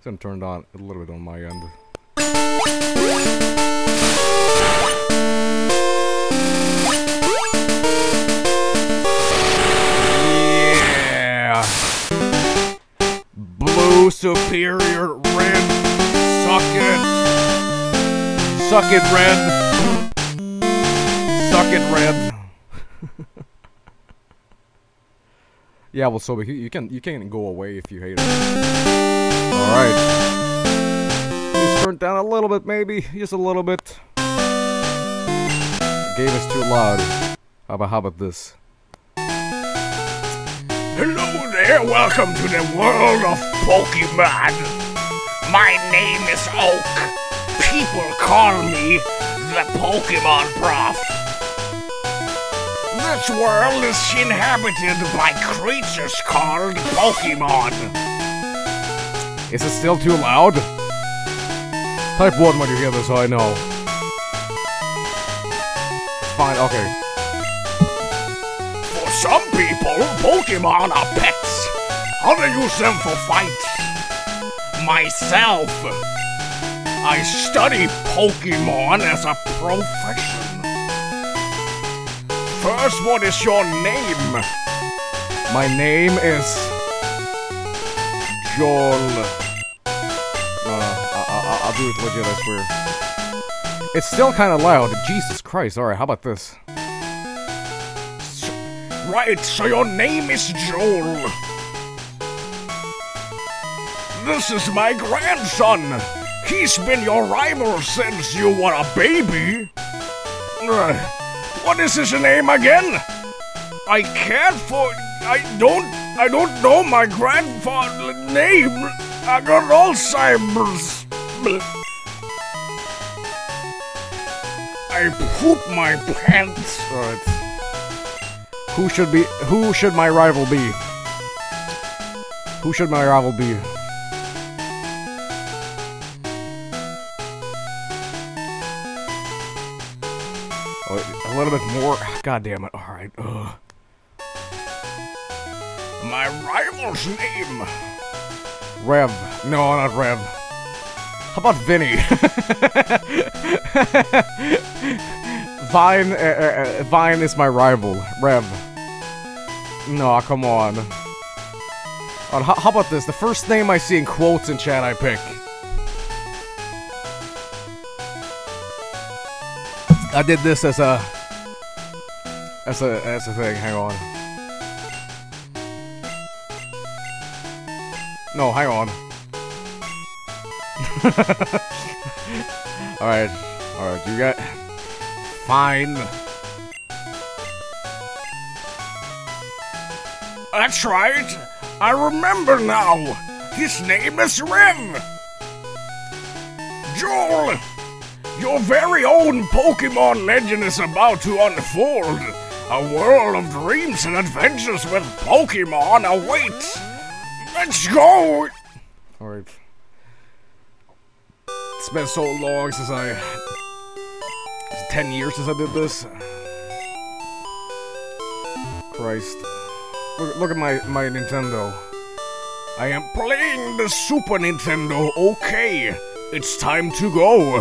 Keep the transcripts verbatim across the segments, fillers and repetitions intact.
gonna turn it on a little bit on my end. Yeah! Blue, superior, red. Suck it. Suck it, red. Suck it, red. Yeah, well, so you, you can you can't go away if you hate it. All right. Just turn it down a little bit, maybe, just a little bit. The game is too loud. How about how about this? Hello there, welcome to the world of Pokemon. My name is Oak. People call me the Pokemon Prof. This world is inhabited by creatures called Pokemon. Is it still too loud? Type one when you hear this so I know. Fine, okay. For some people, Pokemon are pets. Others use them for fights. Myself, I study Pokemon as a profession. First, what is your name? My name is Joel. No, no, I, I, I'll do it legit, I swear. It's still kind of loud. Jesus Christ. Alright, how about this? So, right, so your name is Joel. This is my grandson. He's been your rival since you were a baby. Uh, What is his name again? I can't for... I don't... I don't know my grandfather's name. I got Alzheimer's. I poop my pants. Alright. Who should be... Who should my rival be? Who should my rival be? A little bit more. God damn it. Alright. Ugh. My rival's name. Rev. No, not Rev. How about Vinny? Vine. Uh, uh, Vine is my rival. Rev. No, come on. Oh, how, how about this? The first name I see in quotes in chat, I pick. I did this as a. That's a that's a thing. Hang on. No, hang on. all right, all right. You got fine. That's right. I remember now. His name is Rev. Joel, your very own Pokemon legend is about to unfold. A world of dreams and adventures with Pokemon awaits. Let's go! Alright. It's been so long since I... It's ten years since I did this. Christ. Look, look at my, my Nintendo. I am playing the Super Nintendo, okay. It's time to go.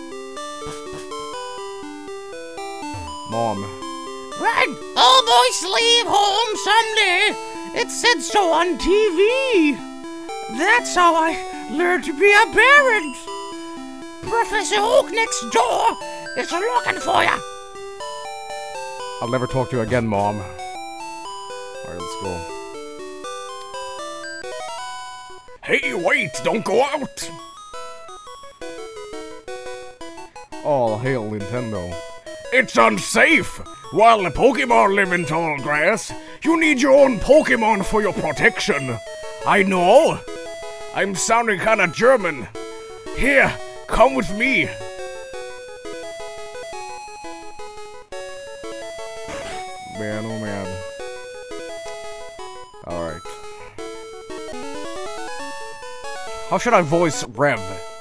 Mom. Right, all boys leave home someday. It said so on T V. That's how I learned to be a parent. Professor Oak next door is looking for ya. I'll never talk to you again, Mom. Alright, let's go. Hey, wait, don't go out. All hail Nintendo. It's unsafe. While the Pokemon live in tall grass, you need your own Pokemon for your protection. I know. I'm sounding kinda German. Here, come with me. Man, oh man. Alright. How should I voice Rev?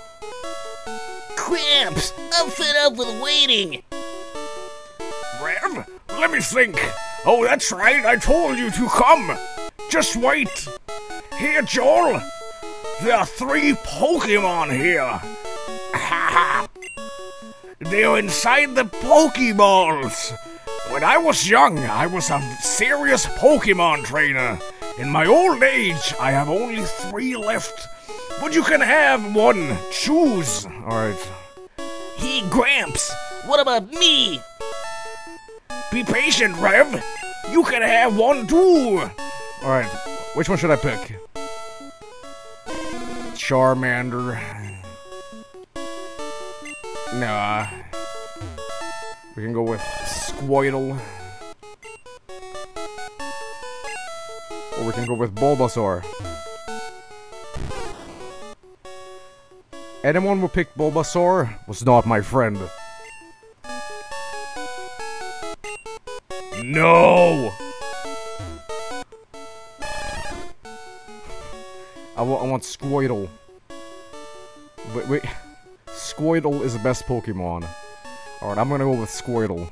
Cramps, I'm fed up with waiting. Rev? Let me think. Oh, that's right, I told you to come. Just wait. Here, Joel. There are three Pokemon here. They're inside the Pokeballs. When I was young, I was a serious Pokemon trainer. In my old age, I have only three left. But you can have one. Choose. Alright. Hey, Gramps, what about me? Be patient, Rev. You can have one too. Alright. Which one should I pick? Charmander. Nah. We can go with Squirtle. Or we can go with Bulbasaur. Anyone who picked Bulbasaur was not my friend. No! I, wa I want Squirtle. Wait, wait. Squirtle is the best Pokemon. Alright, I'm gonna go with Squirtle.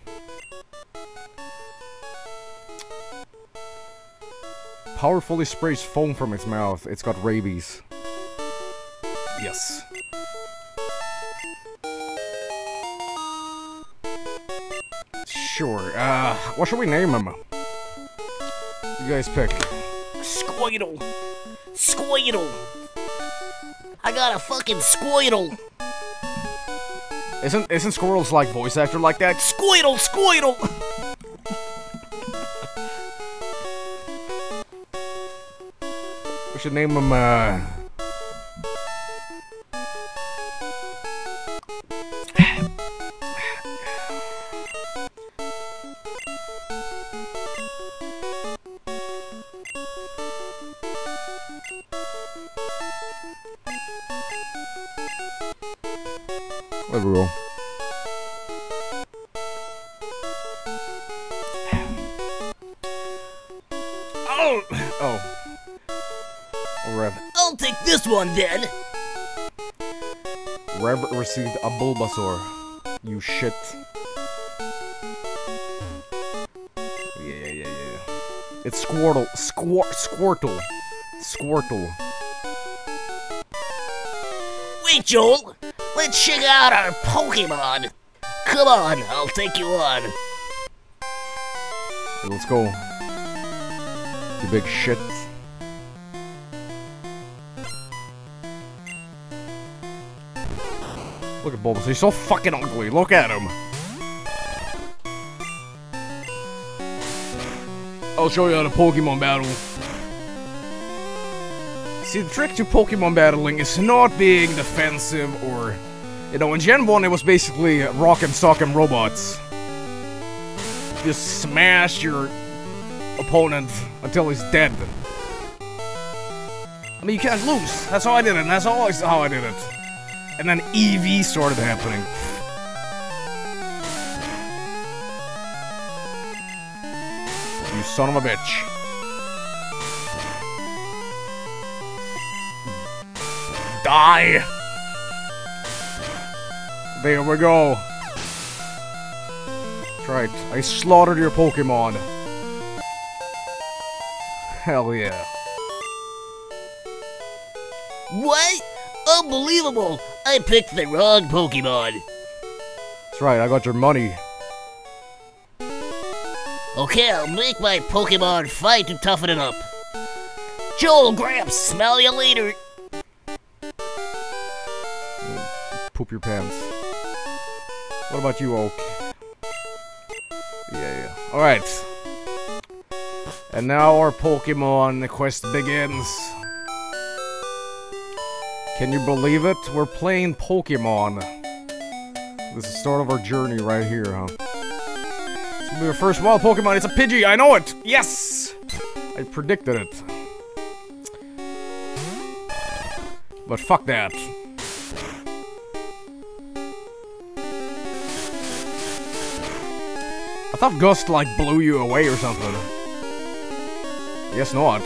Powerfully sprays foam from its mouth. It's got rabies. Yes. Sure. Uh, what should we name him? You guys pick. Squirtle. Squirtle. I got a fucking Squirtle. Isn't isn't Squirtle's like voice actor like that? Squirtle, Squirtle. We should name him. Uh, There we go. Oh! Oh. Oh, Rev. I'll take this one then. Rev received a Bulbasaur. You shit. Yeah, yeah, yeah, yeah. It's Squirtle. Squir Squirtle. Squirtle. Wait, Joel. Let's check out our Pokemon. Come on, I'll take you on. Okay, let's go. You big shit. Look at Bulbasaur. He's so fucking ugly. Look at him. I'll show you how to Pokemon battle. See, the trick to Pokemon battling is not being defensive or... You know, in Gen one it was basically rock and sock and robots. Just smash your opponent until he's dead. I mean, you can't lose. That's how I did it, and that's always how I did it. And then E V started happening. You son of a bitch. Die! There we go. That's right. I slaughtered your Pokemon. Hell yeah. What? Unbelievable! I picked the wrong Pokemon. That's right, I got your money. Okay, I'll make my Pokemon fight to toughen it up. Joel, Gramps, smell you later. Poop your pants. What about you, Oak? Yeah, yeah. Alright. And now our Pokemon quest begins. Can you believe it? We're playing Pokemon. This is the start of our journey right here, huh? It's gonna be our first wild Pokemon. It's a Pidgey. I know it. Yes! I predicted it. But fuck that. I thought Gust, like, blew you away or something. Guess not.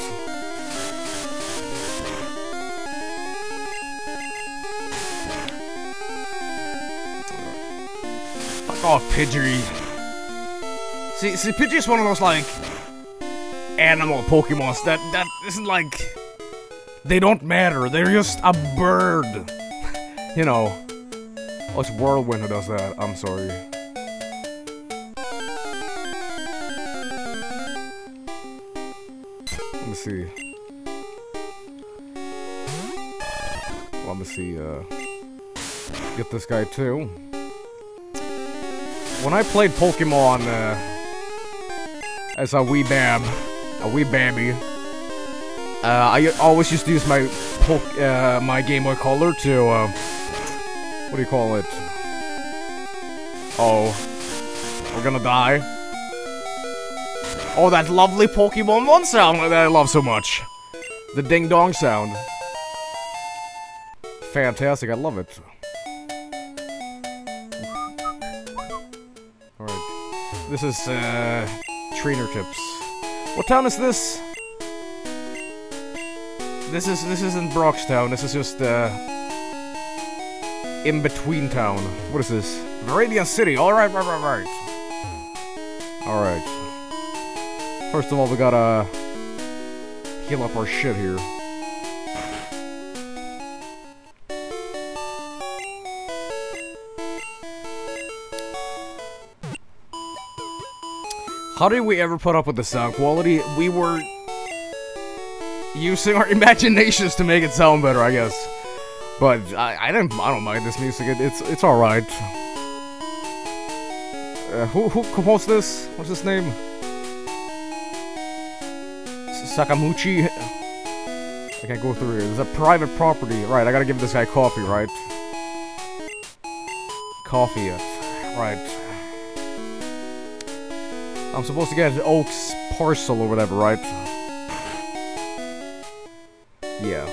Fuck off, Pidgey. See, see, Pidgey is one of those, like, animal Pokemons that, that isn't, like, They don't matter, they're just a bird. You know. Oh, it's Whirlwind who does that, I'm sorry. Let me see. Let me see, uh... get this guy too. When I played Pokemon, uh... as a wee bab, a wee babby, uh, I always used to use my poke, uh, my Game Boy Color to, uh... what do you call it? Oh. We're gonna die. Oh, that lovely Pokemon one sound that I love so much. The ding-dong sound. Fantastic, I love it. Alright. This is, uh... trainer tips. What town is this? This is, this isn't Brockstown, this is just, uh... in-between town. What is this? Viridian City, alright, right, right, right. Alright. First of all, we gotta... heal up our shit here. How did we ever put up with the sound quality? We were using our imaginations to make it sound better, I guess. But I, I don't, I don't mind this music. It, it's, it's all right. Uh, who, who composed this? What's his name? Sakamuchi. I can't go through here. It's a private property, right? I gotta give this guy coffee, right? Coffee, right? I'm supposed to get Oak's parcel or whatever, right? Yeah.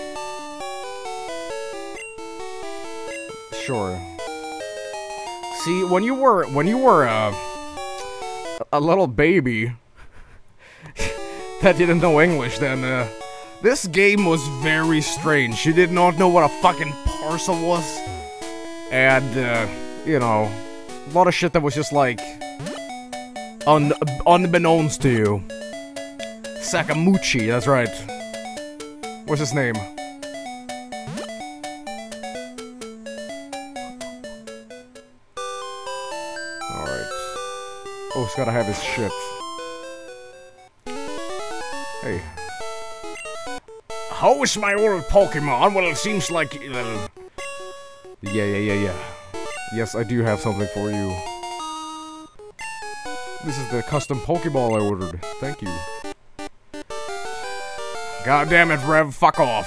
Sure. See, when you were when you were uh, a little baby that didn't know English, then uh, this game was very strange. You did not know what a fucking parcel was, and uh, you know, a lot of shit that was just like un unbeknownst to you. Sakamuchi, that's right. What's his name? Oh, he's gotta have his shit. Hey. How is my old Pokemon? Well, it seems like... Uh... Yeah, yeah, yeah, yeah. Yes, I do have something for you. This is the custom Pokeball I ordered. Thank you. God damn it, Rev, fuck off.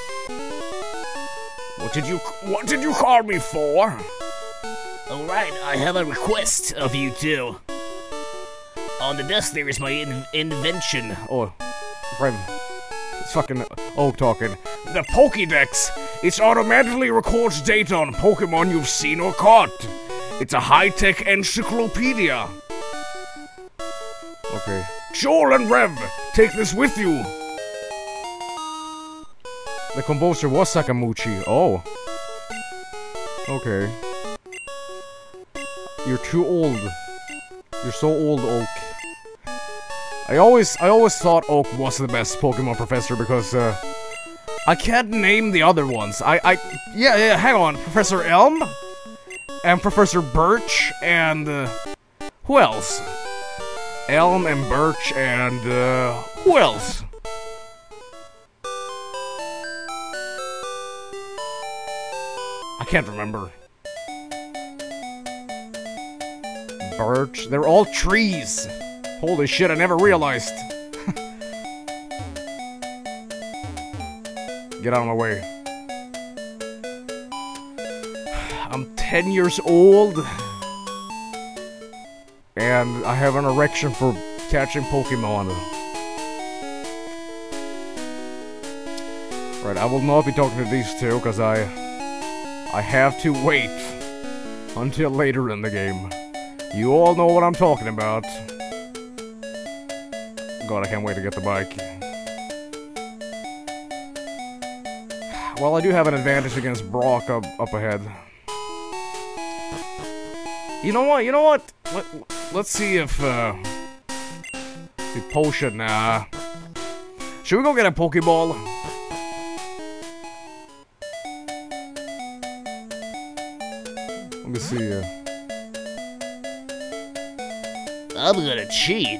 What did you... What did you call me for? Alright, I have a request of you two. On the desk there is my in invention. Oh, Rev. It's fucking Oak talking. The Pokédex. It automatically records data on Pokemon you've seen or caught. It's a high-tech encyclopedia. Okay. Joel and Rev, take this with you. The composer was Sakamuchi. Oh. Okay. You're too old. You're so old, Oak. I always, I always thought Oak was the best Pokemon professor because, uh, I can't name the other ones. I, I, yeah, yeah, hang on. Professor Elm? And Professor Birch, and, uh, who else? Elm and Birch, and, uh, who else? I can't remember. Birch? They're all trees! Holy shit, I never realized. Get out of my way. I'm ten years old. And I have an erection for catching Pokemon. Right, I will not be talking to these two, because I... I have to wait until later in the game. You all know what I'm talking about. God, I can't wait to get the bike. Well, I do have an advantage against Brock up, up ahead. You know what? You know what? Let, let's see if, uh... see, potion, nah. Should we go get a Pokeball? Let me see. Uh, I'm gonna cheat.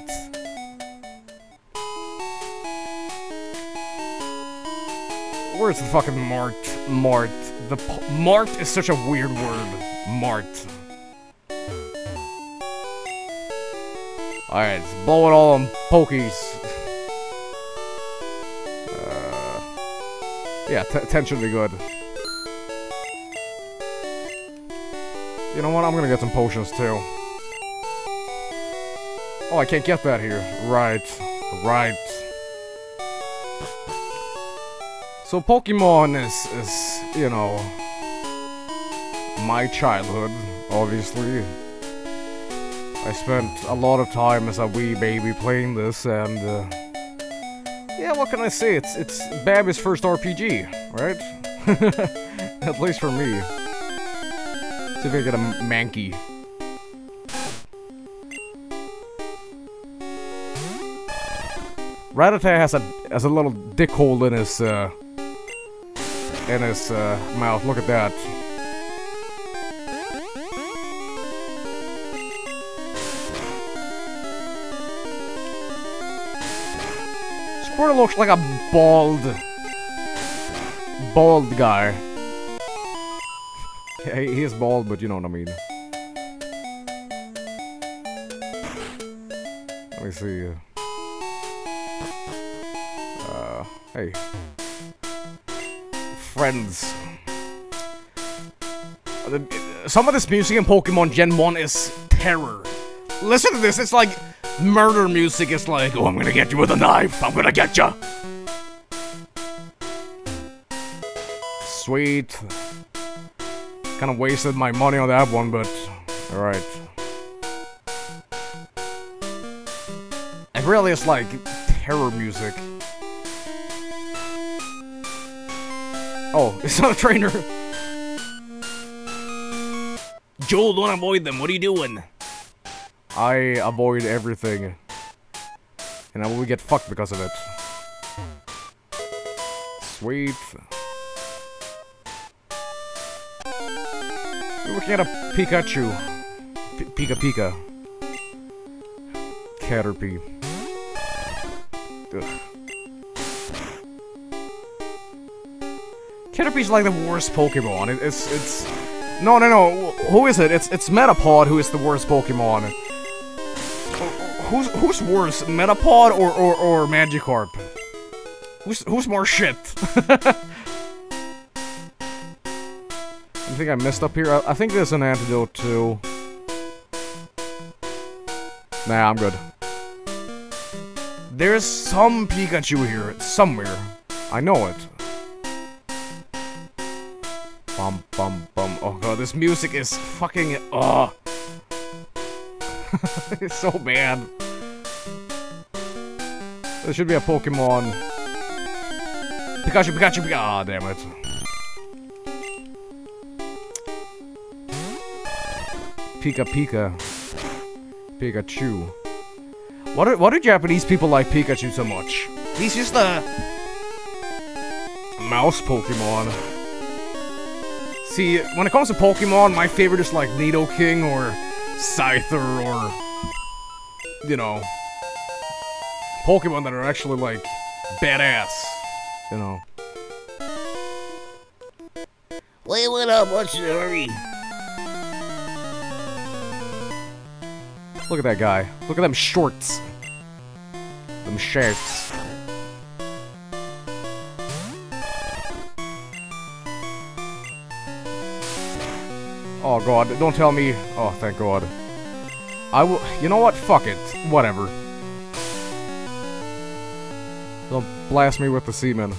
Where's the fucking Mart? Mart. The p Mart is such a weird word. Mart. Alright, let's blow it all on pokies. Uh, yeah, ten should be good. You know what? I'm gonna get some potions too. Oh, I can't get that here. Right. Right. So Pokemon is, is, you know, my childhood, obviously. I spent a lot of time as a wee baby playing this, and, uh, yeah, what can I say? It's, it's Babby's first R P G, right? At least for me. See if I get a Mankey. Rattata has a has a little dick hole in his uh, in his uh, mouth. Look at that. Squirtle looks like a bald, bald guy. Yeah, he is bald, but you know what I mean. Let me see. Uh, hey. Friends. Some of this music in Pokemon Gen one is terror. Listen to this, it's like murder music. It's like, oh, I'm gonna get you with a knife. I'm gonna get you. Sweet. Kind of wasted my money on that one, but alright. It really is like terror music. Oh, it's not a trainer. Joel, don't avoid them. What are you doing? I avoid everything. And I will get fucked because of it. Sweet. We're looking at a Pikachu. P Pika Pika. Caterpie. Ugh. Caterpie's like the worst Pokemon. It, it's it's no no no. Who is it? It's it's Metapod who is the worst Pokemon. Who's who's worse, Metapod or or or Magikarp? Who's who's more shit? I think I messed up here. I, I think there's an antidote too. Nah, I'm good. There's some Pikachu here somewhere. I know it. Bum bum bum. Oh god, this music is fucking. Ugh. It's so bad. There should be a Pokemon. Pikachu, Pikachu, Pikachu. Ah, damn it. Pika Pika. Pikachu. What do, what do Japanese people like Pikachu so much? He's just a mouse Pokemon. See, when it comes to Pokemon, my favorite is like Nidoking or Scyther or, you know, Pokemon that are actually like badass, you know. Wait, what up? What's the hurry? Look at that guy. Look at them shorts. Them shirts. Oh god, don't tell me. Oh, thank god. I will. You know what? Fuck it. Whatever. Don't blast me with the semen.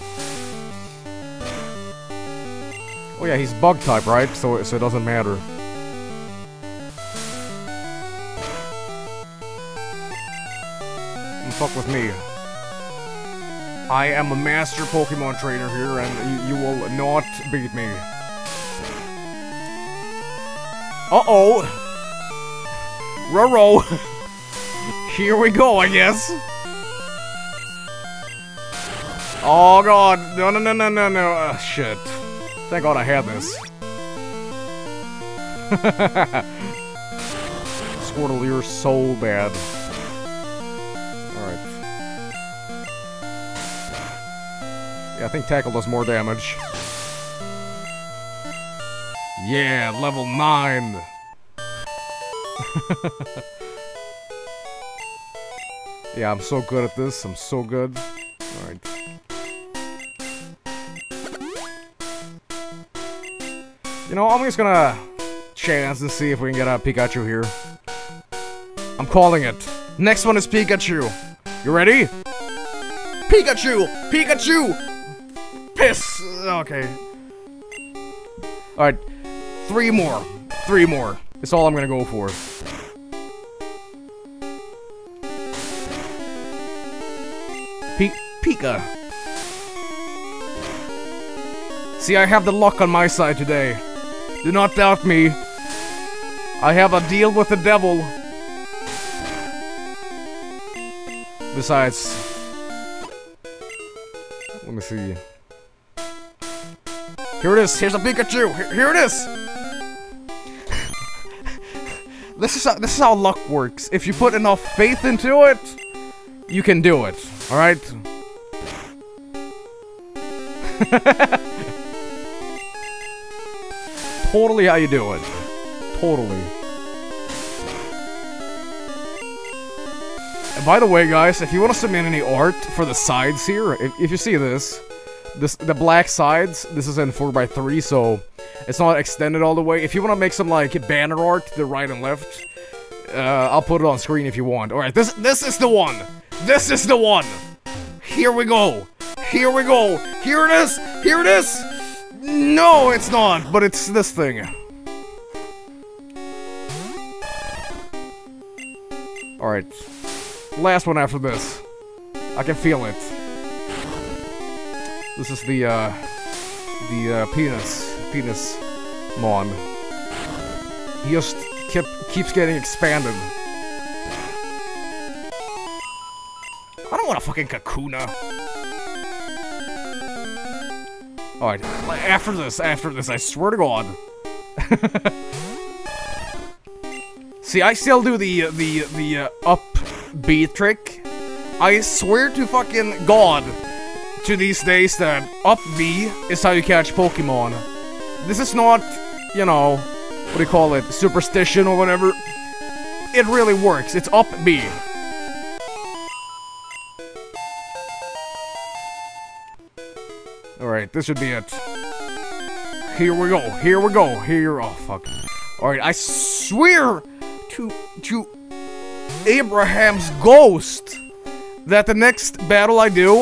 Oh yeah, he's bug type, right? So, so it doesn't matter. Don't fuck with me. I am a master Pokemon trainer here, and you, you will not beat me. Uh-oh! Ruh-roh! Here we go, I guess! Oh god, no no no no no no, uh, shit. Thank god I had this. Squirtle, you're so bad. Alright. Yeah, I think Tackle does more damage. Yeah, level nine! Yeah, I'm so good at this. I'm so good. Alright. You know, I'm just gonna chance and see if we can get a Pikachu here. I'm calling it. Next one is Pikachu. You ready? Pikachu! Pikachu! Piss! Okay. Alright. Three more. Three more. That's all I'm gonna go for. P Pika. See, I have the luck on my side today. Do not doubt me. I have a deal with the devil. Besides... Let me see. Here it is. Here's a Pikachu. Here, here it is. This is how, this is how luck works. If you put enough faith into it, you can do it. All right. Totally how you do it. Totally. And by the way, guys, if you want to submit any art for the sides here, if, if you see this, this the black sides, this is in four by three, so it's not extended all the way. If you want to make some like banner art to the right and left, uh, I'll put it on screen if you want. All right, this this is the one. This is the one. Here we go. Here we go. Here it is. Here it is. No, it's not, but it's this thing. Alright. Last one after this. I can feel it. This is the, uh... The, uh, penis. Penis Mon. He just kept, keeps getting expanded. I don't want a fucking Kakuna. Alright, after this, after this, I swear to God. See, I still do the, the, the, uh, up B trick. I swear to fucking God to these days that up B is how you catch Pokemon. This is not, you know, what do you call it, superstition or whatever. It really works. It's up B. Alright, this should be it. Here we go, here we go, here, oh fuck. Alright, I swear to, to Abraham's ghost that the next battle I do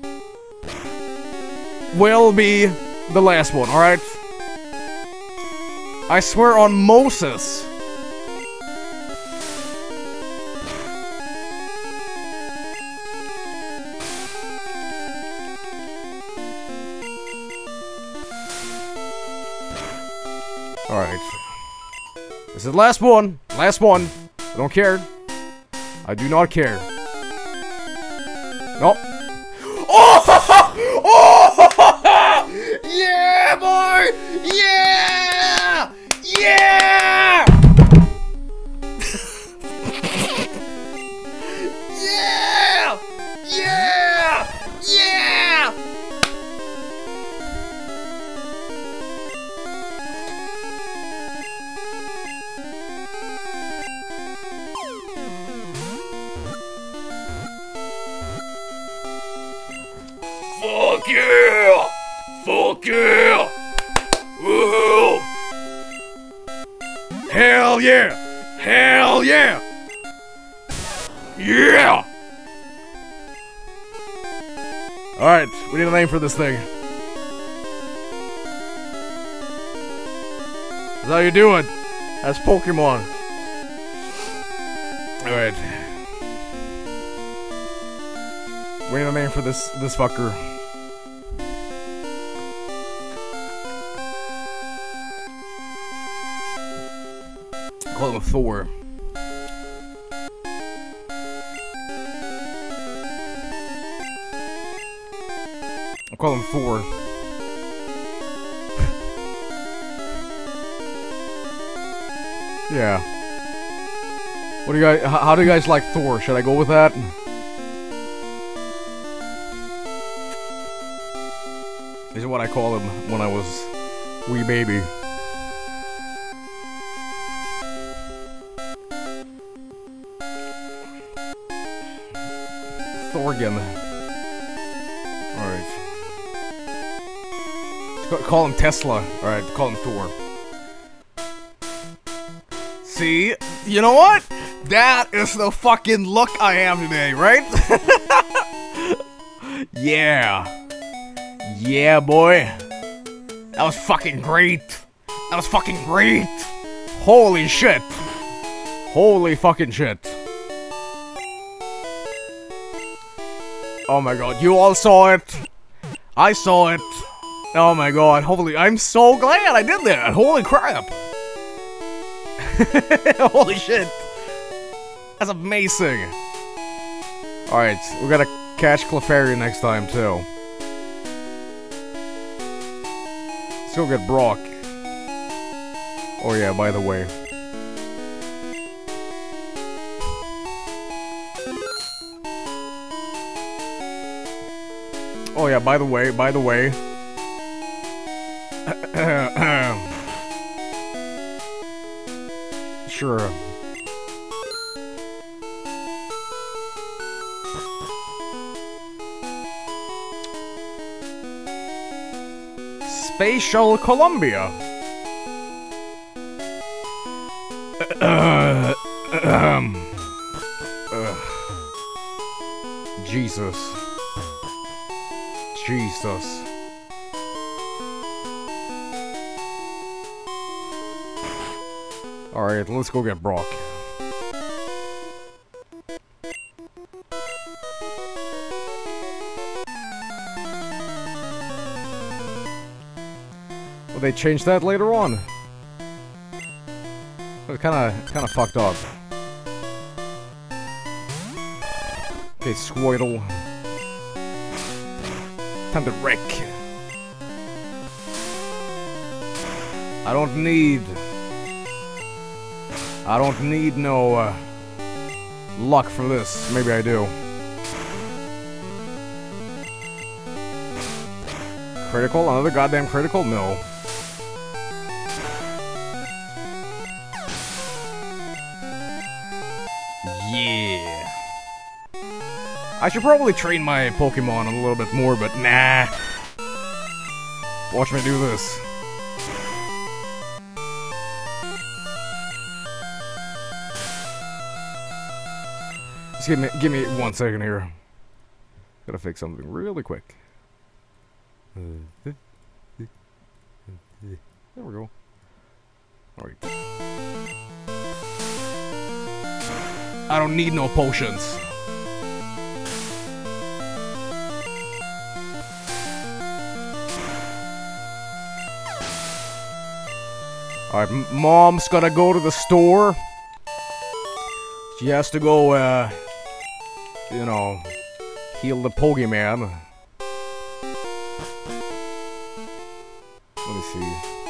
will be the last one, alright? I swear on Moses. Alright. This is the last one. Last one. I don't care. I do not care. Nope. Oh! Oh! Yeah, boy! Yeah! Yeah! Yeah! Yeah! Yeah! Fuck yeah! Fuck yeah! Woohoo! Hell yeah! Hell yeah! Yeah! Alright, we need a name for this thing. That's how you do it. That's Pokemon. Alright. We need a name for this this fucker. Call him Thor. I'll call him Thor. Yeah. What do you guys? How do you guys like Thor? Should I go with that? This is what I call him when I was wee baby. Thorgan. Alright. Call him Tesla. Alright, call him Thor. See? You know what? That is the fucking look I have today, right? Yeah. Yeah, boy. That was fucking great. That was fucking great. Holy shit. Holy fucking shit. Oh my god, you all saw it. I saw it. Oh my god, holy, I'm so glad I did that. Holy crap. Holy shit. That's amazing. Alright, we gotta catch Clefairy next time, too. Let's go get Brock. Oh yeah, by the way. Oh yeah, by the way, by the way. Sure. Spatial Columbia. Uh, um, uh, Jesus. Jesus. Alright, let's go get Brock. Will they change that later on? It kinda, kinda fucked up. Okay, Squirtle. Time to wreck. I don't need... I don't need no, uh, luck for this. Maybe I do. Critical? Another goddamn critical? No. Yeah. I should probably train my Pokemon a little bit more, but nah. Watch me do this. Just give me, give me one second here. Gotta fix something really quick. There we go. Alright. I don't need no potions. Alright, Mom's gotta go to the store. She has to go, uh... you know, heal the Pokemon. Let me see.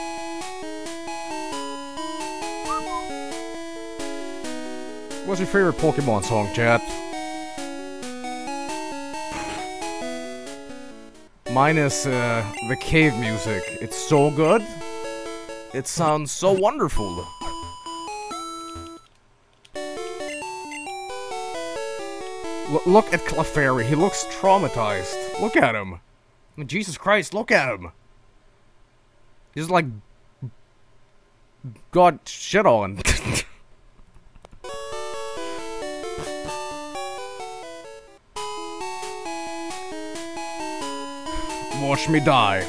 What's your favorite Pokemon song, chat? Mine is uh, the cave music. It's so good. It sounds so wonderful. L look at Clefairy. He looks traumatized. Look at him. I mean, Jesus Christ, look at him. He's like... God shit on. Watch me die.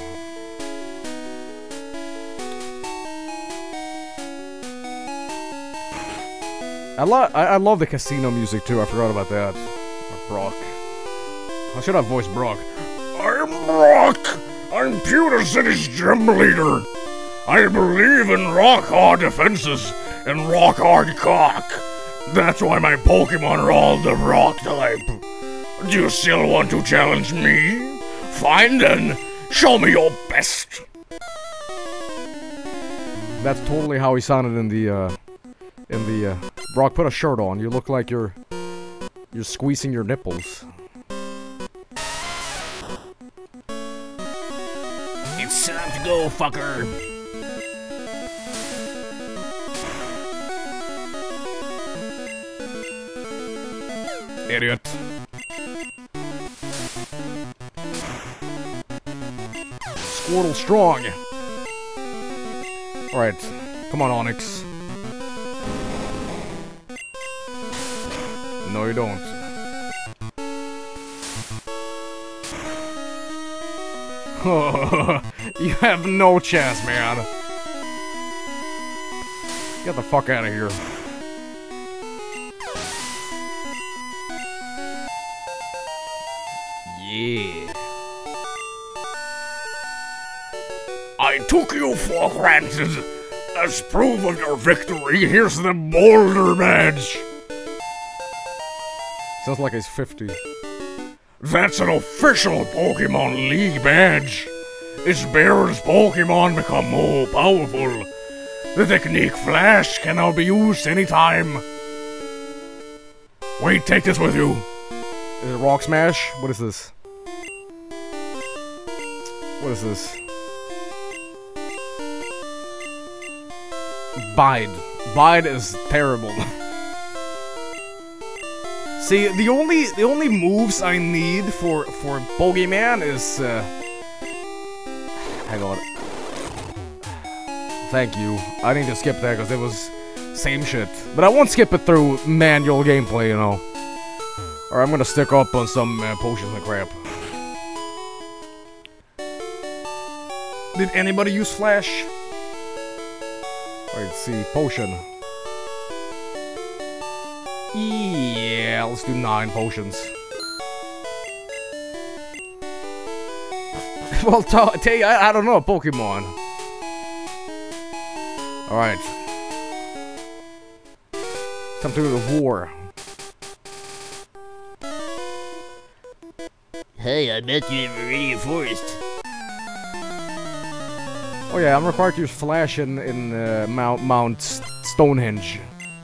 I, lo I, I love the casino music too. I forgot about that. Or Brock. I should have voiced Brock. I'm Brock. I'm Pewter City's gym leader. I believe in rock-hard defenses and rock-hard cock. That's why my Pokemon are all the rock type. Do you still want to challenge me? Fine then. Show me your best. That's totally how he sounded in the, uh, In the, uh... Brock, put a shirt on. You look like you're... You're squeezing your nipples. It's time to go, fucker. Idiot. Squirtle strong. Alright. Come on, Onyx. No, you don't. You have no chance, man. Get the fuck out of here. Yeah. I took you for granted. As proof of your victory, here's the Boulder Badge. Sounds like he's fifty. That's an official Pokemon League badge. Its bearer's Pokemon become more powerful. The technique Flash can now be used anytime. Wait, take this with you. Is it Rock Smash? What is this? What is this? Bide. Bide is terrible. See, the only the only moves I need for for Pokemon is uh hang on. Thank you. I need to skip that because it was same shit. But I won't skip it through manual gameplay, you know. Or I'm gonna stick up on some uh, potions and crap. Did anybody use Flash? Alright, see, potion. Yeah, let's do nine potions. Well, tell you, I, I don't know, Pokemon. Alright. Time to do the war. Hey, I met you in Meridian Forest. Oh yeah, I'm required to use Flash in, in uh, Mount, Mount Stonehenge.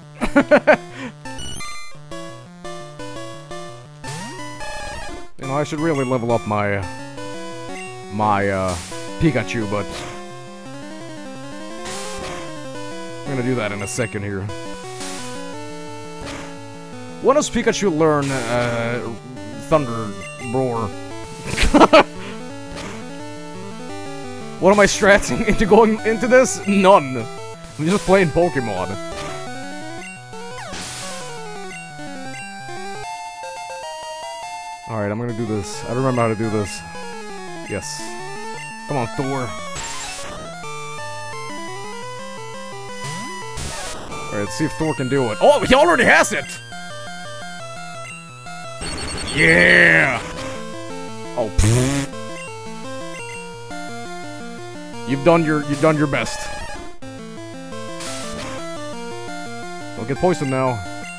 You know, I should really level up my, uh, my, uh, Pikachu, but I'm gonna do that in a second here. When does Pikachu learn, uh, Thunder Roar? What am I stratting into going into this? None. I'm just playing Pokemon. Alright, I'm gonna do this. I remember how to do this. Yes. Come on, Thor. Alright, let's see if Thor can do it. Oh, he already has it! Yeah! Oh, pfft. You've done your, you've done your best. Don't get poisoned now.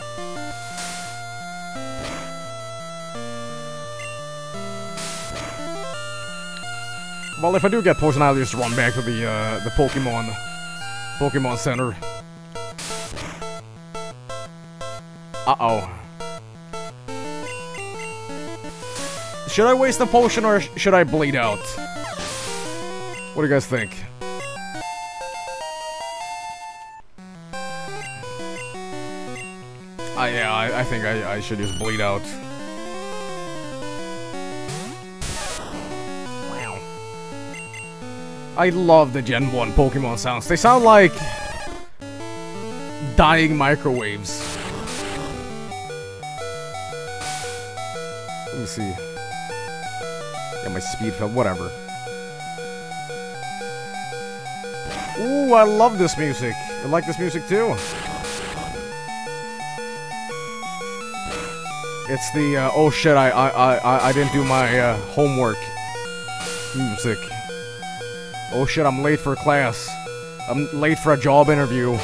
Well, if I do get poisoned, I'll just run back to the, uh, the Pokemon, Pokemon Center. Uh-oh. Should I waste the potion, or should I bleed out? What do you guys think? Uh, yeah, I, I think I, I should just bleed out. Wow. I love the Gen one Pokemon sounds. They sound like dying microwaves. Let me see. Yeah, my speed fell, whatever. Ooh, I love this music. You like this music too? It's the, uh, oh shit, I, I, I, I didn't do my, uh, homework music. Oh shit, I'm late for class. I'm late for a job interview.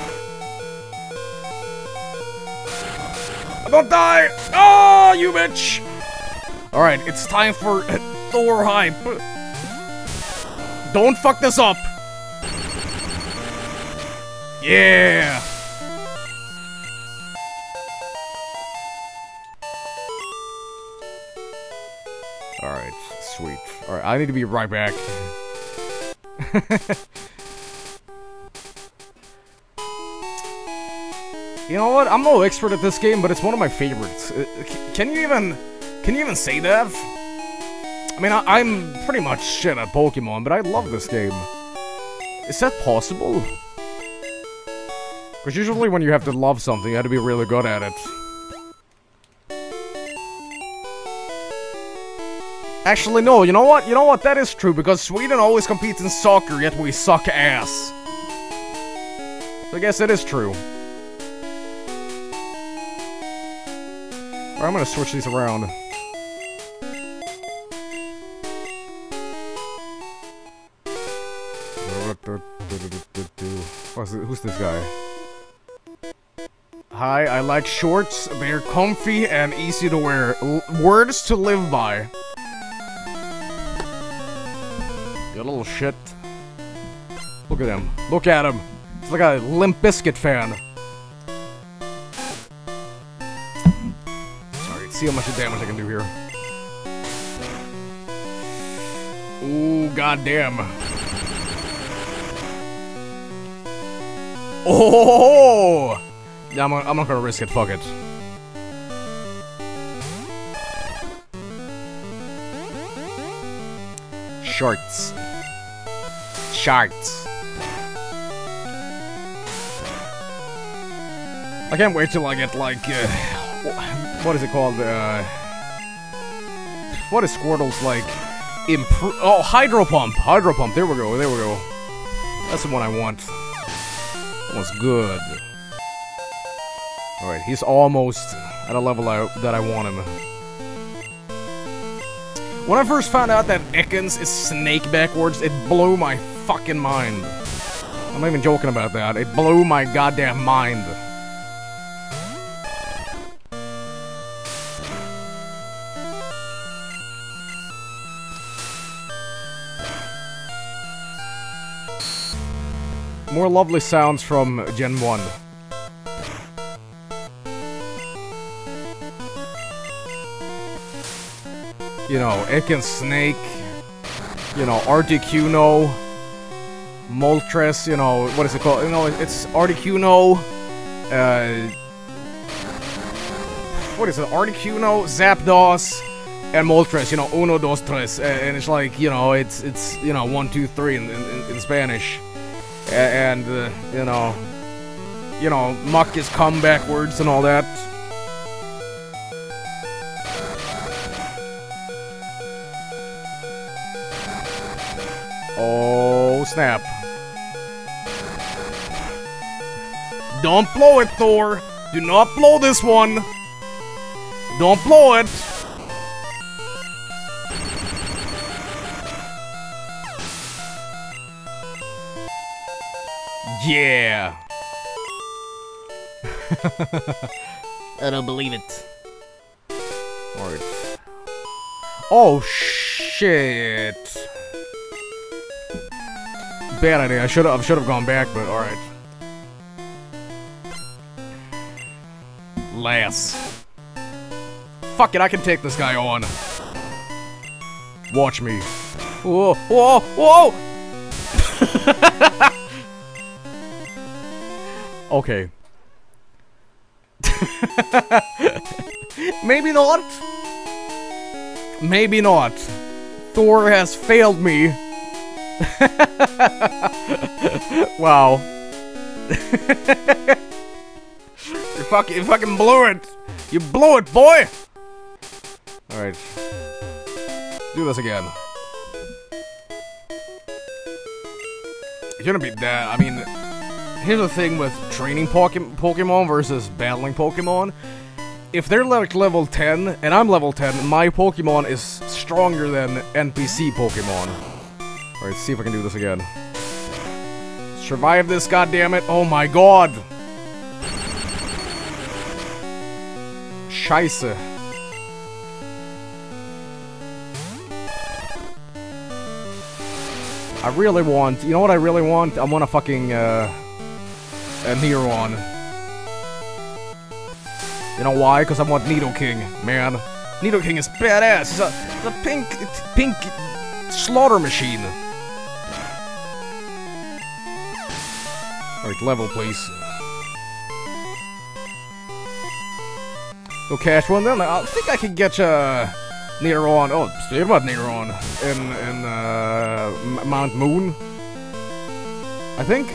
Don't die! Oh, you bitch! Alright, it's time for Thor hype. Don't fuck this up! Yeah! Alright, I need to be right back. You know what? I'm no expert at this game, but it's one of my favorites. Uh, can you even... Can you even say that? I mean, I, I'm pretty much shit at Pokemon, but I love this game. Is that possible? Because usually when you have to love something, you have to be really good at it. Actually, no, you know what? You know what? That is true, because Sweden always competes in soccer, yet we suck ass. So I guess it is true. Alright, I'm gonna switch these around. What's it, who's this guy? Hi, I like shorts. They're comfy and easy to wear. L words to live by. You little shit. Look at him. Look at him. He's like a Limp Bizkit fan. Alright, see how much damage I can do here. Ooh, goddamn. Oh! Yeah, I'm, I'm not gonna risk it. Fuck it. Shorts. Shorts. I can't wait till I get like, uh, what is it called? Uh, what is Squirtle's like? Impro- oh, Hydro Pump. Hydro Pump. There we go. There we go. That's the one I want. That one's good. Alright, he's almost at a level I, that I want him. When I first found out that Ekans is Snake backwards, it blew my fucking mind. I'm not even joking about that. It blew my goddamn mind. More lovely sounds from Gen one. You know, Ekans Snake, you know, Articuno, Moltres, you know, what is it called? You know, it's Articuno, uh, what is it? Articuno, Zapdos, and Moltres, you know, uno, dos, tres, and it's like, you know, it's, it's, you know, one, two, three in, in, in Spanish, and, uh, you know, you know, Muck is come backwards and all that. Oh, snap. Don't blow it, Thor. Do not blow this one. Don't blow it. Yeah. I don't believe it. Alright. Oh, shit. Bad idea. I should have should have gone back, but all right. Lass. Fuck it, I can take this guy on. Watch me. Whoa, whoa, whoa! Okay. Maybe not. Maybe not. Thor has failed me. Wow. you fucking you fucking blew it. You blew it, boy. Alright. Do this again. It shouldn't be that. I mean, here's the thing with training Pokemon versus battling Pokemon. If they're like level ten and I'm level ten, my Pokemon is stronger than N P C Pokemon. Alright, see if I can do this again. Survive this, goddammit. Oh my god. Scheiße. I really want, you know what I really want? I want a fucking, uh, a Neron. You know why? Because I want Nidoking, man. Nidoking is badass. He's a, he's a pink, pink slaughter machine. Alright, level, please. Go catch one then. I think I can get you uh, near on. Oh, speaking about near on in in uh, M Mount Moon. I think.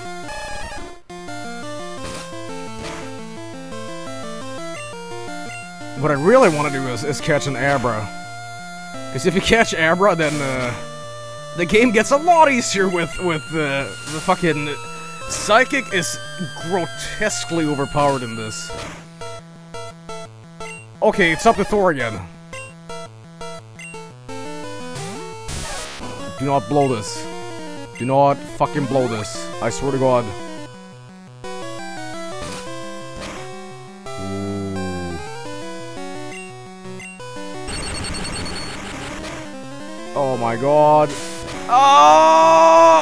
What I really want to do is, is catch an Abra. Because if you catch Abra, then uh, the game gets a lot easier with, with uh, the fucking... Psychic is grotesquely overpowered in this. Okay, it's up to Thor again. Do not blow this. Do not fucking blow this. I swear to God. Oh my God. Ah!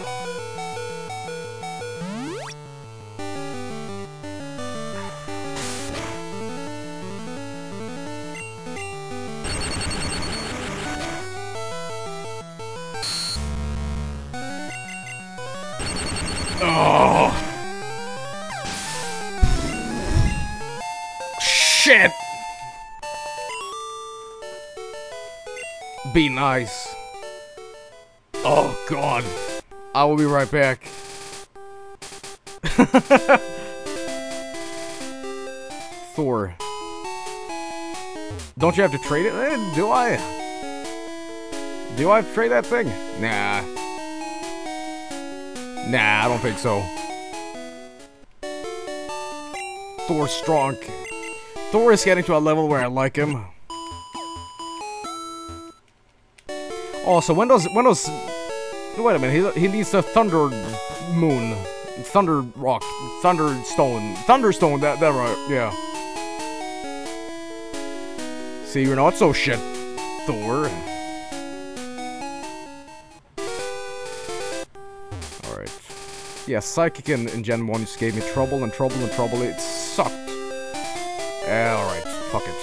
Oh. Shit. Be nice. Oh, God. I will be right back. Thor. Don't you have to trade it? Eh, do I? Do I have to trade that thing? Nah. Nah, I don't think so. Thor's strong. Thor is getting to a level where I like him. Oh, so when does... When does... Wait a minute, he, he needs a Thunder Moon. Thunder Rock. Thunderstone. Thunderstone, that, that right, yeah. See, you're not so shit, Thor. Alright. Yeah, Psychic in, in Gen one just gave me trouble and trouble and trouble. It sucked. Alright, fuck it.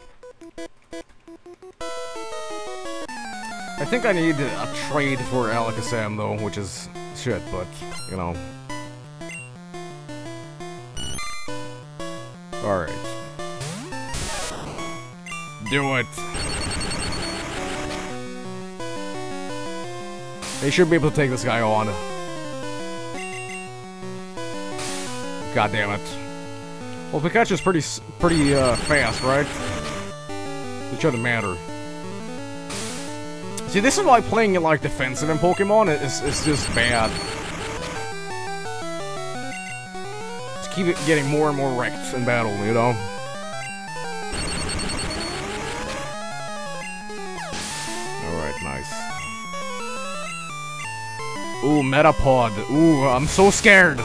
I think I need a trade for Alakazam, though, which is shit, but, you know. Alright. Do it. They should be able to take this guy on. God damn it. Well, Pikachu's pretty, pretty, uh, fast, right? It shouldn't matter. See, this is why playing it like defensive in Pokemon is, is just bad. Just keep it getting more and more wrecked in battle, you know? Alright, nice. Ooh, Metapod. Ooh, I'm so scared.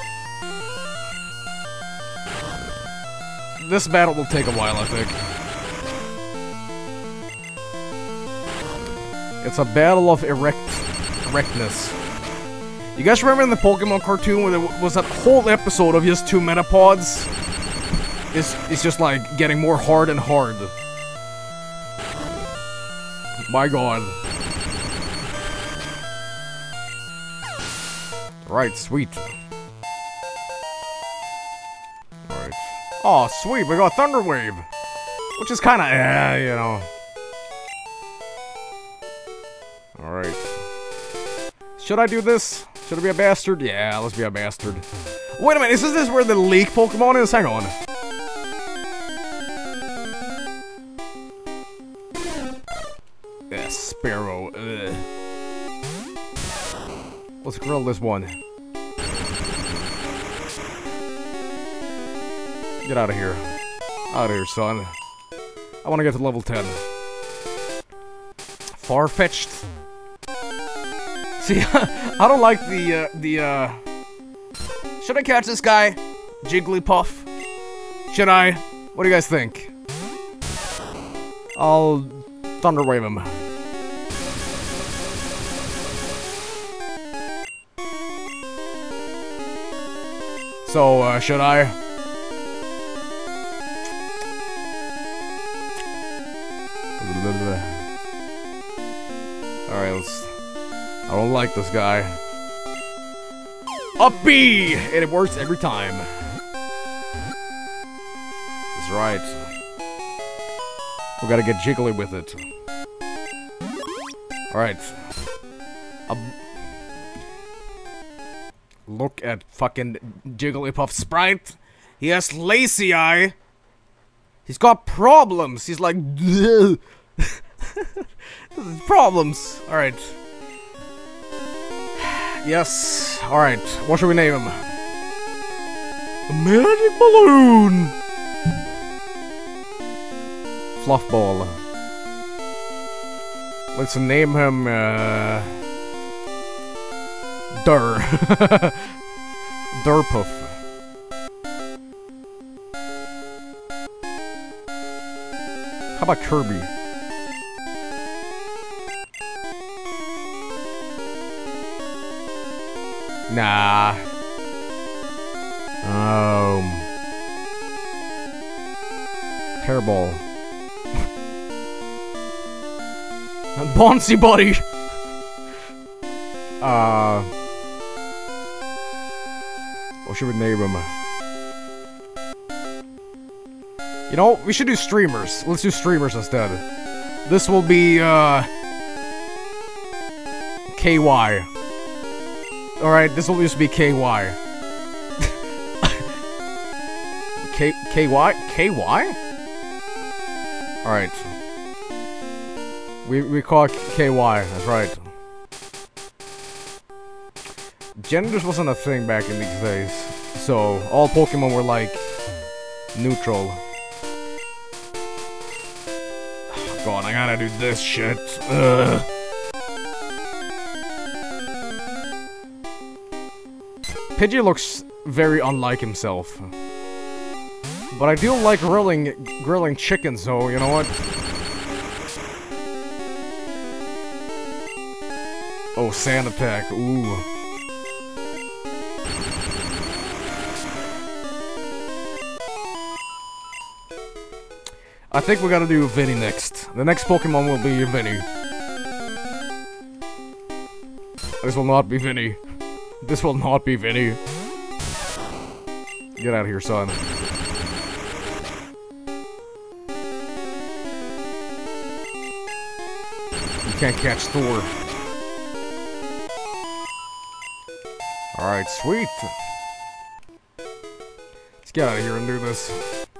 This battle will take a while, I think. It's a battle of erect erectness. You guys remember in the Pokemon cartoon where there was that whole episode of just two Metapods? It's, it's just like getting more hard and hard. My God. Right, sweet. Alright. Oh, sweet, we got Thunder Wave. Which is kinda, eh, you know. Alright. Should I do this? Should I be a bastard? Yeah, let's be a bastard. Wait a minute, is this where the leak Pokemon is? Hang on. Yeah, Sparrow. Ugh. Let's grill this one. Get out of here. Out of here, son. I want to get to level ten. Far-fetched. See, I don't like the, uh, the, uh... Should I catch this guy? Jigglypuff? Should I? What do you guys think? I'll Thunder Wave him. So, uh, should I? honest. I don't like this guy. A B! And it works every time. That's right. We gotta get jiggly with it. Alright. Look at fucking Jigglypuff Sprite. He has lazy eye. He's got problems. He's like... problems. Alright. Yes. Alright. What should we name him? A magic balloon. Fluffball. Let's name him, uh... Dur. Durpuff. How about Kirby? Nah. Um. Hairball. Bouncy Buddy! Uh... What should we name him? You know, we should do streamers. Let's do streamers instead. This will be, uh... K Y. Alright, this will just be K Y. K... K Y? K Y? Alright. We, we call it K Y, that's right. Genders wasn't a thing back in these days. So, all Pokemon were like... neutral. Oh, God, I gotta do this shit. Ugh. Pidgey looks very unlike himself. But I do like grilling, grilling chicken, so you know what? Oh, Sand Attack, ooh. I think we gotta do Vinny next. The next Pokemon will be Vinny. This will not be Vinny. This will not be Vinny. Get out of here, son. You can't catch Thor. Alright, sweet. Let's get out of here and do this.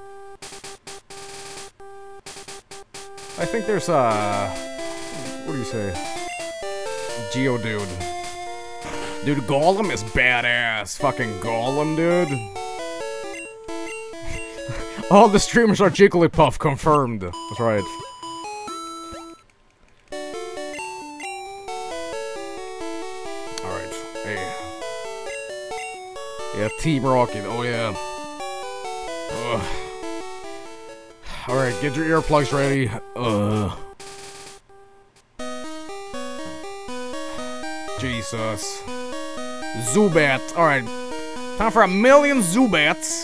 I think there's, uh... what do you say? Geodude. Dude, Golem is badass. Fucking Golem, dude. All the streamers are Jigglypuff, confirmed. That's right. Alright, hey. Yeah, Team Rocket, oh yeah. Ugh. Alright, get your earplugs ready. Ugh. Jesus. Zubat. Alright. Time for a million Zubats.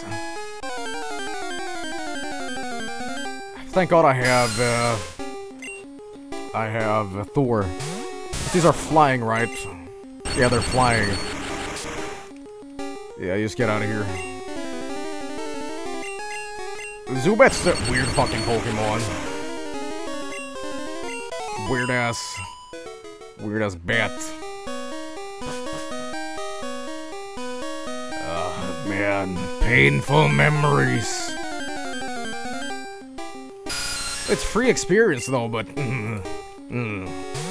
Thank God I have, uh... I have uh, Thor. These are flying, right? Yeah, they're flying. Yeah, you just get out of here. Zubat's a weird fucking Pokemon. Weird ass. Weird ass bat. Oh, man. Painful memories. It's free experience though, but. Mm, mm.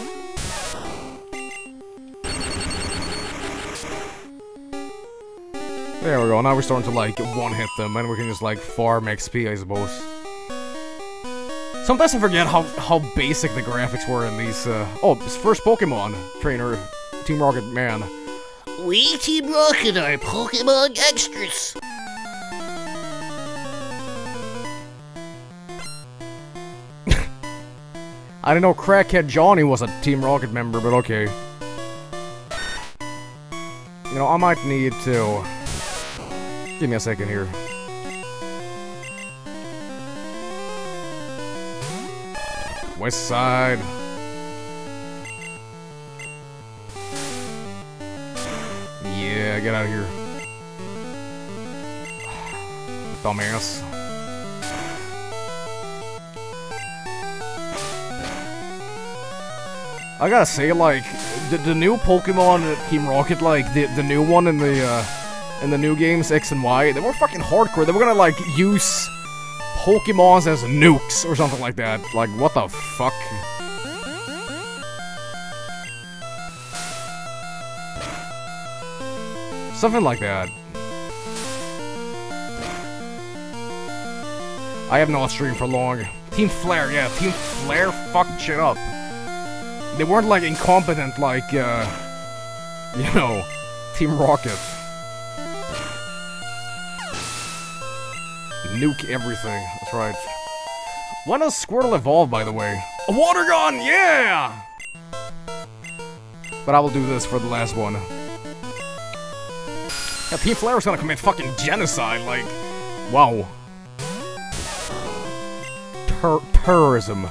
There we go, now we're starting to like one-hit them and we can just like farm X P, I suppose. Sometimes I forget how, how basic the graphics were in these, uh... oh, it's first Pokemon trainer, Team Rocket Man. We Team Rocket are Pokemon extras. I didn't know Crackhead Johnny was a Team Rocket member, but okay. You know, I might need to... Give me a second here. West Side. Yeah, get out of here. Dumbass. I gotta say, like, the, the new Pokemon Team Rocket, like, the, the new one in the, uh, in the new games, X and Y, they were fucking hardcore. They were gonna, like, use Pokemons as nukes or something like that. Like, what the fuck? Something like that. I have not streamed for long. Team Flare, yeah, Team Flare fucked shit up. They weren't, like, incompetent like, uh, you know, Team Rocket. Nuke everything, that's right. When does Squirtle evolve, by the way? A water gun, yeah! But I will do this for the last one. Yeah, Team Flare is gonna commit fucking genocide, like, wow. Ter terrorism.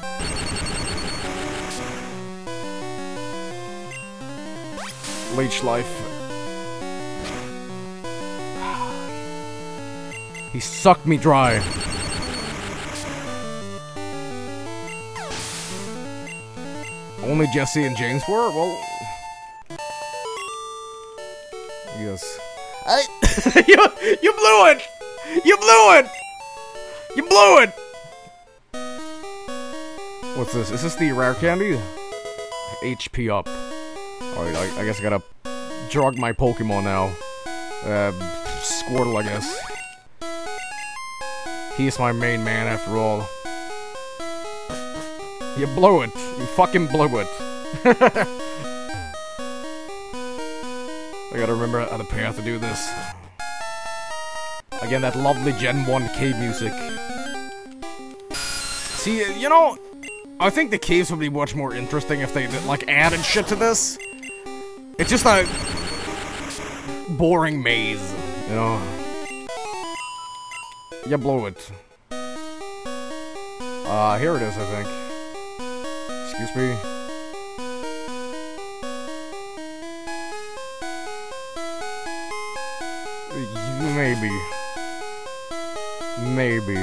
Leech life. He sucked me dry. Only Jesse and James were? Well... Yes. I you, you blew it! You blew it! You blew it! What's this? Is this the rare candy? H P up. Alright, I, I guess I gotta drug my Pokemon now. Uh, Squirtle, I guess. He's my main man after all. You blew it. You fucking blew it. I gotta remember how to pay out to do this. Again, that lovely Gen one cave music. See, you know, I think the caves would be much more interesting if they, like, added shit to this. It's just a boring maze, you know? You blew it. Uh, here it is, I think. Excuse me. Maybe. Maybe.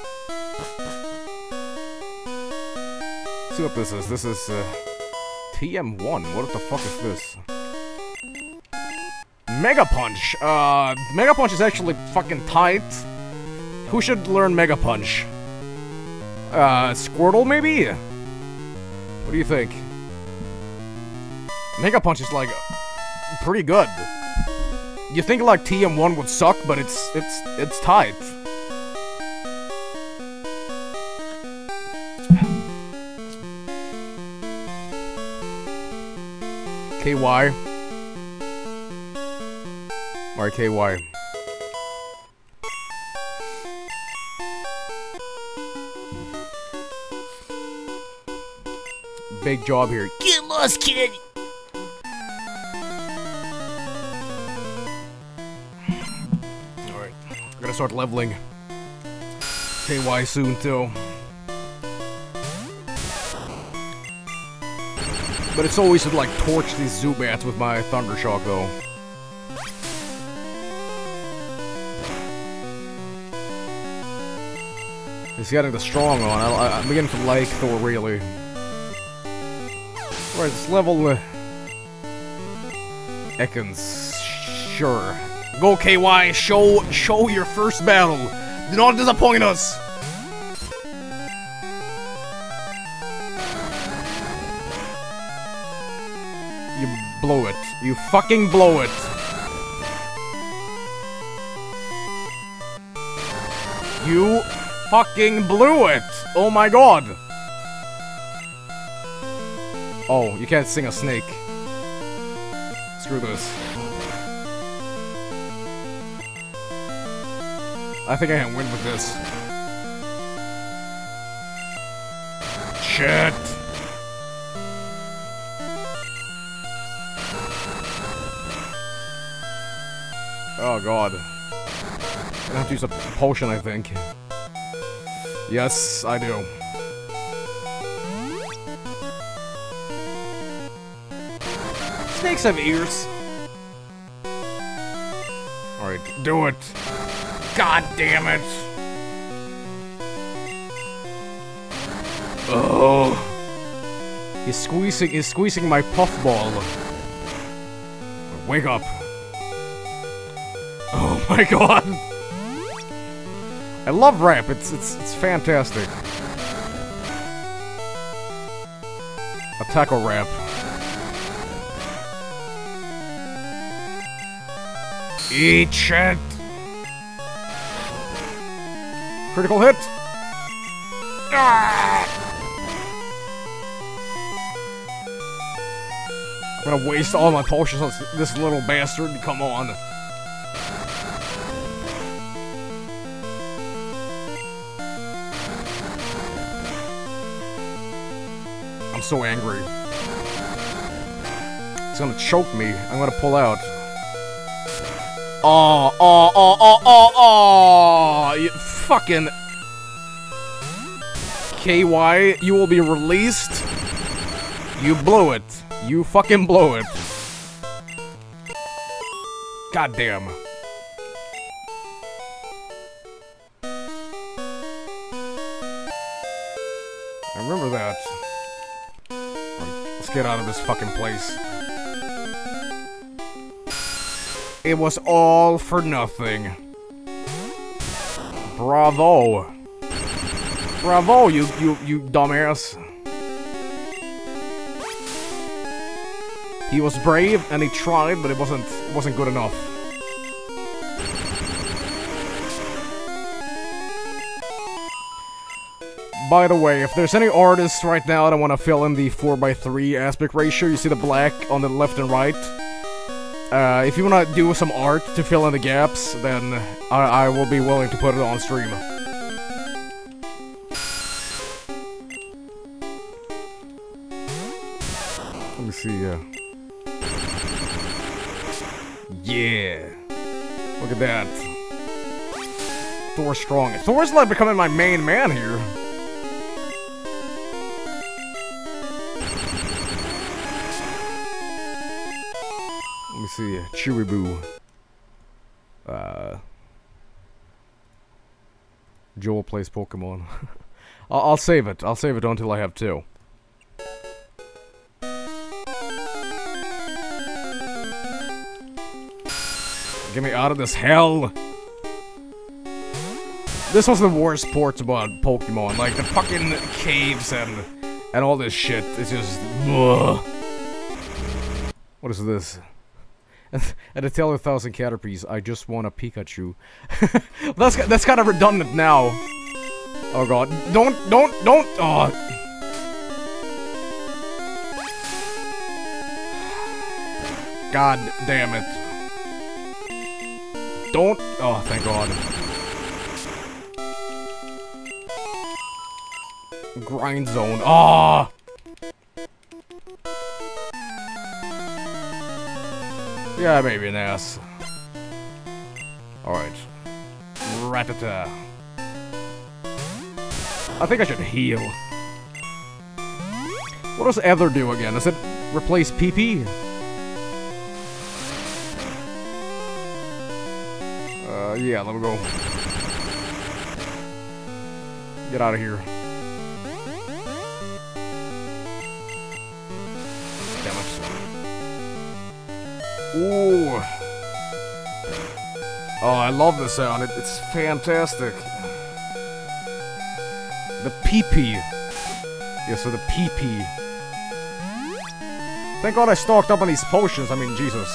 Let's see what this is. This is, uh, T M one. What the fuck is this? Mega Punch! Uh, Mega Punch is actually fucking tight. Who should learn Mega Punch? Uh, Squirtle, maybe? What do you think? Mega Punch is, like, pretty good. You think, like, T M one would suck, but it's, it's, it's tight. K Y. Or K Y. Big job here. get lost, kid. Alright. I'm gonna start leveling K Y soon, too. But it's always to, like, torch these Zubats with my Thunder Shock, though. He's getting the strong on. I, I'm beginning to like Thor, really. Alright, this level... Uh, Ekans. Sure. Go, K Y! Show, show your first battle! Do not disappoint us! You blow it. You fucking blow it. You fucking blew it. Oh my god. Oh, you can't sing a snake. Screw this. I think I can win with this. Shit. Oh god. I'm gonna have to use a potion, I think. Yes, I do. Snakes have ears. Alright, do it. God damn it. Oh. He's squeezing, he's squeezing my puffball. Wake up. Oh my god. I love rap, it's, it's, it's fantastic. A taco wrap. Eat shit. Critical hit. Ah! I'm gonna waste all my potions on this little bastard. Come on. I'm so angry. It's gonna choke me. I'm gonna pull out. Oh, oh, oh, oh, oh, oh! You fucking... K Y, you will be released. You blew it. You fucking blew it. God damn. I remember that. Right, let's get out of this fucking place. It was all for nothing. Bravo. Bravo, you, you, you dumbass. He was brave and he tried, but it wasn't, it wasn't good enough. By the way, if there's any artists right now that want to fill in the four by three aspect ratio, you see the black on the left and right. Uh, if you want to do some art to fill in the gaps, then I, I will be willing to put it on stream. Let me see, uh... yeah! Look at that. Thor's strong. Thor's like becoming my main man here. Let me see, Chewy Boo. Uh, Joel plays Pokemon. I'll, I'll save it. I'll save it until I have two. Get me out of this hell. This was the worst part about Pokemon. Like the fucking caves and and all this shit. It's just. Ugh. What is this? At a tale of a thousand Caterpies, I just want a Pikachu. that's that's kind of redundant now. Oh god, don't don't don't. Oh. God damn it! Don't. Oh, thank God. Grind zone. Ah. Oh. Yeah, maybe an ass. Alright. Ratata. I think I should heal. What does Ether do again? Does it replace P P? Uh, yeah, let me go. Get out of here. Ooh. Oh, I love the sound. It, it's fantastic. The pee-pee. Yeah, so the pee-pee. Thank God I stocked up on these potions. I mean, Jesus.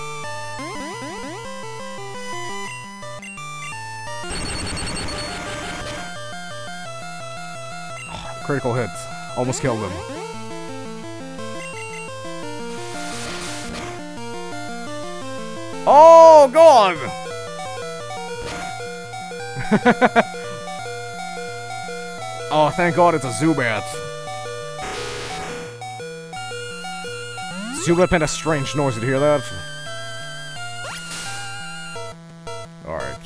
Oh, critical hit. Almost killed him. Oh, God! Oh, thank God it's a Zubat. Zubat made a strange noise. Did you hear that? Alright.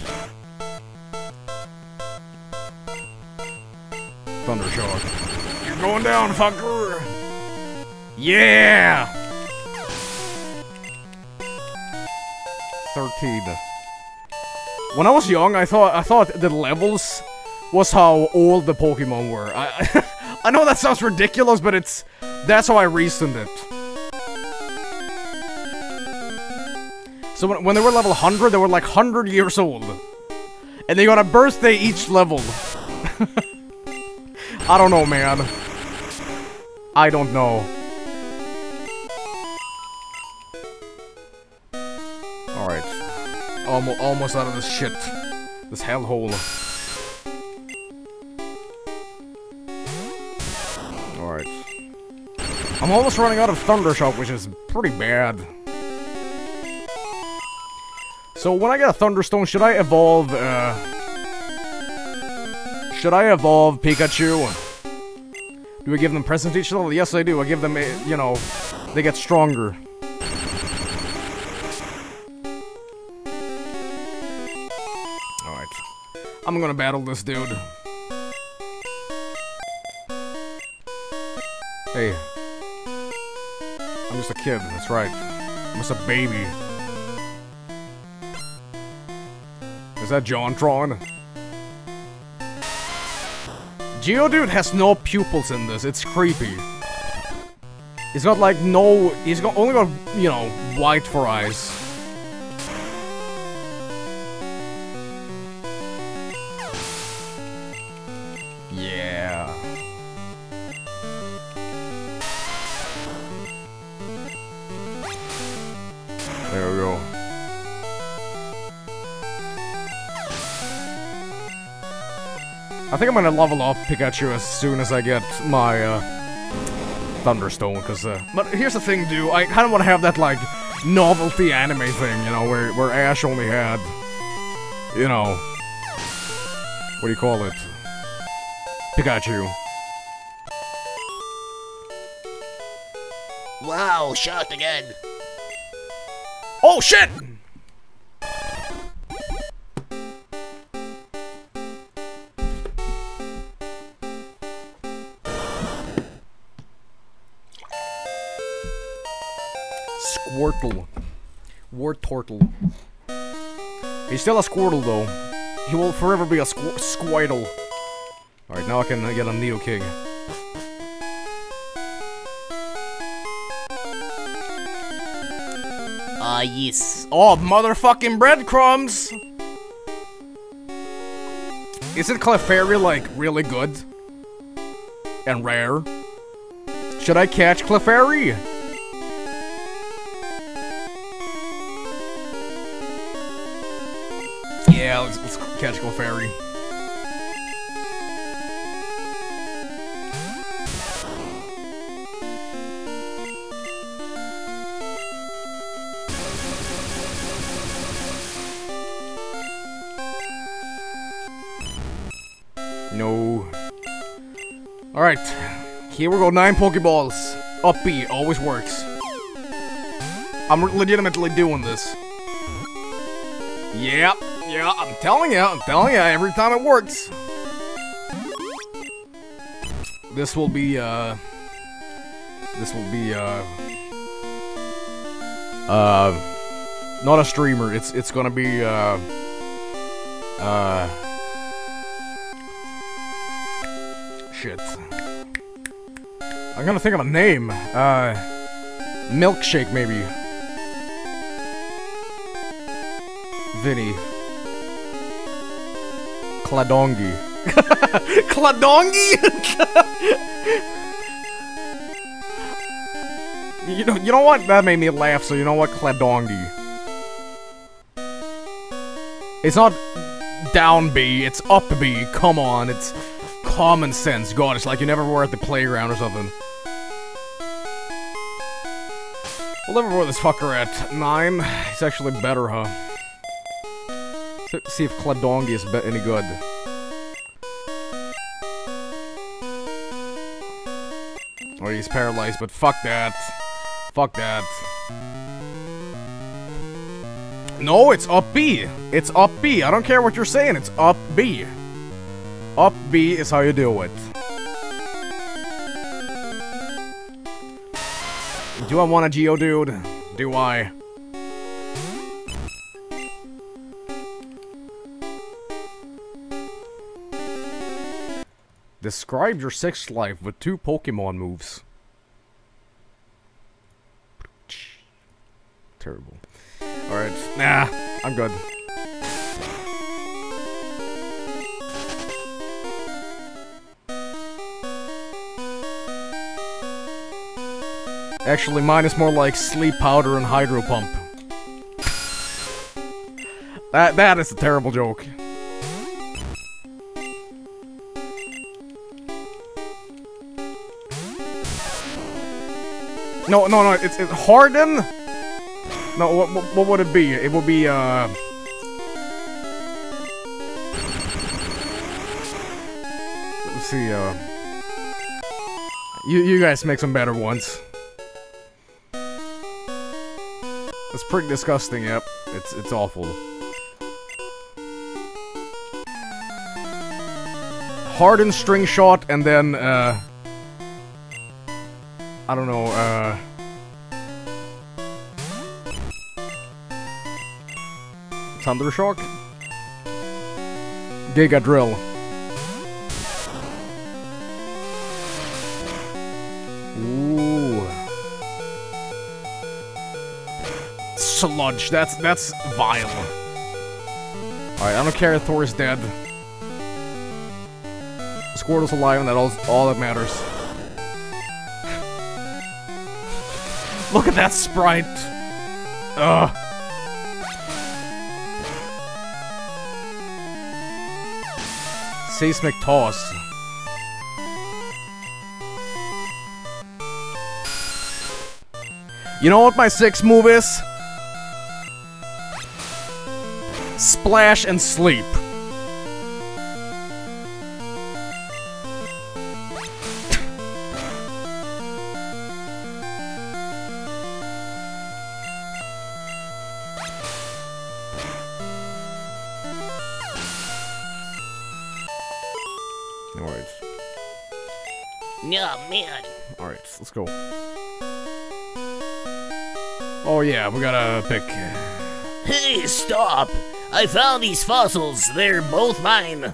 Thundershock. You're going down, fucker! Yeah! thirteen. When I was young, I thought I thought the levels was how old the Pokemon were. I I know that sounds ridiculous, but it's that's how I reasoned it. So when, when they were level one hundred, they were like one hundred years old. And they got a birthday each level. I don't know, man. I don't know. Alright. Almost, almost out of this shit. This hellhole. Alright. I'm almost running out of Thunder Shock, which is pretty bad. So when I get a Thunderstone, should I evolve, uh... Should I evolve Pikachu? Do I give them presents each level? Yes, I do. I give them, you know, they get stronger. Alright. I'm gonna battle this dude. Hey. I'm just a kid, that's right. I'm just a baby. Is that Jontron? Geodude has no pupils in this, it's creepy. He's got like no... He's got only got, you know, white for eyes. Yeah. There we go. I think I'm gonna level up Pikachu as soon as I get my, uh, Thunderstone, because, uh... But here's the thing, dude, I kinda wanna have that, like, novelty anime thing, you know, where, where Ash only had, you know... What do you call it? Pikachu. Wow, shocked again. Oh, shit! Squirtle. Wartortle. He's still a Squirtle, though. He will forever be a squ Squirtle. Alright, now I can uh, get a Nidoking. Ah, uh, yes. Oh, motherfucking breadcrumbs! Isn't Clefairy, like, really good? And rare? Should I catch Clefairy? Yeah, let's, let's catch Clefairy. No. Alright. Here we go, nine Pokeballs. Up B, always works. I'm legitimately doing this. Yep. Yeah, I'm telling you, I'm telling you, every time it works. This will be, uh... This will be, uh... Uh... Not a streamer, it's, it's gonna be, uh... Uh... Shit. I'm gonna think of a name. Uh... Milkshake, maybe. Vinny. Cladongi. Cladongi? you know, you know what? That made me laugh, so you know what? Cladongi. It's not down B, it's up B. Come on, it's common sense. God, it's like you never were at the playground or something. We'll never wear this fucker at nine. It's actually better, huh? See if Cladongi is any good. Or he's paralyzed, but fuck that. Fuck that. No, it's up B. It's up B. I don't care what you're saying, it's up B. Up B is how you do it. Do I want a Geodude? Do I? Describe your sex life with two Pokemon moves. Terrible. Alright, nah, I'm good. Actually, mine is more like sleep powder and hydro pump. That that is a terrible joke. No, no, no, it's, it's Harden? No, what, what, what would it be? It would be, uh... Let's see, uh... You, you guys make some better ones. It's pretty disgusting, yep. It's, it's awful. Harden string shot, and then, uh... I don't know, uh... Thundershock? Giga Drill. Ooh. Sludge, that's, that's vile. Alright, I don't care if Thor is dead. Squirtle's alive, and that's all, all that matters. Look at that sprite! Ugh. Seismic Toss. You know what my sixth move is? Splash and Sleep. Alright. Yeah, man. Alright, let's go. Oh yeah, we gotta pick. Hey, stop! I found these fossils. They're both mine.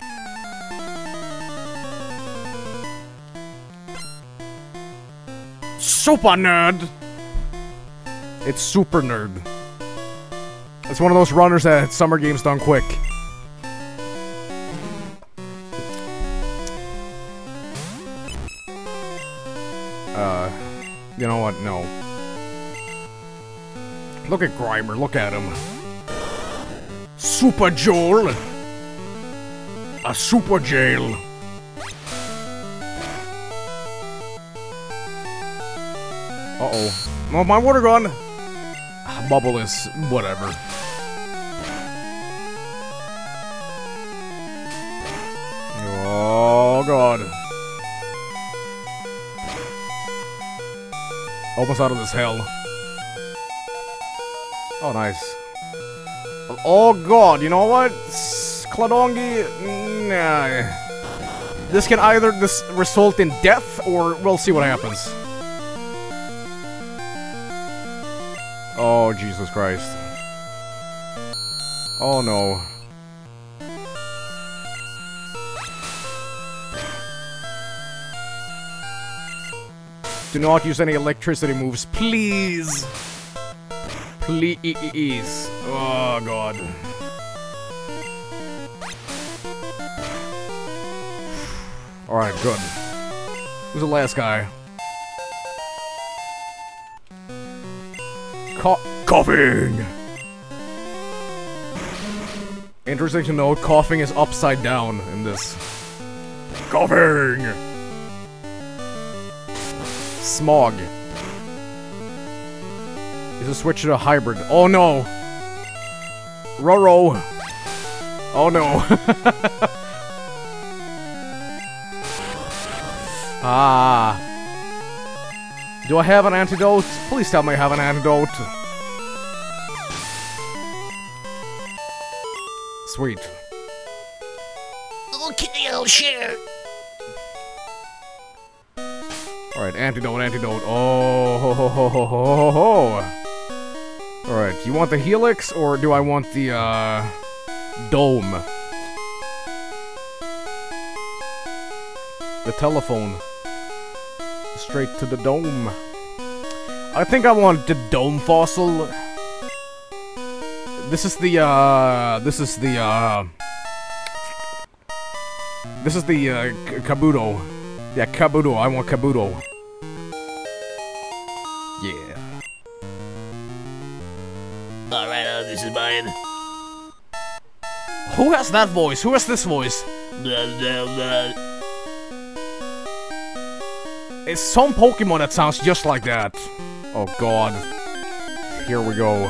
Super Nerd! It's Super Nerd. It's one of those runners that Summer Games done quick. Uh, you know what? No. Look at Grimer, look at him. Super Joel! A Super Jail! Uh-oh. Oh, my water gun! Bubble is whatever. Oh, God. Almost out of this hell. Oh, nice. Oh, God, you know what? Cladongi... Nah. This can either this result in death, or we'll see what happens. Oh, Jesus Christ. Oh, no. Do not use any electricity moves, please! Please. Oh, God. Alright, good. Who's the last guy? Co- coughing! Interesting to note, coughing is upside down in this. Coughing! Smog. Is a switch to a hybrid. Oh no! Roro! Oh no! Ah. Do I have an antidote? Please tell me I have an antidote. Sweet. Okay, I'll share. Alright, antidote, antidote. Oh, ho, ho, ho, ho, ho, ho. Alright, you want the helix, or do I want the, uh, dome? the telephone. Straight to the dome. I think I want the dome fossil. This is the, uh... This is the, uh... This is the, uh, Kabuto. Yeah, Kabuto. I want Kabuto. Yeah. Alright, uh, this is mine. Who has that voice? Who has this voice? Blah, blah, blah. It's some Pokemon that sounds just like that. Oh god. Here we go.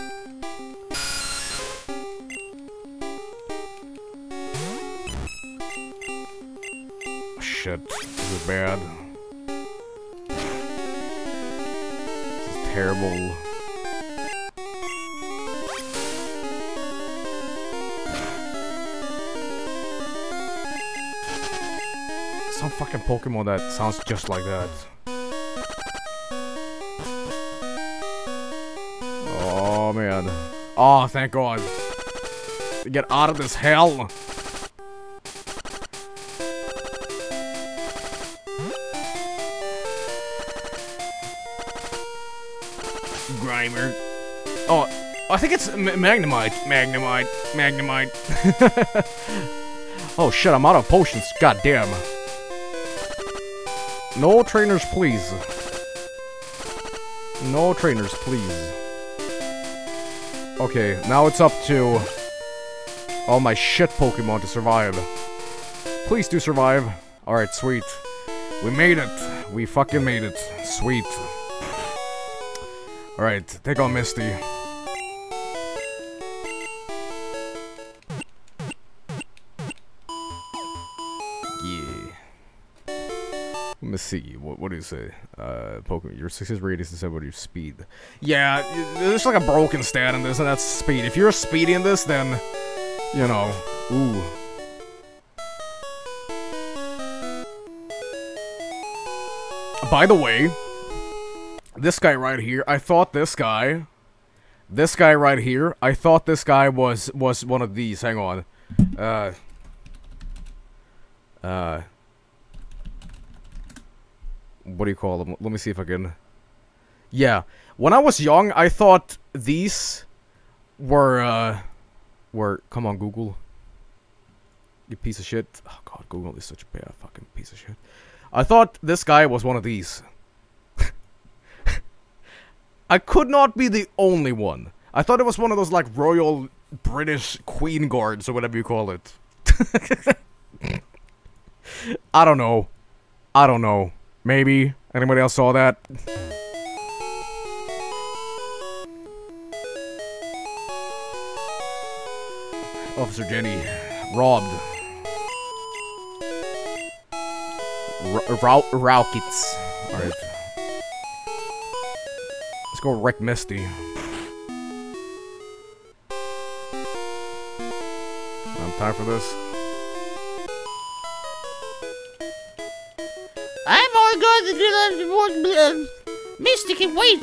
Shit. This is bad. This is terrible. Some fucking Pokemon that sounds just like that. Oh man. Oh, thank god. Get out of this hell. Grimer. Oh, I think it's M Magnemite. Magnemite. Magnemite. Oh shit, I'm out of potions. God damn. No trainers, please. No trainers, please. Okay, now it's up to all my shit Pokemon to survive. Please do survive. Alright, sweet. We made it. We fucking made it. Sweet. Alright, take on Misty. Let me see. What, what do you say? Uh, Pokemon. Your success radius is about your speed. Yeah, there's like a broken stat in this, and that's speed. If you're speedy in this, then, you know, ooh. By the way, this guy right here, I thought this guy, this guy right here, I thought this guy was was one of these. Hang on. Uh. Uh. What do you call them? Let me see if I can... Yeah. When I was young, I thought these were, uh... Were... Come on, Google. You piece of shit. Oh, God, Google is such a bad fucking piece of shit. I thought this guy was one of these. I could not be the only one. I thought it was one of those, like, Royal British Queen Guards, or whatever you call it. I don't know. I don't know. Maybe. Anybody else saw that? Officer Jenny. Robbed. R Rockets. Alright. Let's go wreck Misty. I'm time for this. I'm all good to do that. Misty can wait.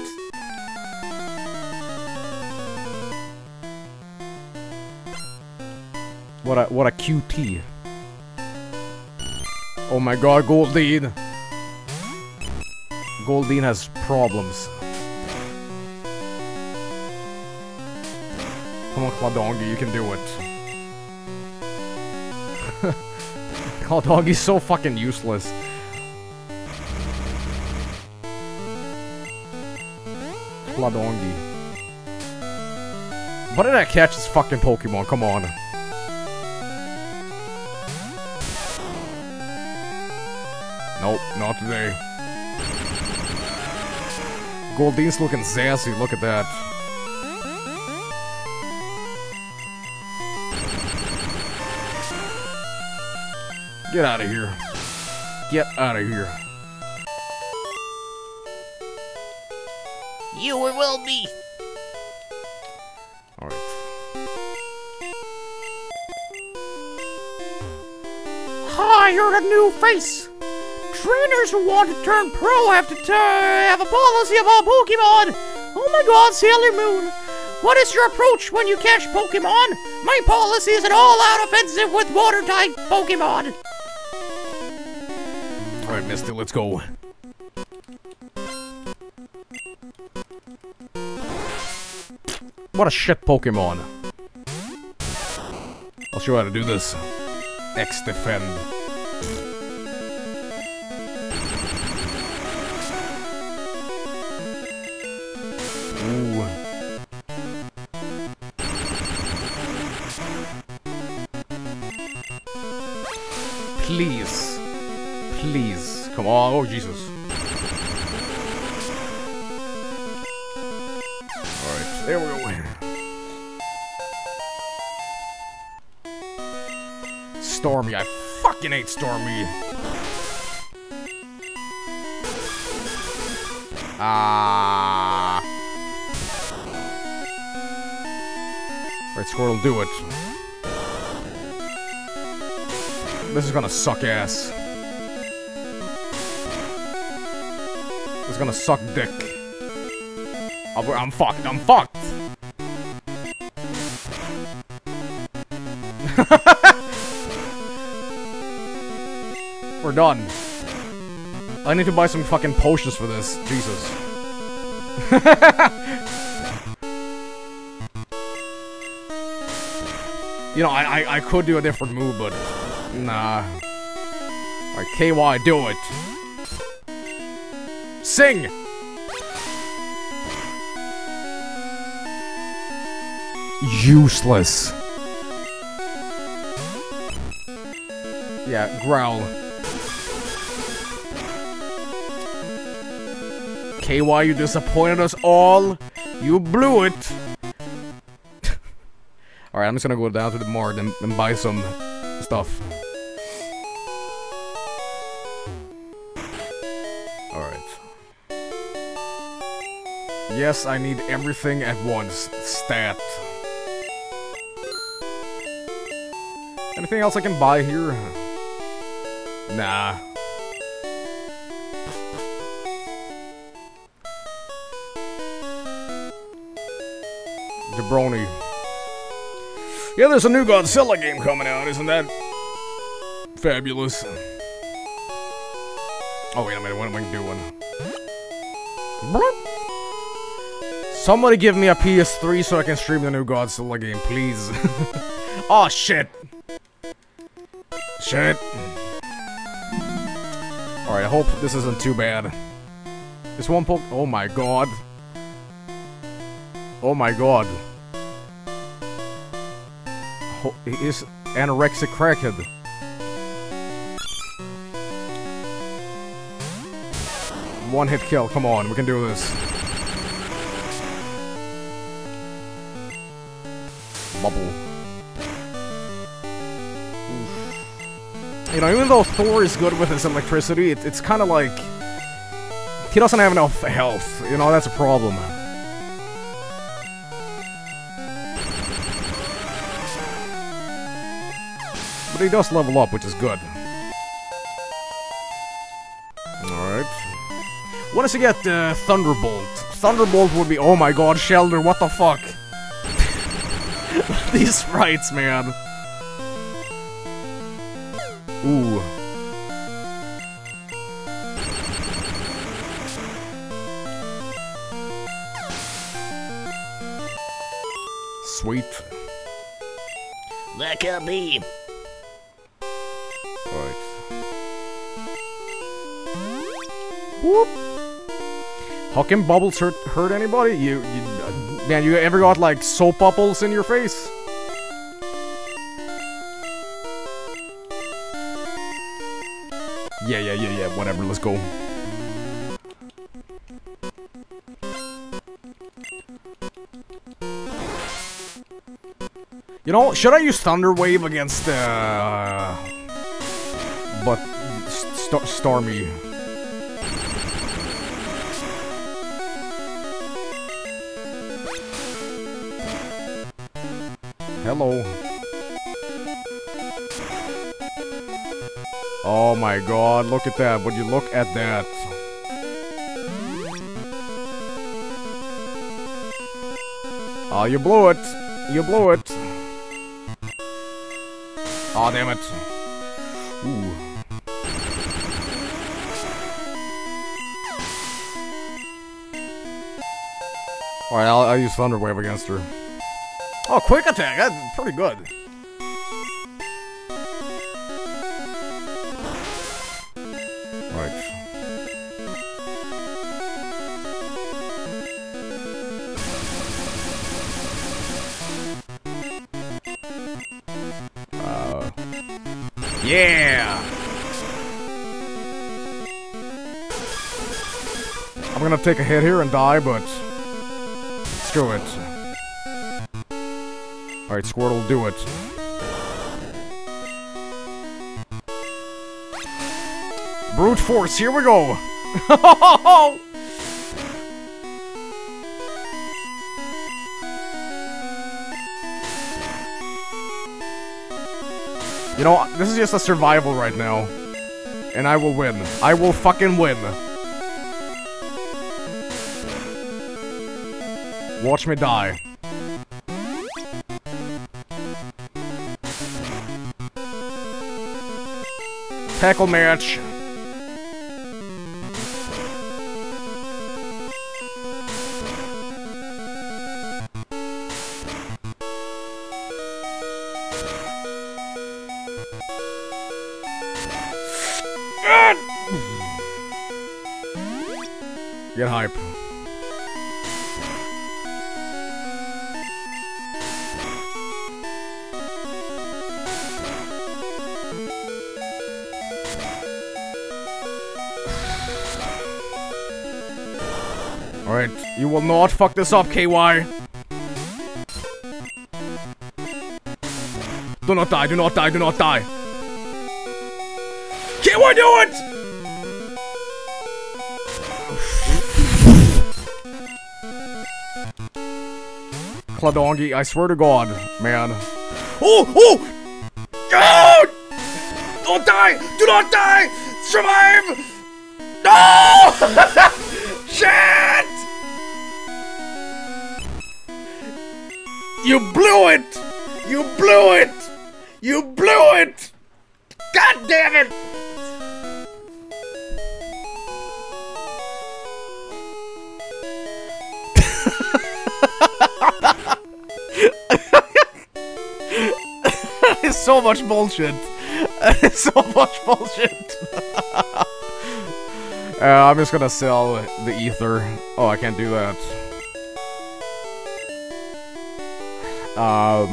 What a what a Q T. Oh my god, Goldeen. Goldeen has problems. Come on, Clawdongy, you can do it. Clawdongy's so fucking useless. Clawdongy. Why did I catch this fucking Pokemon? Come on. Nope, not today. Goldeen's looking sassy, look at that. Get out of here. Get out of here. You or will be. Alright. Hi, you're a new face. Trainers who want to turn pro have to have a policy about Pokemon. Oh my god, Sailor Moon. What is your approach when you catch Pokemon? My policy is an all-out offensive with water-type Pokemon. Alright, Misty, let's go. What a shit Pokemon. I'll show you how to do this. X defend. Ooh. Please. Please. Come on. Oh, Jesus. Alright, there we go. Stormy. I fucking hate Stormy. Ah. Alright, Squirtle, do it. This is gonna suck ass. This is gonna suck dick. I'm, I'm fucked. I'm fucked. We're done. I need to buy some fucking potions for this. Jesus. You know, I, I I could do a different move, but nah. Alright, K Y, do it. Sing! Useless. Yeah, growl. K Y, you disappointed us all. You blew it. Alright, I'm just gonna go down to the mart and, and buy some stuff. Alright. Yes, I need everything at once. Stat. Anything else I can buy here? Nah. Jabroni. Yeah, there's a new Godzilla game coming out, isn't that fabulous? Oh, wait a minute, what am I doing? Somebody give me a P S three so I can stream the new Godzilla game, please. Oh, shit. Shit. Alright, I hope this isn't too bad. This one poke- oh my god. Oh my god. Ho he is anorexic crackhead. One hit kill, come on, we can do this. Bubble. You know, even though Thor is good with his electricity, it, it's kind of like... he doesn't have enough health, you know, that's a problem. But he does level up, which is good. Alright. What does he get? Uh, Thunderbolt. Thunderbolt would be... oh my god, Shelter, what the fuck? These sprites, man. Ooh. Sweet. Let it be. Alright. Whoop. How can bubbles hurt hurt anybody? You, you uh, man, you ever got like soap bubbles in your face? Yeah, yeah, yeah, yeah, whatever, let's go. You know, should I use Thunder Wave against, uh... but... St Stormy? Hello. Oh my god, look at that. Would you look at that? Oh, you blew it. You blew it. Oh, damn it. Ooh. Alright, I'll, I'll use Thunder Wave against her. Oh, quick attack! That's pretty good. Right. Uh, yeah! I'm gonna take a hit here and die, but screw it. Alright, Squirtle, do it. Brute force, here we go! You know, this is just a survival right now. And I will win. I will fucking win. Watch me die. Tackle match. Get hype. Alright, you will not fuck this up, K Y. Do not die, do not die, do not die. K Y, do it! Cladongi, I swear to God, man. Oh, oh! Oh! Don't die! Do not die! Survive! No! Shit! You blew it! You blew it! You blew it! God damn it! It's so much bullshit. It's so much bullshit. uh, I'm just gonna sell the ether. Oh, I can't do that. Um,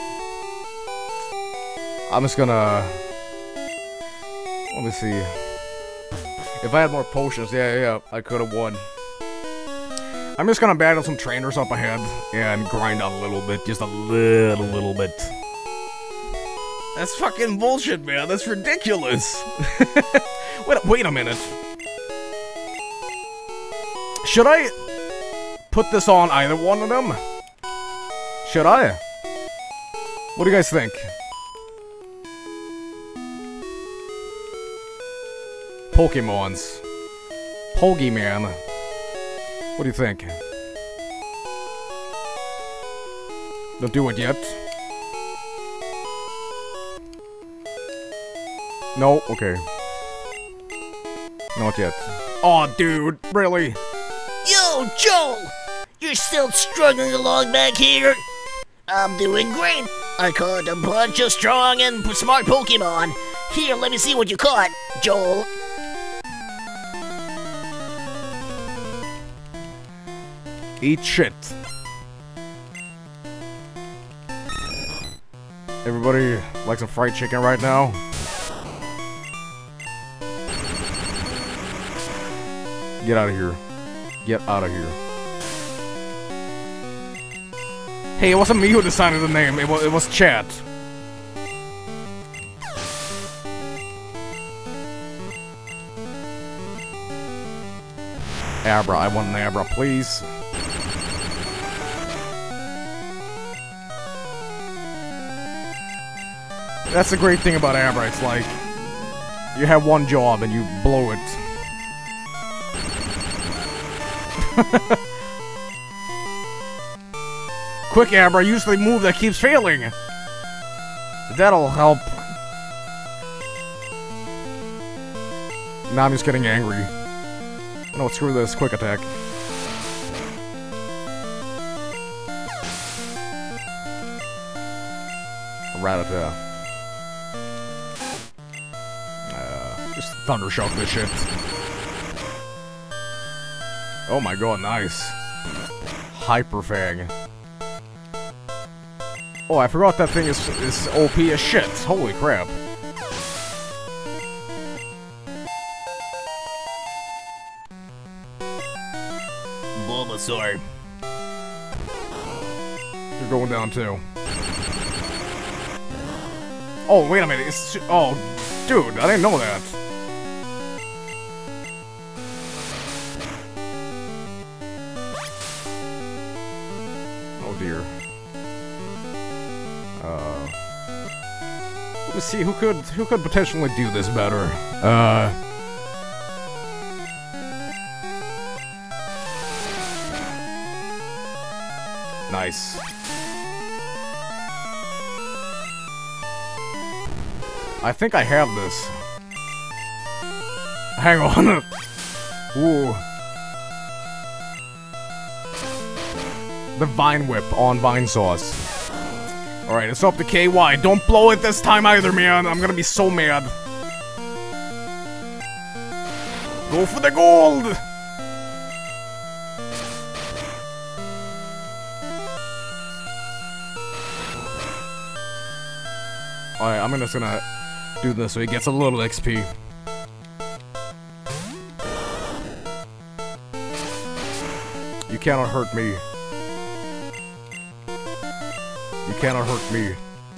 I'm just gonna. Let me see. If I had more potions, yeah, yeah, I could have won. I'm just gonna battle some trainers up ahead and grind out a little bit, just a little, little bit. That's fucking bullshit, man. That's ridiculous. wait, wait a minute. Should I put this on either one of them? Should I? What do you guys think? Pokemons. Pokemon. What do you think? Don't do it yet. No? Okay. Not yet. Aw, oh, dude, really? Yo, Joel! You're still struggling along back here? I'm doing great. I caught a bunch of strong and smart Pokemon. Here, let me see what you caught, Joel. Eat shit. Everybody likes some fried chicken right now? Get out of here. Get out of here. Hey, it wasn't me who decided the name, it was, it was chat. Abra, I want an Abra, please. That's the great thing about Abra, it's like, you have one job and you blow it. Quick, Abra, use the move that keeps failing. That'll help. Now I'm just getting angry. No, screw this. Quick attack. Rattata. Uh, just Thunder Shock this shit. Oh my god, nice. Hyper Fang. Oh, I forgot that thing is, is O P as shit. Holy crap. Bulbasaur. You're going down too. Oh, wait a minute. It's, oh, dude, I didn't know that. Oh dear. Uh, let me see who could who could potentially do this better. Uh. Nice. I think I have this. Hang on. Ooh. The Vine Whip on Vinesauce. Alright, it's up to K Y. Don't blow it this time either, man. I'm gonna be so mad. Go for the gold! Alright, I'm just gonna do this so he gets a little X P. You cannot hurt me. You cannot hurt me.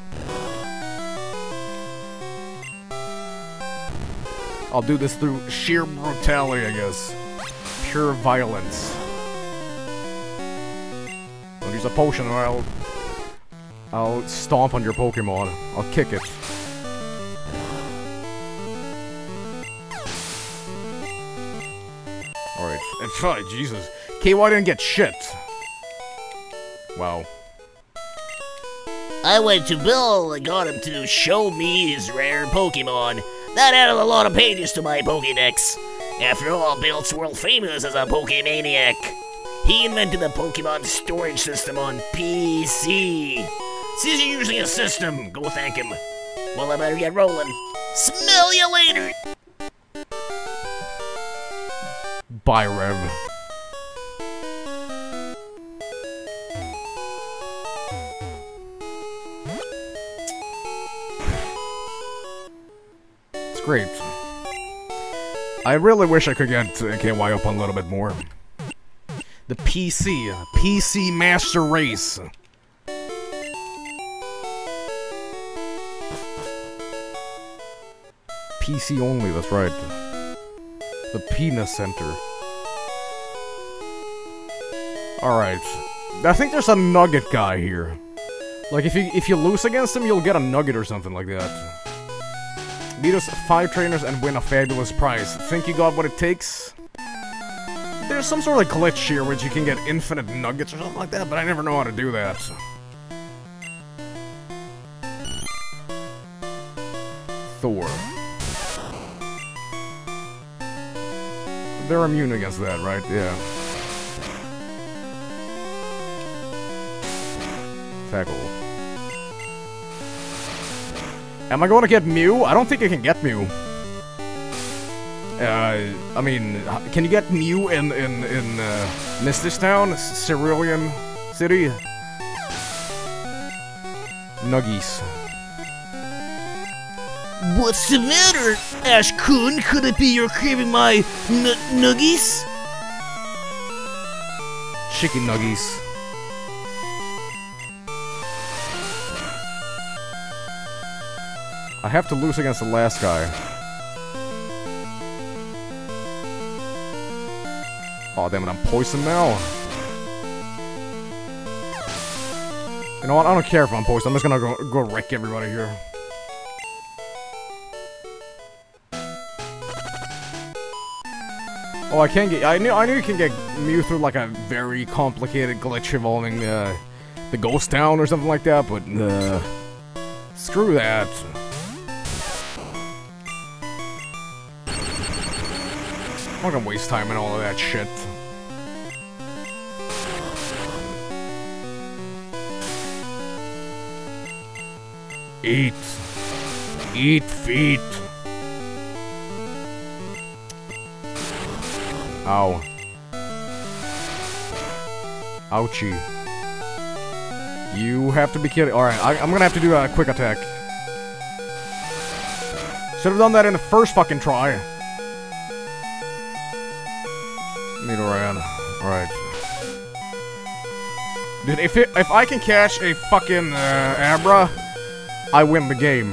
I'll do this through sheer brutality, I guess. Pure violence. I'll use a potion or I'll... I'll stomp on your Pokemon. I'll kick it. Alright, and try, Jesus. K Y didn't get shit. Wow. I went to Bill and got him to show me his rare Pokemon. That added a lot of pages to my Pokédex. After all, Bill's world famous as a Pokemaniac. He invented the Pokemon storage system on P C. Since you're using a system, go thank him. Well, I better get rolling. Smell you later! Bye, Rev. It's great. I really wish I could get K Y up on a little bit more. The P C. P C Master Race. P C only, that's right. The Penis Center. Alright. I think there's a nugget guy here. Like, if you if you lose against him, you'll get a nugget or something like that. Beat us five trainers and win a fabulous prize. Think you got what it takes? There's some sort of glitch here which you can get infinite nuggets or something like that, but I never know how to do that. Thor. They're immune against that, right? Yeah. Tackle. Am I going to get Mew? I don't think I can get Mew. Uh, I mean, can you get Mew in, in, in, uh, Misty Town? Cerulean City? Nuggies. What's the matter, Ash-kun? Could it be you're craving my n nuggies? Chicken Nuggies. I have to lose against the last guy. Oh damn it, I'm poisoned now. You know what, I don't care if I'm poisoned, I'm just gonna go, go wreck everybody here. Oh, I can't get- I knew- I knew you can get Mew through like a very complicated glitch involving, uh, the Ghost Town or something like that, but, uh... screw that. I'm not gonna waste time in all of that shit. Eat. Eat feet. Ow. Ouchie. You have to be kidding. Alright, I'm gonna have to do a quick attack. Should have done that in the first fucking try. Nidoran. Alright. Dude, if it, if I can catch a fucking uh, Abra, I win the game.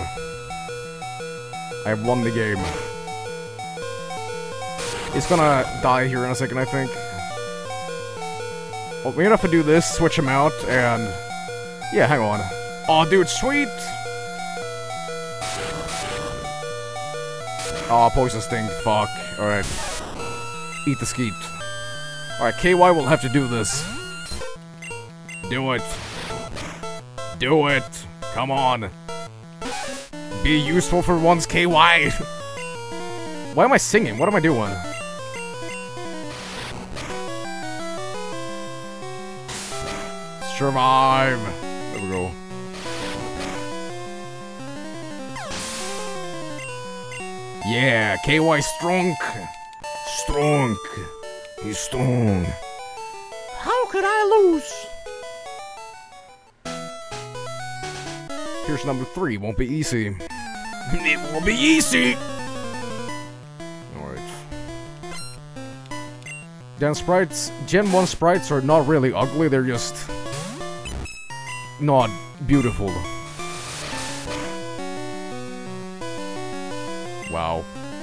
I have won the game. He's gonna die here in a second, I think. Well, we have to do this, switch him out, and... Yeah, hang on. Aw, dude, sweet! Aw, poison sting, fuck. Alright. Eat the skeet. Alright, K Y will have to do this. Do it. Do it. Come on. Be useful for once, K Y! Why am I singing? What am I doing? Survive! There we go. Yeah, K Y strong. Strong. He's strong. How could I lose? Here's number three. Won't be easy. It will be easy. Alright. Gen sprites, Gen one sprites are not really ugly, they're just not beautiful. Wow.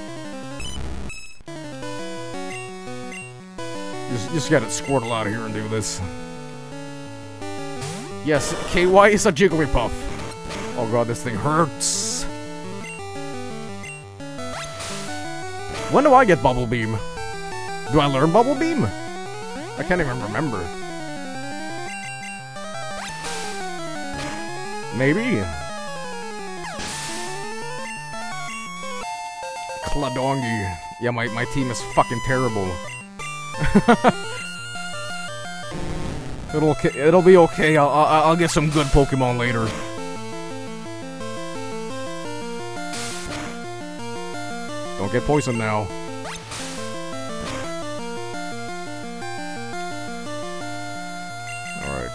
Just, just get it Squirtle out of here and do this. Yes, K Y is a Jigglypuff. Oh god, this thing hurts. When do I get Bubble Beam? Do I learn Bubble Beam? I can't even remember. Maybe? Cladongi. Yeah, my, my team is fucking terrible. it'll, it'll be okay, I'll, I'll, I'll get some good Pokemon later. Don't get poisoned now. Alright.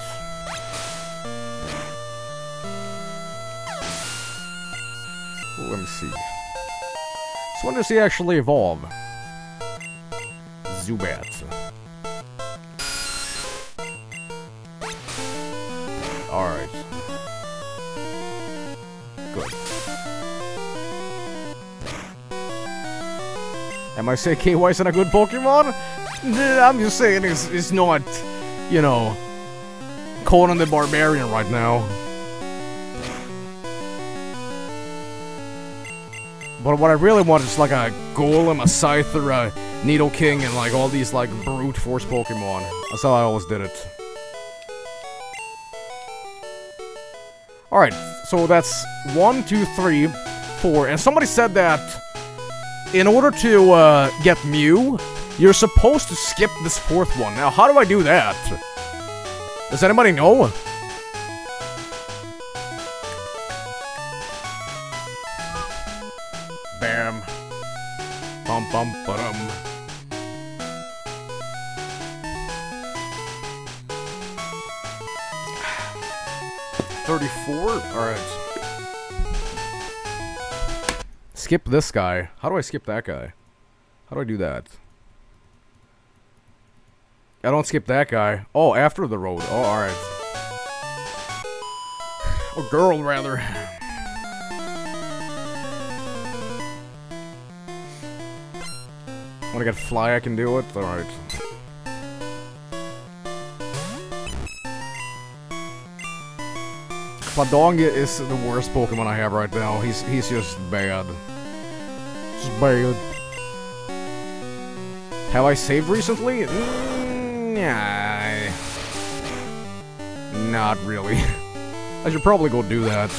Let me see. So when does he actually evolve? Zubat. Alright. Good. Am I saying K Y's not a good Pokemon? I'm just saying it's, it's not, you know, Conan the Barbarian right now. But what I really want is like a Golem, a Scyther, a Nidoking, and like all these like brute force Pokemon. That's how I always did it. Alright, so that's one, two, three, four, and somebody said that in order to uh, get Mew, you're supposed to skip this fourth one. Now, how do I do that? Does anybody know? Bam. Bum bum ba-dum. thirty-four? Alright. Skip this guy. How do I skip that guy? How do I do that? I don't skip that guy. Oh, after the road. Oh, alright. Or girl, rather. When I get fly, I can do it. Alright. Cladonga is the worst Pokemon I have right now. He's he's just bad. Just bad. Have I saved recently? Mm, nah. Not really. I should probably go do that.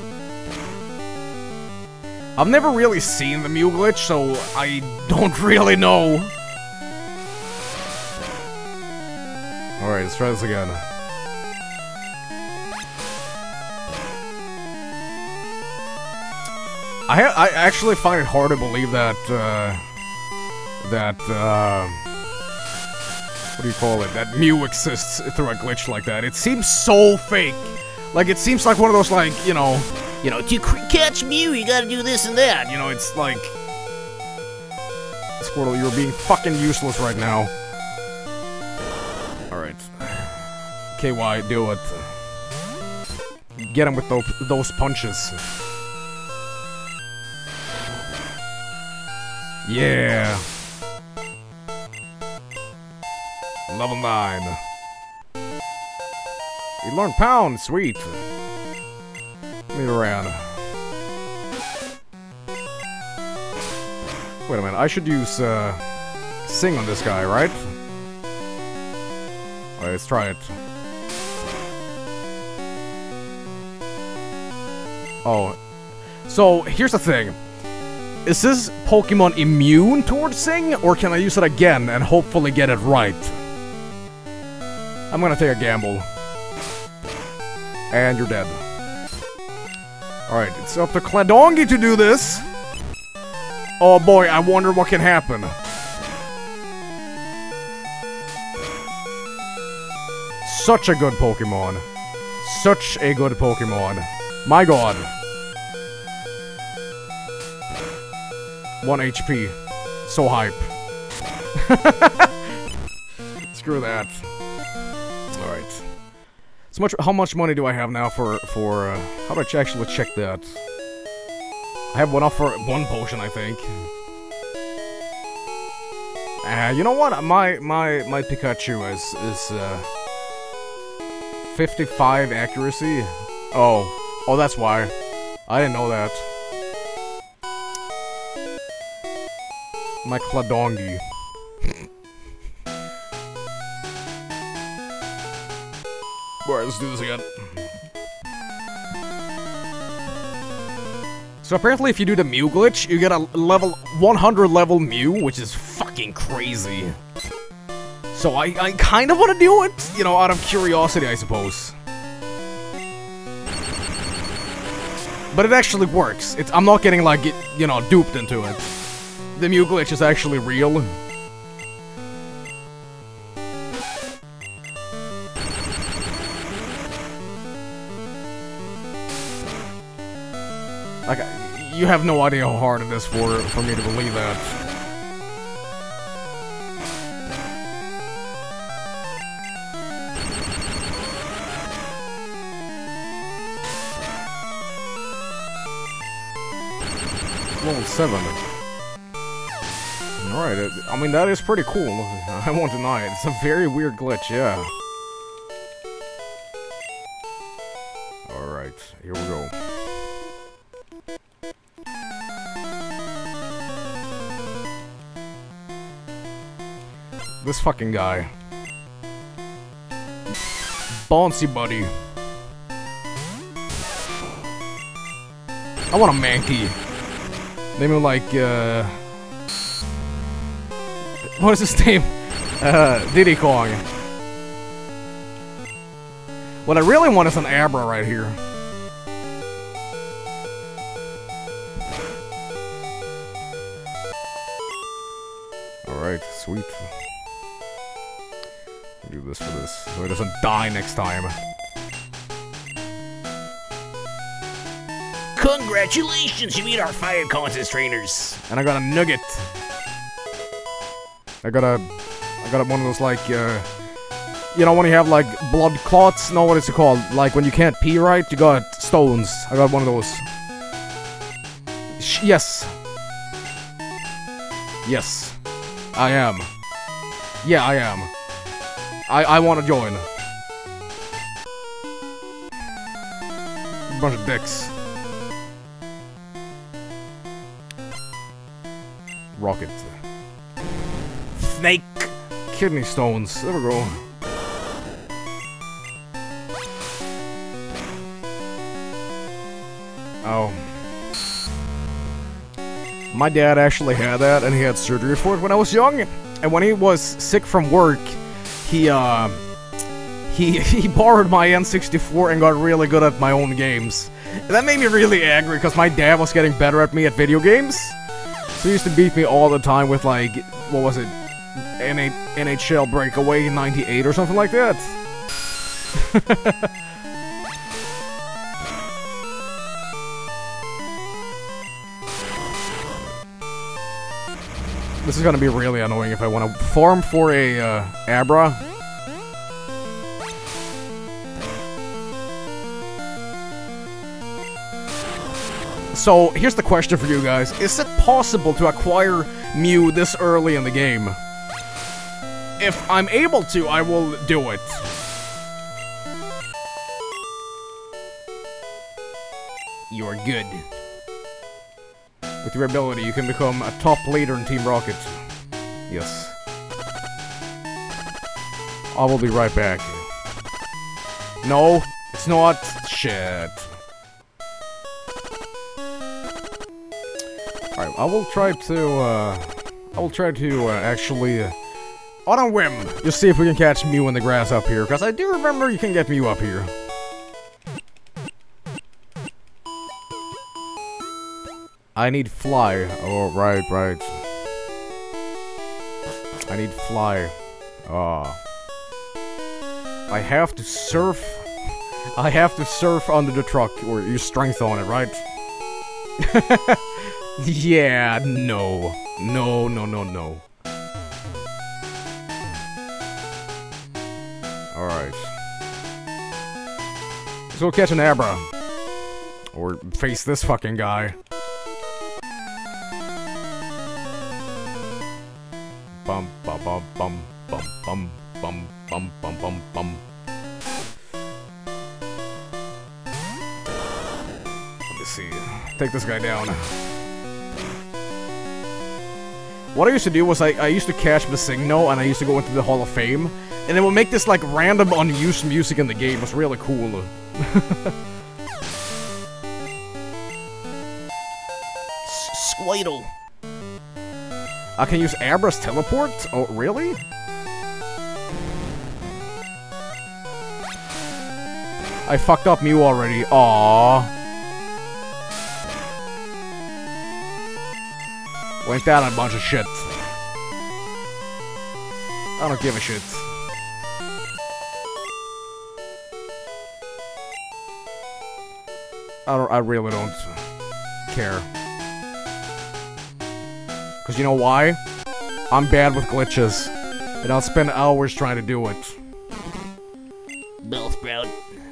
I've never really seen the Mew glitch, so I don't really know. Alright, let's try this again. I ha I actually find it hard to believe that, uh... That, uh... what do you call it? That Mew exists through a glitch like that. It seems so fake. Like, it seems like one of those, like, you know... You know, to catch Mew, you gotta do this and that. You know, it's like... Squirtle, you're being fucking useless right now. Alright. K Y, do it. Get him with those, those punches. Yeah. Level nine. You learned Pound, sweet. Lead around. Wait a minute, I should use, uh, Sing on this guy, right? Alright, let's try it. Oh. So, here's the thing. Is this Pokemon immune towards Sing, or can I use it again and hopefully get it right? I'm gonna take a gamble. And you're dead. Alright, it's up to Cladongi to do this! Oh boy, I wonder what can happen. Such a good Pokemon. Such a good Pokemon. My god. One H P. So hype. Screw that. Alright. So much. How much money do I have now for, for, uh, how do I actually check that? I have one off for one potion, I think. Uh, you know what? My, my, my Pikachu is, is, uh... fifty-five accuracy? Oh. Oh, that's why. I didn't know that. My Cladongi. Alright, let's do this again. So apparently if you do the Mew glitch, you get a level one hundred level Mew, which is fucking crazy. So I, I kind of want to do it, you know, out of curiosity, I suppose. But it actually works. It's, I'm not getting, like, you know, duped into it. The Mew glitch is actually real. Like, you have no idea how hard it is for, for me to believe that. Level seven. Alright, I mean, that is pretty cool. I won't deny it. It's a very weird glitch, yeah. Alright, here we go. This fucking guy. Bouncy buddy. I want a Mankey. Name him like, uh... what is his name? Uh, Diddy Kong. What I really want is an Abra right here. Alright, sweet. Do this for this, so he doesn't die next time. Congratulations, you beat our fire contest trainers. And I got a nugget. I got a, I got a, one of those like, uh, you know when you have like blood clots? No, what is it called? Like when you can't pee right, you got stones. I got one of those. Sh yes. Yes. I am. Yeah, I am. I, I want to join. A bunch of dicks. Rocket. Snake. Kidney stones. There we go. Oh. My dad actually had that, and he had surgery for it when I was young. And when he was sick from work, he, uh... He, he borrowed my N sixty-four and got really good at my own games. That made me really angry because my dad was getting better at me at video games. So he used to beat me all the time with, like, what was it? N H L Breakaway ninety-eight or something like that. This is gonna be really annoying if I want to farm for a uh, Abra. So, here's the question for you guys. Is it possible to acquire Mew this early in the game? If I'm able to, I will do it. You're good. With your ability, you can become a top leader in Team Rocket. Yes. I will be right back. No, it's not. Shit. Alright, I will try to, uh... I will try to, uh, actually, uh, on a whim, just see if we can catch Mew in the grass up here, because I do remember you can get Mew up here. I need fly. Oh, right, right. I need fly. Ah. I have to surf. I have to surf under the truck, or use strength on it, right? Yeah, no. No, no, no, no. Alright. Let's go catch an Abra. Or face this fucking guy. Bum bum bum bum bum bum bum bum bum bum bum. Let me see. Take this guy down. What I used to do was I, I used to catch Masigno and I used to go into the Hall of Fame, and it would make this like random unused music in the game. It was really cool. Squirtle. I can use Abra's teleport? Oh, really? I fucked up Mew already. Aww. Went down a bunch of shit. I don't give a shit. I don't, I really don't care. Because you know why? I'm bad with glitches. And I'll spend hours trying to do it. Bellsprout.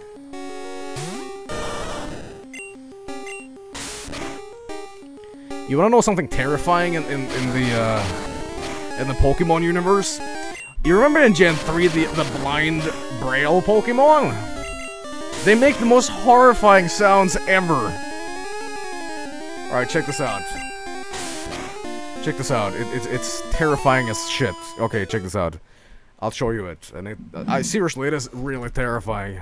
You wanna know something terrifying in, in, in the, uh... in the Pokemon universe? You remember in Gen three, the, the blind Braille Pokemon? They make the most horrifying sounds ever. Alright, check this out. Check this out. It, it, it's terrifying as shit. Okay, check this out. I'll show you it. And it, I seriously, it is really terrifying.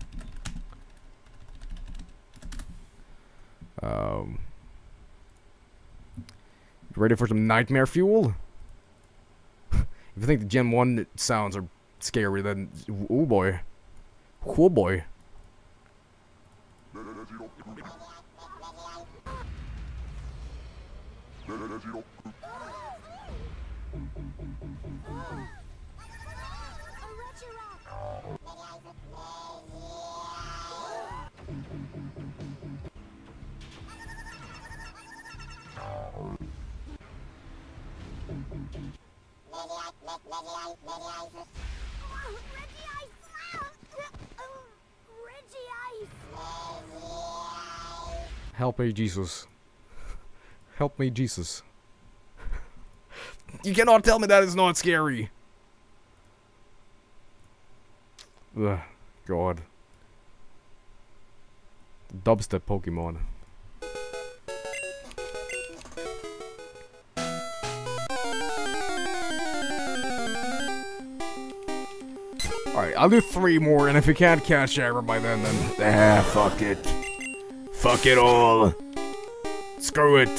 Um, you ready for some nightmare fuel? If you think the Gen one sounds are scary, then oh boy, oh boy. Help me, Jesus. Help me, Jesus. You cannot tell me that is not scary. Ugh, God. Dubstep Pokemon. Alright, I'll do three more, and if you can't catch Abra by then, then... Ah, fuck it. Fuck it all. Screw it.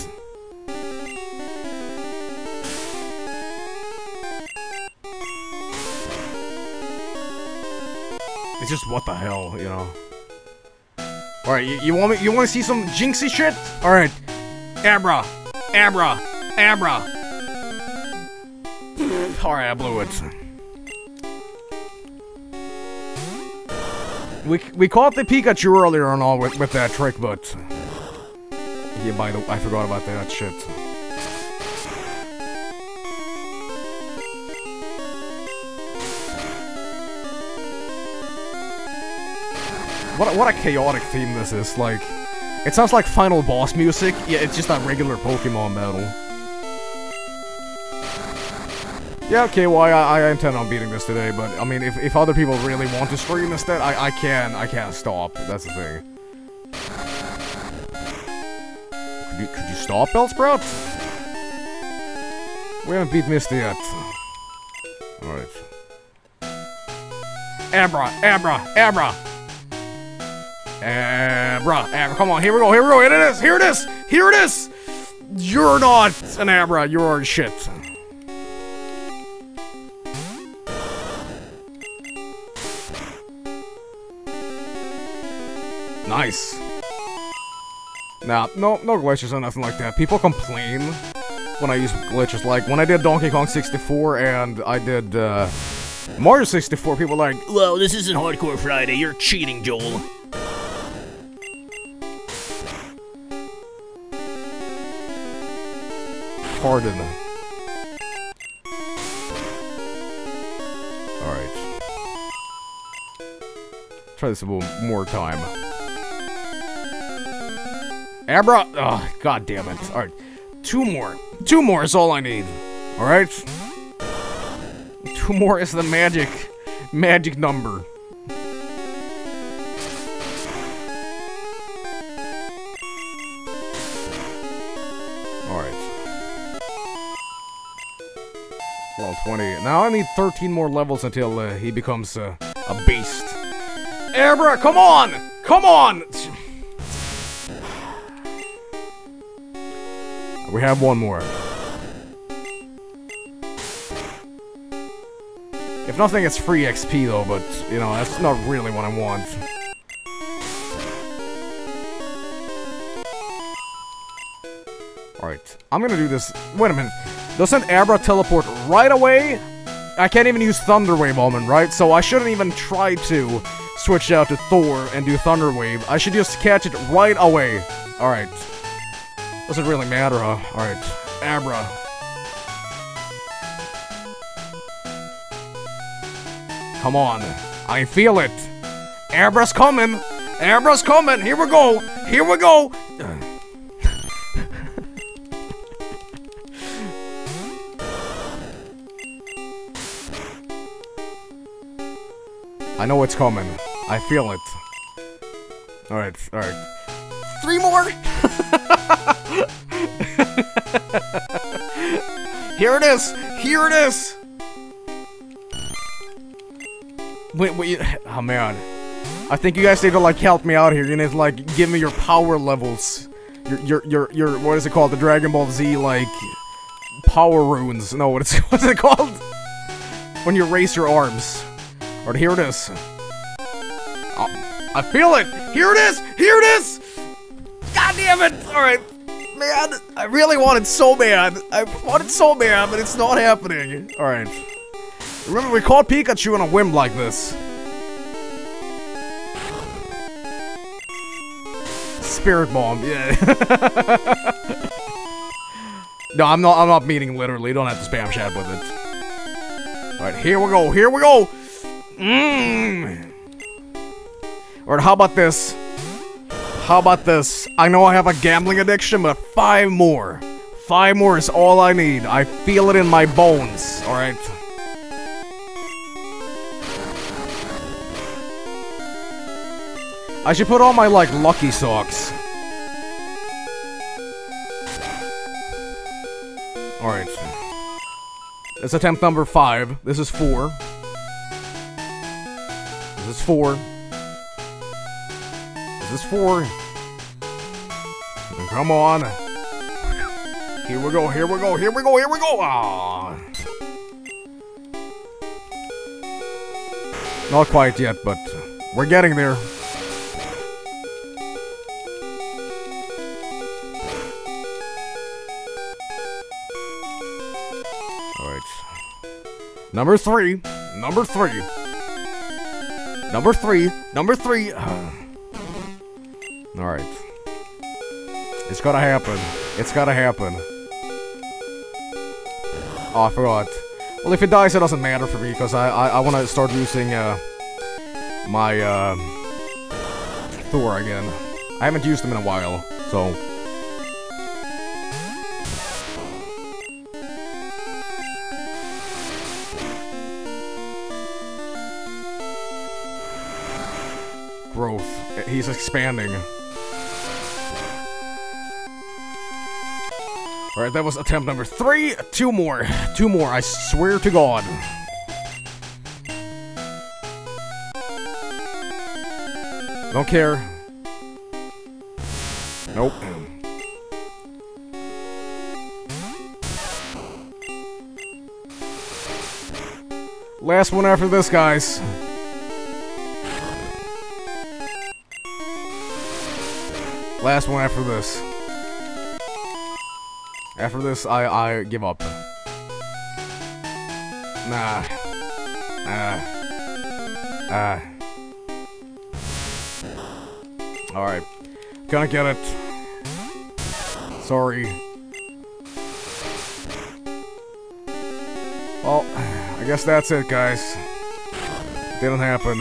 It's just what the hell, you know. Alright, you, you want me? You want to see some jinxie shit? Alright. Abra. Abra. Abra. Alright, I blew it. We, we caught the Pikachu earlier and all with, with that trick, but... Yeah, by the I forgot about that shit. What a, what a chaotic theme this is, like... It sounds like final boss music, yeah, it's just a regular Pokemon battle. Yeah, okay, well, I, I intend on beating this today, but, I mean, if, if other people really want to stream instead, I, I can, I can't stop, that's the thing. Could you, could you stop, Bellsprout? We haven't beat Misty yet. Alright. Abra, Abra, Abra! Abra, Abra, come on, here we go, here we go, here it is, here it is, here it is! You're not an Abra, you're shit. Nice. Nah, no, no glitches or nothing like that. People complain when I use glitches, like when I did Donkey Kong sixty-four and I did, uh, Mario sixty-four, people were like, "Whoa, this isn't Hardcore Friday, you're cheating, Joel." Pardon. Alright. Try this a little more time. Abra! Oh, god damn it. Alright. Two more. Two more is all I need. Alright? Two more is the magic, magic number. Level twenty. Now I need thirteen more levels until uh, he becomes uh, a beast. Abra, come on! Come on! We have one more. If nothing, it's free X P though, but, you know, that's not really what I want. Alright, I'm gonna do this. Wait a minute. Doesn't Abra teleport right away? I can't even use Thunder Wave on him, right? So I shouldn't even try to switch out to Thor and do Thunder Wave. I should just catch it right away. Alright. Doesn't really matter, huh? Alright. Abra. Come on. I feel it. Abra's coming. Abra's coming. Here we go. Here we go. I know it's coming. I feel it. Alright, alright. Three more! Here it is! Here it is! Wait, wait, oh man. I think you guys need to, like, help me out here. You need to, like, give me your power levels. Your, your, your, your, what is it called? The Dragon Ball Z, like, power runes. No, what is, what's it called? When you raise your arms. Alright, here it is. Oh, I feel it! Here it is! Here it is! God damn it! Alright. Man, I really want it so bad. I want it so bad, but it's not happening. Alright. Remember, we caught Pikachu on a whim like this. Spirit Bomb, yeah. No, I'm not, I'm not meaning literally. You don't have to spam chat with it. Alright, here we go, here we go! Mmm. Or how about this? How about this? I know I have a gambling addiction, but five more. Five more is all I need. I feel it in my bones. Alright. I should put on my, like, lucky socks. Alright. That's attempt number five. This is four. This is four. This is four. Come on. Here we go, here we go, here we go, here we go! Aww. Not quite yet, but we're getting there. Number three. Number three. Number three. Number three. Alright. It's gotta happen. It's gotta happen. Oh, I forgot. Well, if it dies, it doesn't matter for me, because I, I, I want to start using, uh, my, uh, Thor again. I haven't used them in a while, so... Growth. He's expanding. Alright, that was attempt number three. Two more. Two more, I swear to God. Don't care. Nope. Last one after this, guys. Last one after this. After this, I, I give up. Nah. Ah. Ah. Alright. Gonna get it. Sorry. Well, I guess that's it, guys. Didn't happen.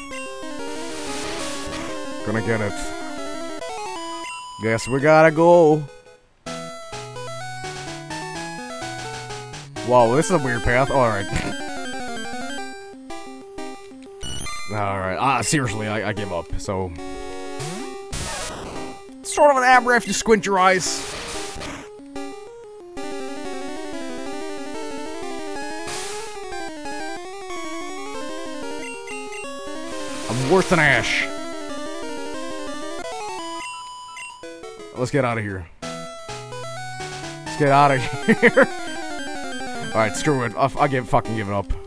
Gonna get it. Guess we gotta go. Wow, this is a weird path. Alright. Alright. Ah, seriously, I, I give up, so... Sort of an abra if you squint your eyes. I'm worth an ash. Let's get out of here. Let's get out of here. Alright, screw it. I'll, I'll give, fucking give it up.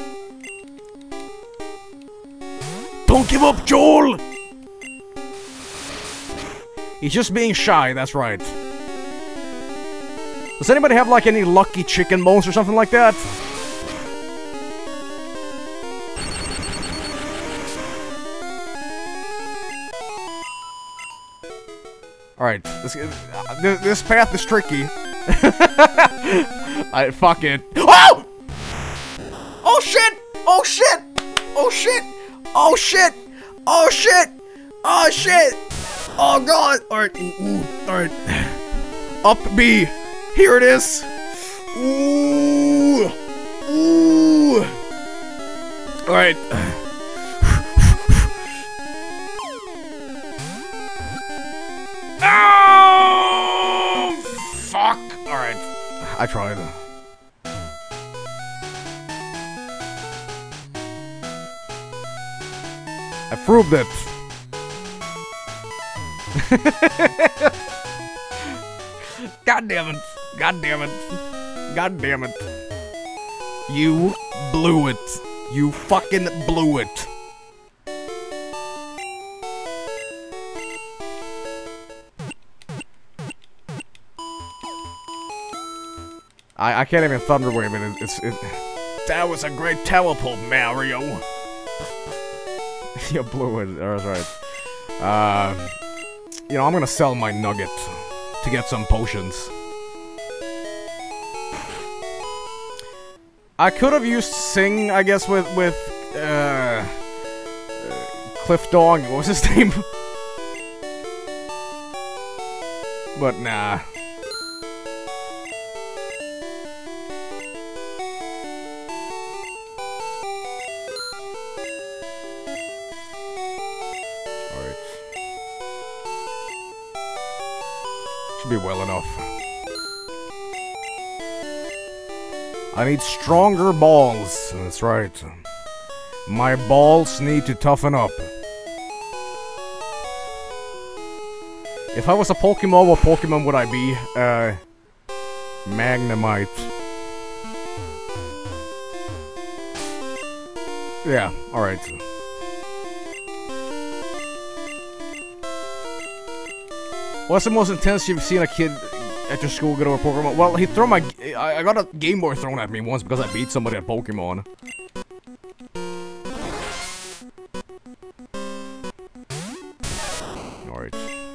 Don't give up, Joel! He's just being shy, that's right. Does anybody have, like, any lucky chicken bones or something like that? Alright, this, uh, this path is tricky. I fuck it. Oh! Oh shit! Oh shit! Oh shit! Oh shit! Oh shit! Oh shit! Oh god! Alright, alright. Up B. Here it is. Ooh. Ooh. Alright. Oh! Fuck! Alright. I tried. I proved it. God damn it. God damn it. God damn it. You blew it. You fucking blew it. I, I can't even thunderwave it. It's, it. That was a great teleport, Mario. You blew it. That's right. Uh, you know, I'm gonna sell my nugget to get some potions. I could have used Sing, I guess, with with uh, uh, Cliff Dog. What was his name? But nah. Be well enough. I need stronger balls. That's right. My balls need to toughen up. If I was a Pokemon, what Pokemon would I be? Uh, Magnemite. Yeah, alright. What's the most intense you've seen a kid at your school get over Pokemon? Well, he threw my... I, I got a Game Boy thrown at me once because I beat somebody at Pokemon. Alright.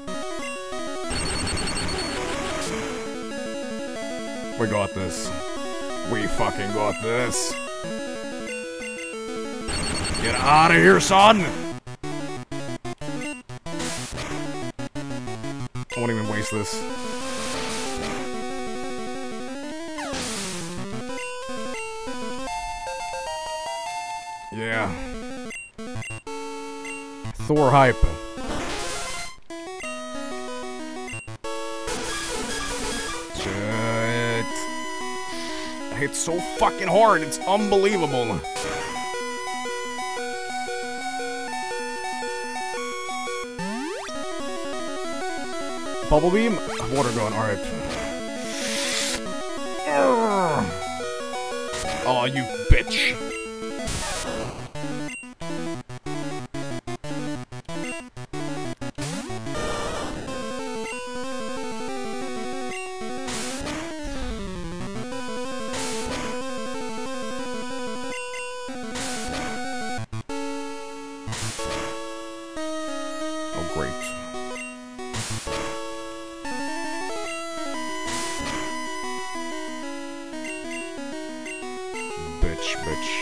We got this. We fucking got this. Get out of here, son! I won't even waste this. Yeah. Thor hype. Shit. I hit so fucking hard, it's unbelievable. Bubble beam? Water gun, alright. Oh, you bitch. Oh, great. Bitch, bitch.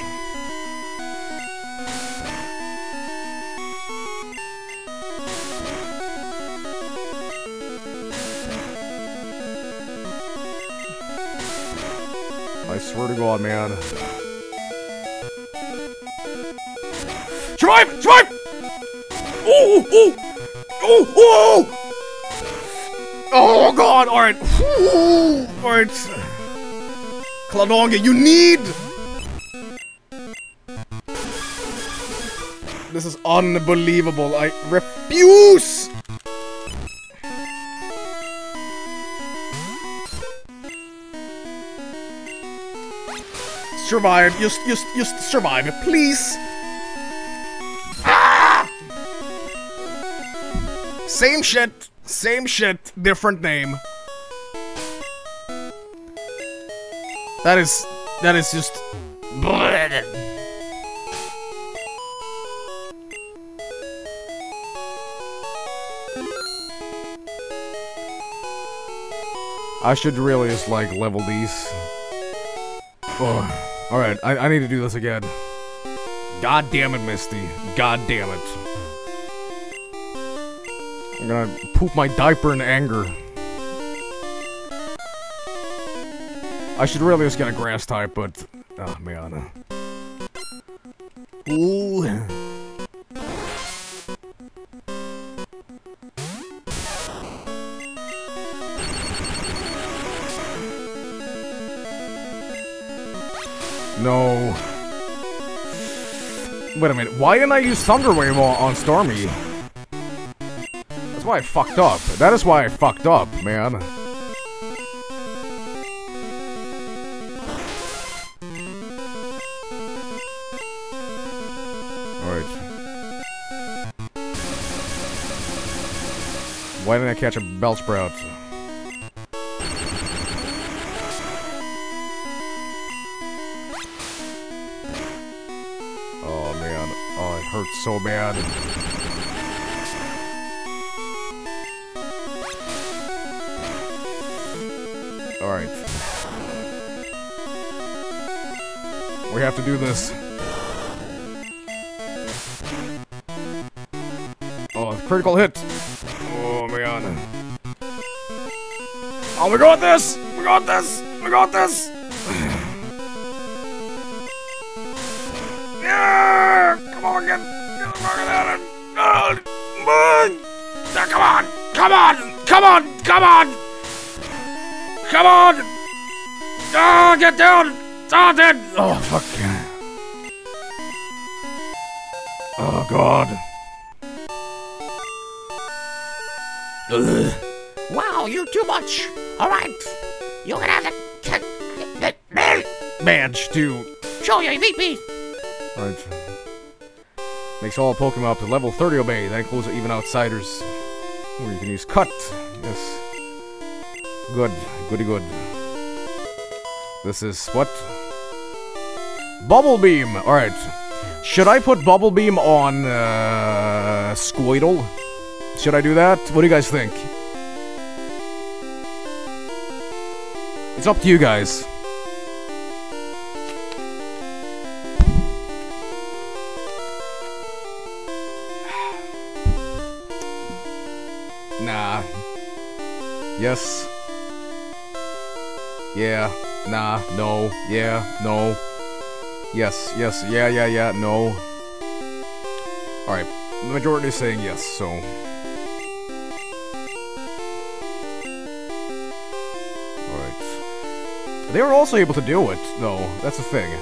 I swear to God, man. Survive! Survive! Oh, oh, oh, oh! Oh, God! Alright. Alright. Cladonga, you need... This is unbelievable. I refuse! Survive. Just, just, just survive, please. Ah! Same shit. Same shit. Different name. That is... That is just... I should really just, like, level these. Oh. Alright, I, I need to do this again. God damn it, Misty. God damn it. I'm gonna poop my diaper in anger. I should really just get a grass type, but... Oh, man. Ooh. No. Wait a minute, why didn't I use Thunder Wave on, on Stormy? That's why I fucked up. That is why I fucked up, man. Alright. Why didn't I catch a Bellsprout? Hurts so bad. Alright. We have to do this. Oh, critical hit! Oh, man. Oh, we got this! We got this! We got this! Yeah! Come on, get, get the fucking at it! Oh, come on! Come on! Come on! Come on! Come on! Oh, get down! Oh, dead! Oh, fuck. Oh, God. Ugh. Wow, you're too much. Alright. You're gonna have to... Badge, too. Show you, beat me. Alright. Makes all Pokemon up to level thirty obey. That includes even outsiders. Or you can use Cut. Yes. Good. Goody good. This is what? Bubble Beam! Alright. Should I put Bubble Beam on uh, Squirtle? Should I do that? What do you guys think? It's up to you guys. Nah. Yes. Yeah. Nah. No. Yeah. No. Yes. Yes. Yeah. Yeah. Yeah. No. Alright. The majority is saying yes, so... Alright. They were also able to do it, though. That's the thing.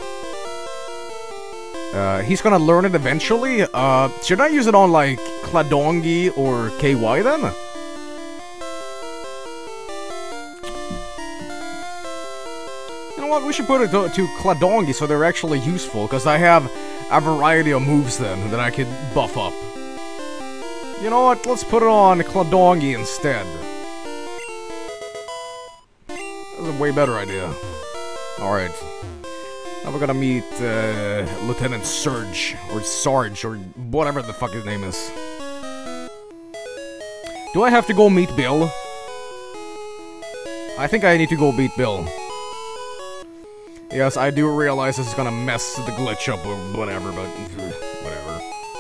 Uh, he's gonna learn it eventually. Uh, should I use it on, like, Kladongi or K Y, then? You know what, we should put it to, to Kladongi so they're actually useful, because I have a variety of moves then that I could buff up. You know what, let's put it on Kladongi instead. That's a way better idea. Alright. Now we're gonna meet uh, Lieutenant Surge, or Sarge, or whatever the fuck his name is. Do I have to go meet Bill? I think I need to go beat Bill. Yes, I do realize this is gonna mess the glitch up or whatever, but whatever.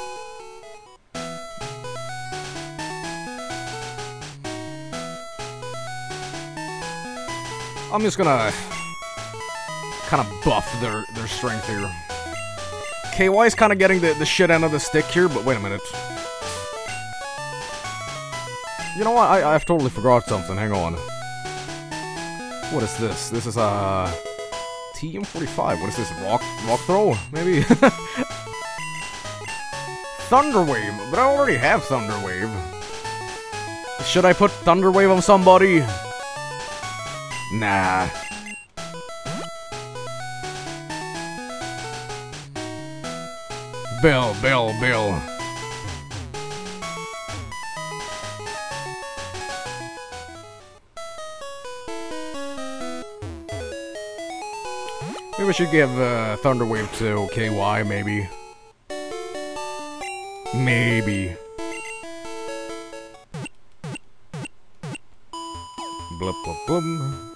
I'm just gonna kind of buff their, their strength here. K Y's kind of getting the, the shit end of the stick here, but wait a minute. You know what? I, I've totally forgot something. Hang on. What is this? This is a... Uh, T M forty-five. What is this? Rock rock throw? Maybe? Thunder Wave. But I already have Thunder Wave. Should I put Thunder Wave on somebody? Nah. Bill, Bill, Bill. Maybe we should give uh, Thunder Wave to K Y, maybe. Maybe. Blip, blip, boom.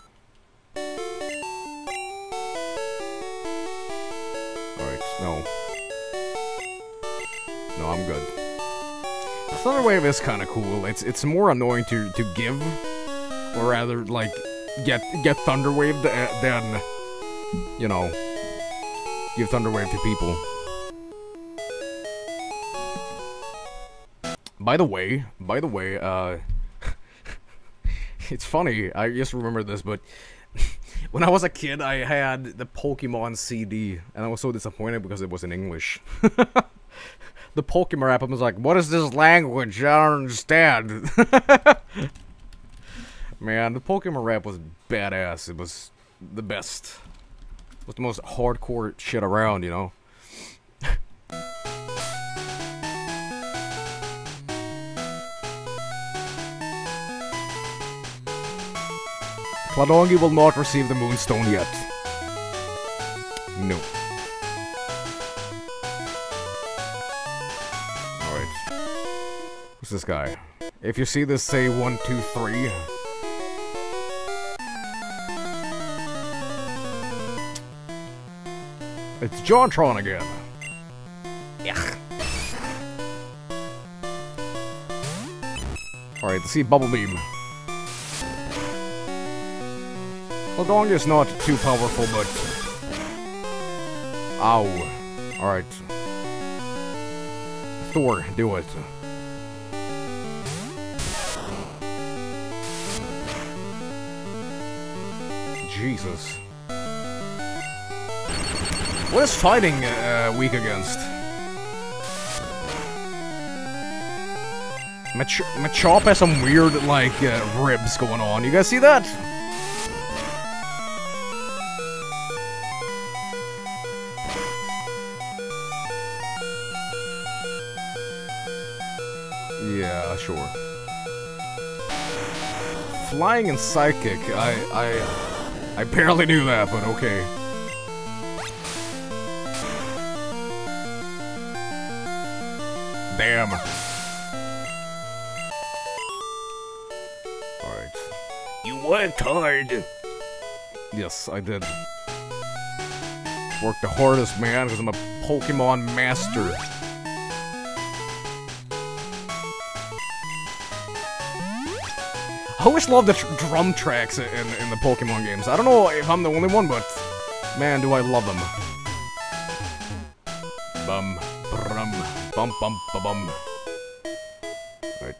Alright, no. No, I'm good. Thunder Wave is kind of cool. It's it's more annoying to to give, or rather, like get get Thunder Wave than, you know, give Thunder Wave to people. By the way, by the way, uh, it's funny. I just remember this, but when I was a kid, I had the Pokemon C D, and I was so disappointed because it was in English. The Pokemon rap was like, what is this language? I don't understand. Man, the Pokemon rap was badass. It was the best. It was the most hardcore shit around, you know? Kladongi will not receive the Moonstone yet. No. Who's this guy? If you see this, say one, two, three. It's JonTron again. Yuck. Alright, let's see Bubble Beam. Kladongi is not too powerful, but... Ow. Alright. Thor, do it. Jesus. What is fighting uh, weak against? Mach Machop has some weird, like, uh, ribs going on. You guys see that? Yeah, sure. flying and psychic. I, I, I barely knew that, but okay. Damn. Alright. You worked hard. Yes, I did. Worked the hardest, man, because I'm a Pokemon master. I always love the tr drum tracks in, in the Pokemon games. I don't know if I'm the only one, but man, do I love them. Bum, brum, bum, bum, ba bum. Right.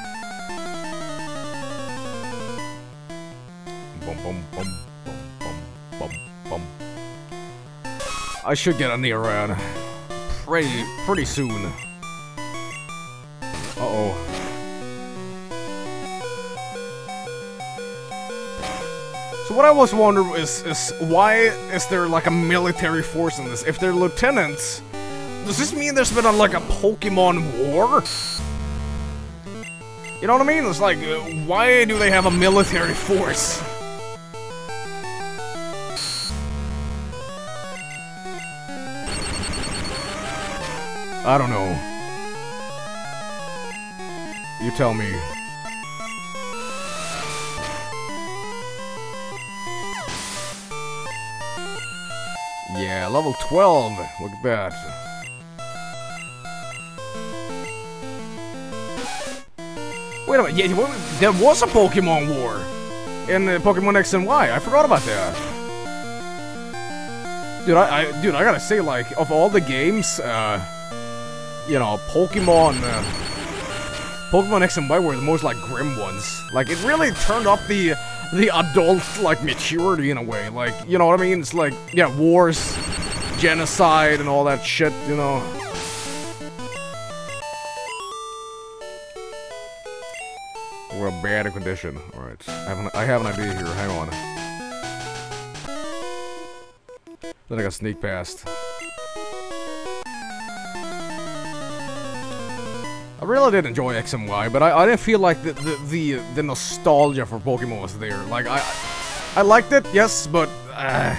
Bum, bum, bum, bum, bum, bum, bum. I should get a Neoran pretty, pretty soon. Uh-oh. So what I was wondering is, is why is there like a military force in this? If they're lieutenants, does this mean there's been a, like a Pokemon war? You know what I mean? It's like, uh, why do they have a military force? I don't know. You tell me. Yeah, level twelve. Look at that. Wait a minute. Yeah, there was a Pokemon War in uh, Pokemon X and Y. I forgot about that. Dude, I, I, dude, I gotta say, like, of all the games, uh, you know, Pokemon, uh, Pokemon X and Y were the most, like, grim ones. Like, it really turned up the, the adult, like, maturity in a way. Like, you know what I mean? It's like, yeah, wars, genocide, and all that shit, you know. We're a bad condition. Alright, I have an, I have an idea here, hang on. Then I got sneak past. I really did enjoy X and Y, but I, I didn't feel like the, the the the nostalgia for Pokemon was there. Like I I liked it, yes, but uh,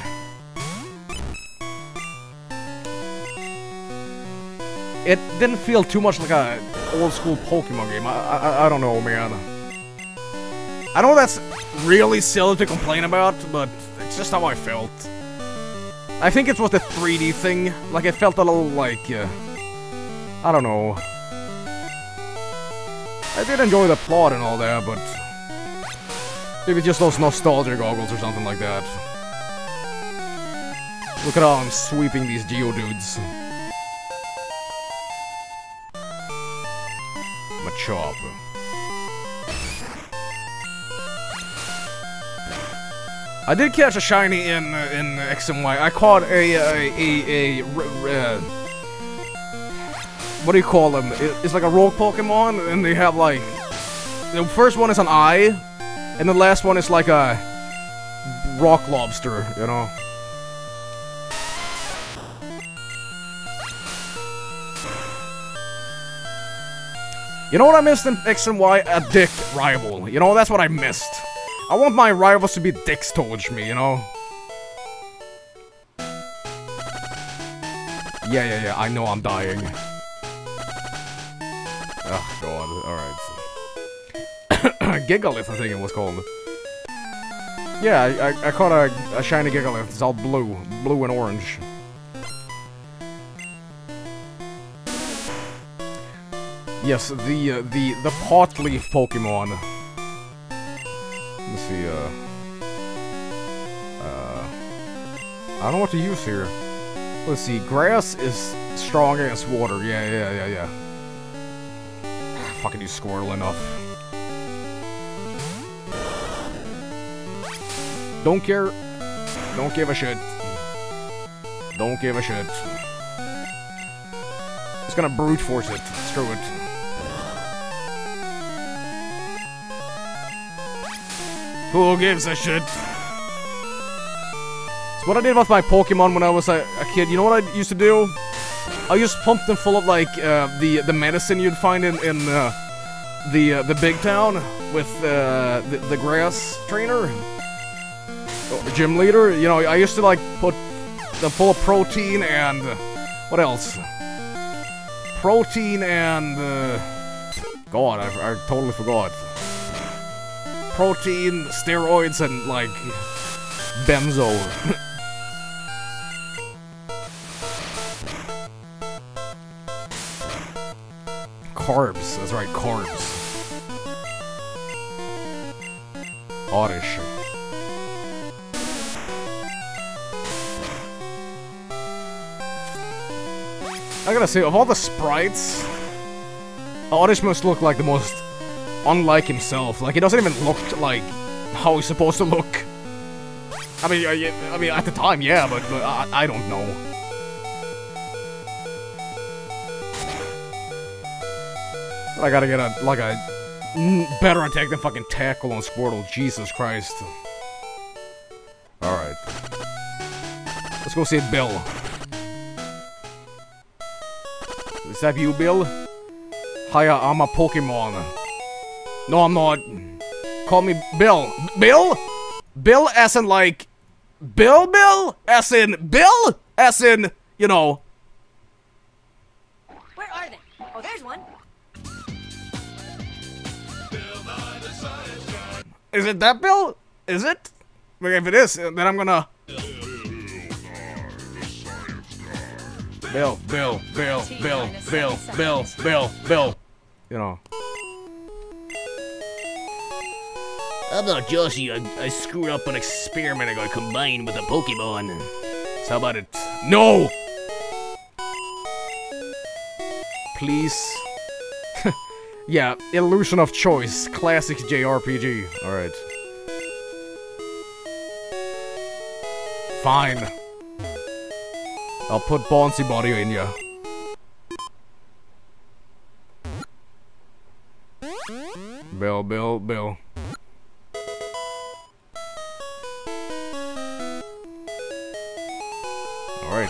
it didn't feel too much like a old school Pokemon game. I I, I don't know, man. I know that's really silly to complain about, but it's just how I felt. I think it was the three D thing. Like it felt a little like uh, I don't know. I did enjoy the plot and all that, but maybe just those nostalgia goggles or something like that. Look at how I'm sweeping these Geodudes. Machop. I did catch a shiny in uh, in X and Y. I caught a a a, a uh, what do you call them? It's like a rogue Pokemon, and they have like the first one is an eye, and the last one is like a rock lobster. You know. You know what I missed in X and Y? A dick rival. You know, that's what I missed. I want my rivals to be dicks towards me, you know? Yeah, yeah, yeah, I know I'm dying. Oh, God, alright. Gigalith, I think it was called. Yeah, I, I, I caught a, a shiny Gigalith. It's all blue. Blue and orange. Yes, the, uh, the, the pot leaf Pokemon. Let's see, uh... Uh... I don't know what to use here. Let's see, grass is strong against water. Yeah, yeah, yeah, yeah. Fucking use Squirtle enough. Don't care. Don't give a shit. Don't give a shit. Just gonna brute force it. Screw it. Who gives a shit? It's what I did with my Pokemon when I was a, a kid. You know what I used to do? I just pumped them full of like uh, the the medicine you'd find in in uh, the uh, the big town. with uh, the, the grass trainer, or gym leader. You know, I used to like put the full of protein and uh, what else? Protein and uh, God, I, I totally forgot. Protein, steroids, and like benzo. Carbs, that's right, carbs. Oddish. I gotta say, of all the sprites, Oddish must look like the most unlike himself. Like, he doesn't even look like how he's supposed to look. I mean, I, I mean, at the time, yeah, but, but I, I don't know. I gotta get a, like a better attack than fucking tackle on Squirtle. Jesus Christ. Alright. Let's go see Bill. Is that you, Bill? Hiya, I'm a Pokemon. No, I'm not. Call me Bill. Bill? Bill as in like... Bill Bill? As in Bill? As in, you know... Where are they? Oh, there's one. Is it that Bill? Is it? If it is, then I'm gonna... Bill, Bill, Bill, Bill, Bill, Bill, Bill, Bill. You know. I'm not Joshy, I, I screwed up an experiment I got combined with a Pokemon. So how about it? No! Please? Yeah, illusion of choice. Classic J R P G. Alright. Fine. I'll put Bouncy Body in ya. Bill, Bill, Bill. Alright.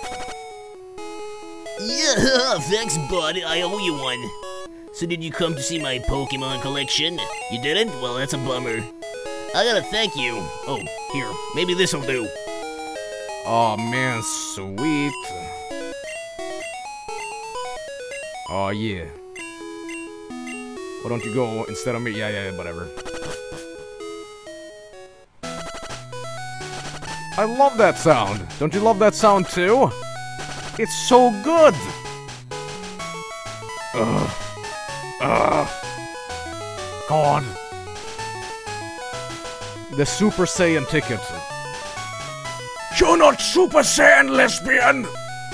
Yeah, thanks, bud. I owe you one. So did you come to see my Pokemon collection? You didn't? Well, that's a bummer. I gotta thank you. Oh, here. Maybe this'll do. Oh man, sweet. Oh yeah. Why don't you go instead of me? Yeah, yeah, yeah, whatever. I love that sound. Don't you love that sound too? It's so good. Ugh. Ugh. God. The Super Saiyan ticket. You're not Super Saiyan, lesbian!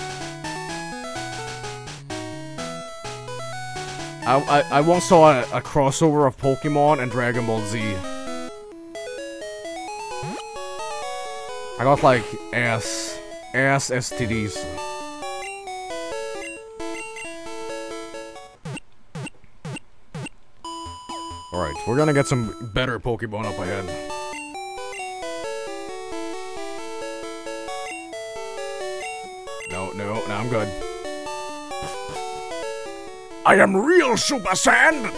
I, I, I once saw a, a crossover of Pokemon and Dragon Ball Z. I got like ass, ass S T Ds. Alright, we're gonna get some better Pokemon up ahead. No, no, no, I'm good. I am real Super Saiyan!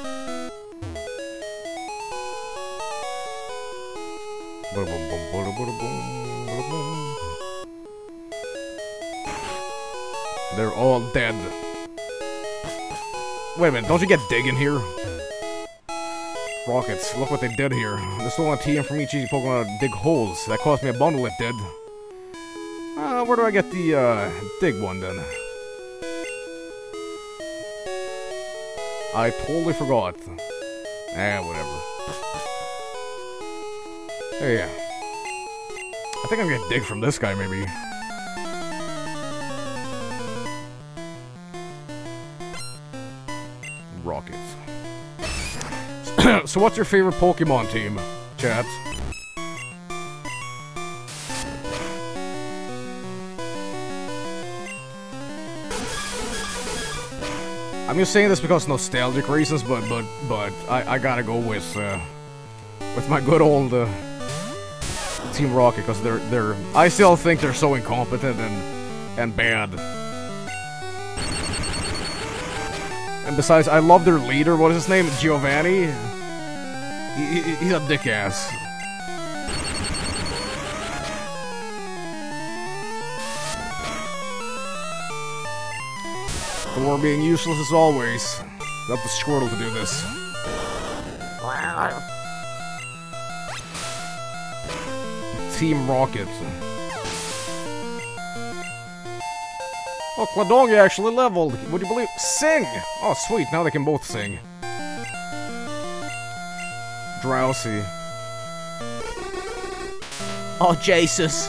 They're all dead. Wait a minute, don't you get dig in here? Rockets, look what they did here. There's still a T M from each easy Pokemon to dig holes. That cost me a bundle, it did. Uh, where do I get the, uh, dig one then? I totally forgot. Eh, whatever. Hey, yeah. I think I'm gonna dig from this guy, maybe. Rockets. So what's your favorite Pokemon team, chat? I'm just saying this because of nostalgic reasons, but but but I I gotta go with uh, with my good old uh, Team Rocket because they're they're I still think they're so incompetent and and bad. And besides, I love their leader. What is his name? Giovanni. He, he, he's a dick ass. Thor being useless as always. Got the Squirtle to do this. Team Rocket. Oh, Cladongi actually leveled. Would you believe? Sing! Oh, sweet. Now they can both sing. Drowsy. Oh, Jesus.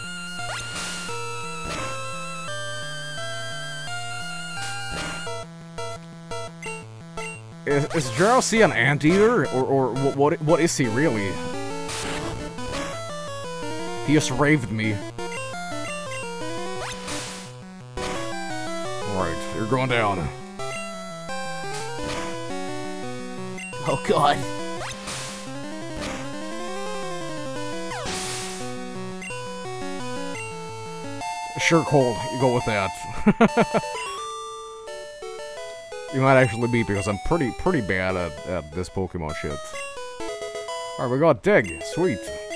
Is, is Drowsy an anteater? Or, or what, what, what is he really? He just raved me. Alright, you're going down. Oh, God. Sure, Cole, you go with that. You might actually beat because I'm pretty, pretty bad at, at this Pokemon shit. Alright, we got Dig. Sweet.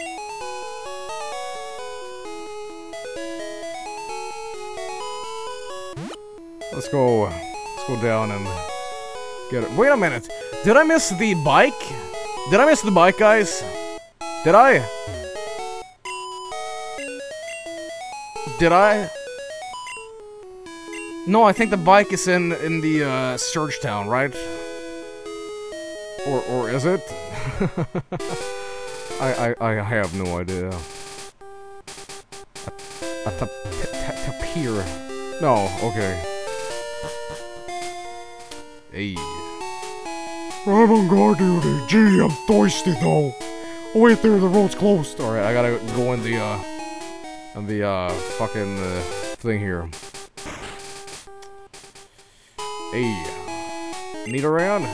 Let's go, let's go down and get it. Wait a minute. Did I miss the bike? Did I miss the bike, guys? Did I? Did I? No, I think the bike is in in the uh, Surge Town, right? Or or is it? I I I have no idea. A tapir. No, okay. Hey. I'm on guard duty. Gee, I'm thirsty though. Oh wait there, the road's closed. Alright, I gotta go in the uh in the uh fucking uh, thing here. Hey. Need around?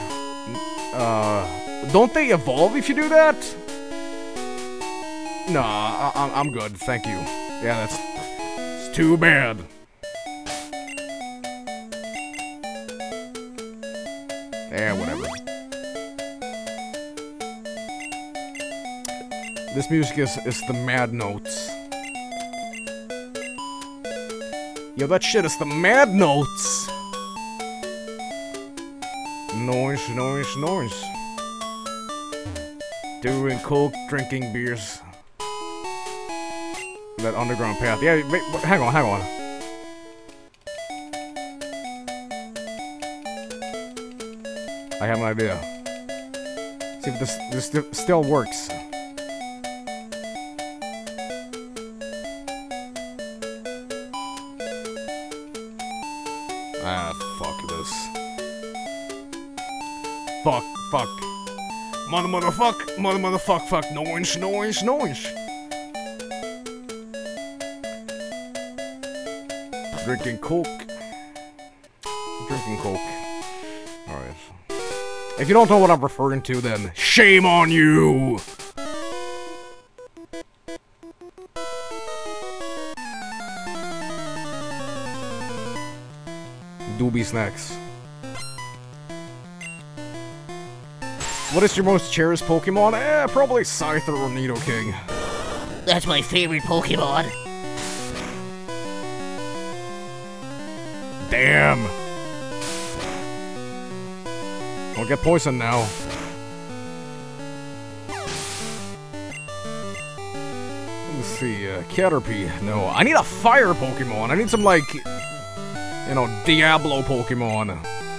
Uh don't they evolve if you do that? Nah, I I'm I'm good, thank you. Yeah, that's it's too bad. Yeah, whatever. This music is, is the mad notes. Yo, that shit is the mad notes! Noise, noise, noise. Doing coke, drinking beers. That underground path. Yeah, wait, wait, hang on, hang on. I have an idea. See if this this st still works. Ah, fuck this. Fuck, fuck. Mother, motherfuck, mother, motherfuck, fuck. Noise, noise, noise. Drinking coke. Drinking coke. Alright. If you don't know what I'm referring to, then shame on you! Doobie snacks. What is your most cherished Pokemon? Eh, probably Scyther or Nidoking. That's my favorite Pokemon. Damn! Don't get poisoned now. Let's see, uh, Caterpie. No, I need a fire Pokemon. I need some, like, you know, Diablo Pokemon.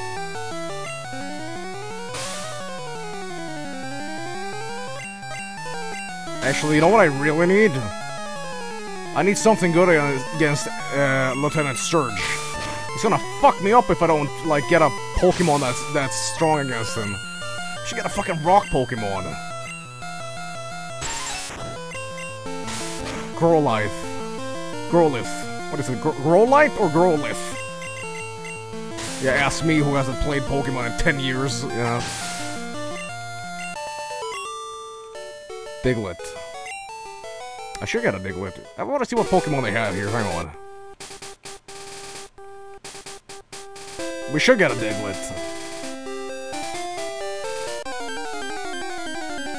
Actually, you know what I really need? I need something good against uh, Lieutenant Surge. He's gonna fuck me up if I don't, like, get a Pokemon that's that's strong against him. I should get a fucking rock Pokemon. Growlithe. Growlithe. What is it? Gr Growlithe or Growlithe? Yeah, ask me who hasn't played Pokemon in ten years, you know. Diglett. I should get a Diglett. I want to see what Pokemon they have here. Hang on. We should get a Diglett.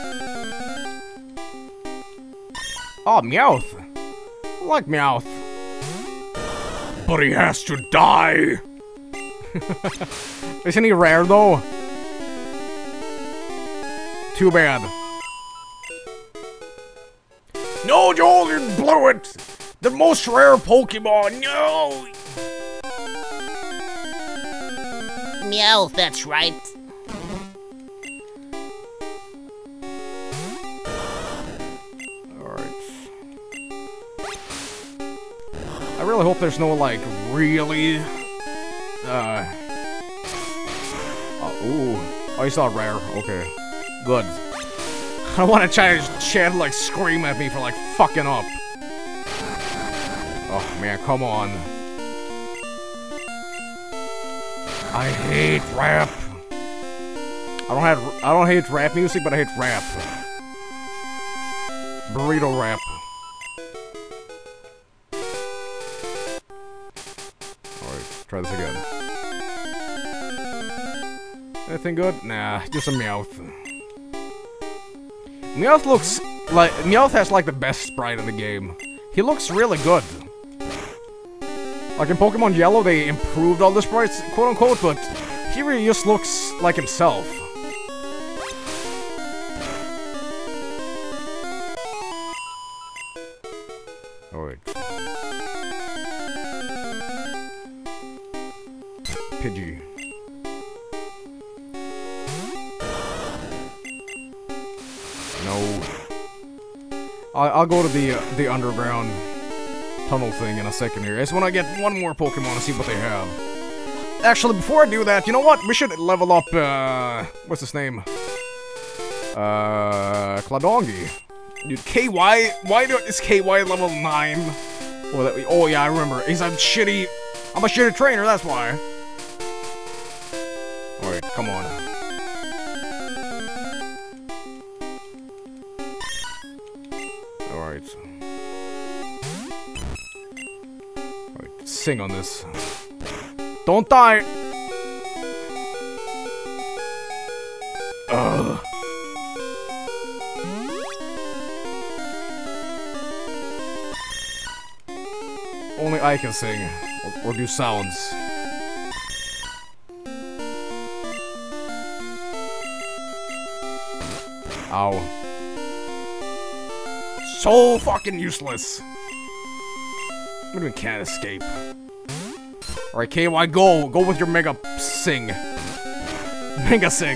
Oh, Meowth. I like Meowth. But he has to die. Isn't he rare, though? Too bad. No, Joel, you blew it. The most rare Pokemon, no. Meow, that's right. I really hope there's no, like, really, uh, oh, ooh, oh, he's not rare, okay, good. I don't want to try to chat, like, scream at me for, like, fucking up. Oh, man, come on. I hate rap. I don't have, I don't hate rap music, but I hate rap. Burrito rap. Try this again. Anything good? Nah, just a Meowth. Meowth looks like... Meowth has like the best sprite in the game. He looks really good. Like in Pokemon Yellow, they improved all the sprites, quote unquote, but he really just looks like himself. Alright. Pidgey. No. I'll, I'll go to the uh, the underground tunnel thing in a second here. I just want to get one more Pokemon and see what they have. Actually, before I do that, you know what? We should level up, uh... what's his name? Uh... Cladongi. Dude, K Y? Why do, is K Y level nine? Oh, that, oh yeah, I remember. He's a shitty... I'm a shitty trainer, that's why. Alright, come on. Alright. Alright, sing on this. Don't die! Ugh. Only I can sing, or, or do sounds. Ow. So fucking useless. I even can't escape. Alright, K Y, go! Go with your Mega Sing. Mega Sing.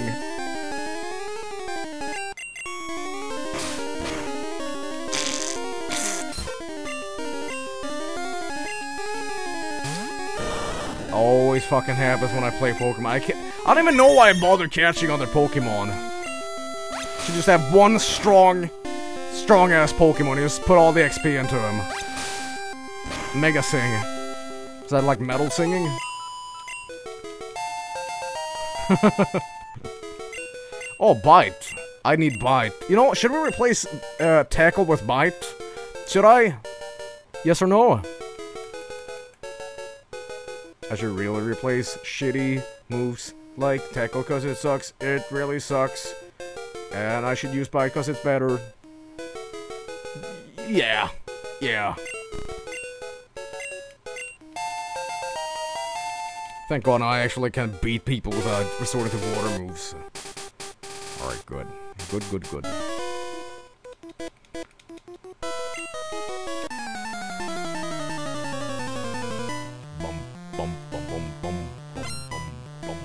Always fucking happens when I play Pokemon. I can't- I don't even know why I bother catching other Pokemon. You just have one strong, strong-ass Pokemon. You just put all the X P into him. Mega Sing. Is that like metal singing? Oh, Bite. I need Bite. You know, should we replace uh, Tackle with Bite? Should I? Yes or no? I should really replace shitty moves like Tackle because it sucks. It really sucks. And I should use Bite because it's better. Yeah. Yeah. Thank God I actually can beat people without resorting to water moves. Alright, good. Good, good, good. Bum, bum, bum, bum, bum, bum, bum, bum.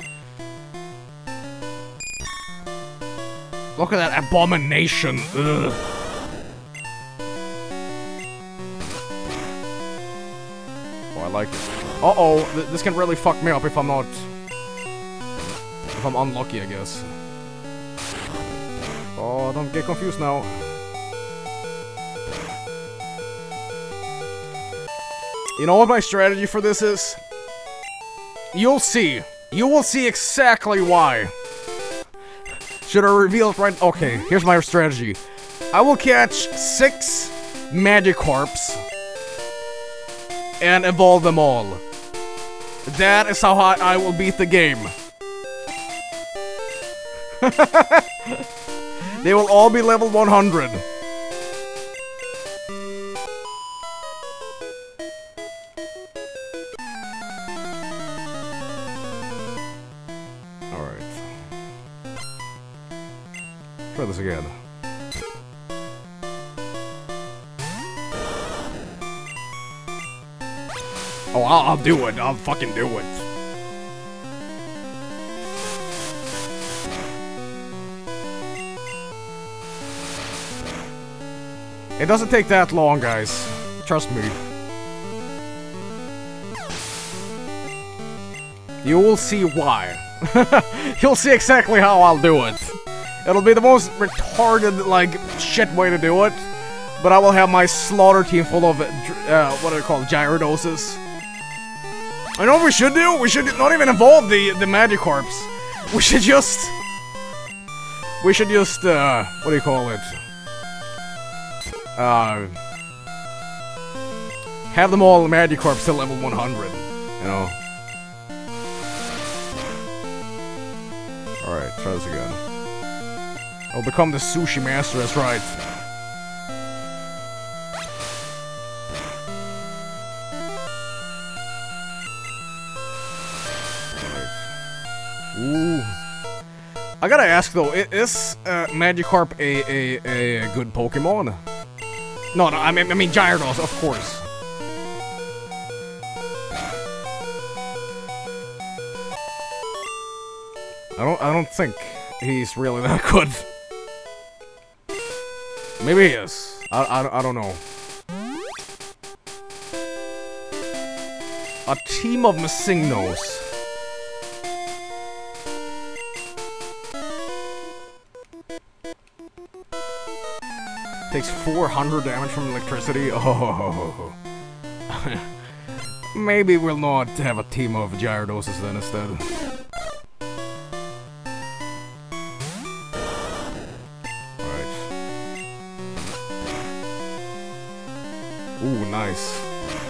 Look at that abomination! Ugh. Oh, I like it. Uh-oh, th this can really fuck me up if I'm not... If I'm unlucky, I guess. Oh, don't get confused now. You know what my strategy for this is? You'll see. You will see exactly why. Should I reveal it right? Okay, here's my strategy. I will catch six Magikarps and evolve them all. That is how I, I will beat the game. They will all be level one hundred. Oh, I'll, I'll do it. I'll fucking do it. It doesn't take that long, guys. Trust me. You will see why. You'll see exactly how I'll do it. It'll be the most retarded, like, shit way to do it. But I will have my slaughter team full of, uh, what are they called, gyrodoses. I know what we should do? We should not even involve the, the Magikarps. We should just... We should just, uh, what do you call it? Uh... Have them all Magikarps to level one hundred, you know? Alright, try this again. I'll become the sushi master, that's right. Ooh. I gotta ask though, is uh, Magikarp a, a, a good Pokemon? No, no, I mean, I mean Gyarados, of course. I don't, I don't think he's really that good. Maybe he is. I, I, I don't know. A team of Vinesauce. Takes four hundred damage from electricity. Oh. Maybe we'll not have a team of Gyrodoses then instead. Alright. Ooh, nice.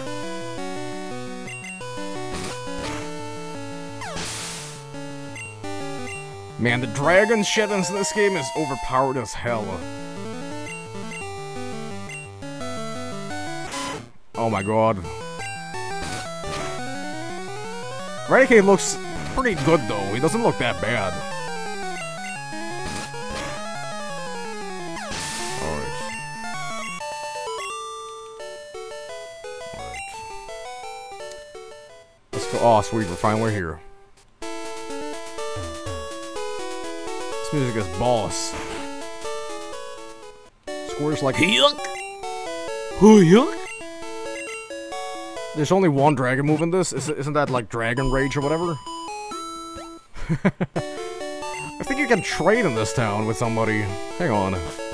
Man, the dragon shit in this game is overpowered as hell. Oh my god. Raticate looks pretty good though. He doesn't look that bad. Alright. Alright. Let's go. Oh, sweet, we're finally here. This music is boss. Scores like yuck. Oh, yuck. There's only one dragon move in this. Isn't that like Dragon Rage or whatever? I think you can trade in this town with somebody. Hang on.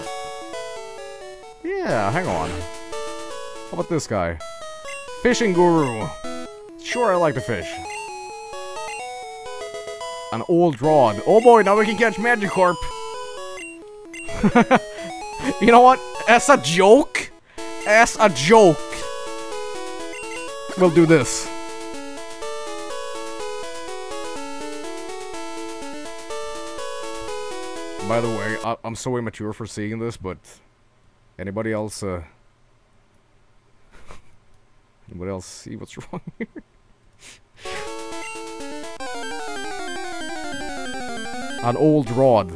Yeah, hang on. How about this guy? Fishing Guru. Sure, I like to fish. An old rod. Oh boy, now we can catch Magikarp. You know what? As a joke, as a joke, we'll do this. By the way, I I'm so immature for seeing this, but anybody else, uh... anybody else see what's wrong here? An old rod.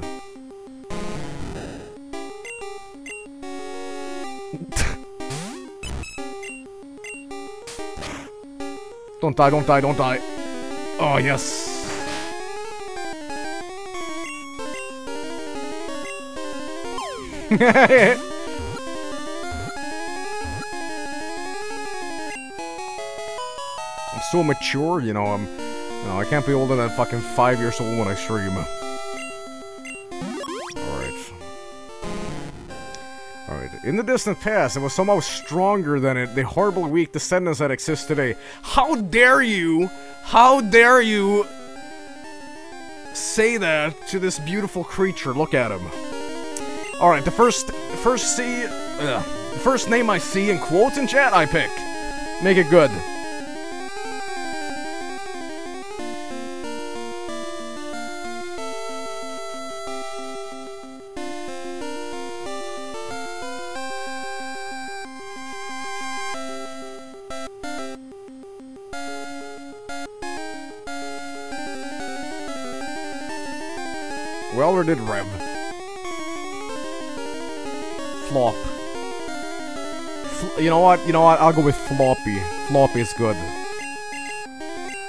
Don't die, don't die, don't die. Oh, yes. I'm so mature, you know, I'm... You know, I can't be older than fucking five years old when I stream. Alright. Alright. In the distant past, it was somehow stronger than it, the horribly weak descendants that exist today. How dare you, how dare you say that to this beautiful creature? Look at him. Alright, the first, first see, uh, the first name I see in quotes in chat, I pick. Make it good. We already did Rev. Flop. Fl you know what? You know what? I'll go with Floppy. Floppy is good.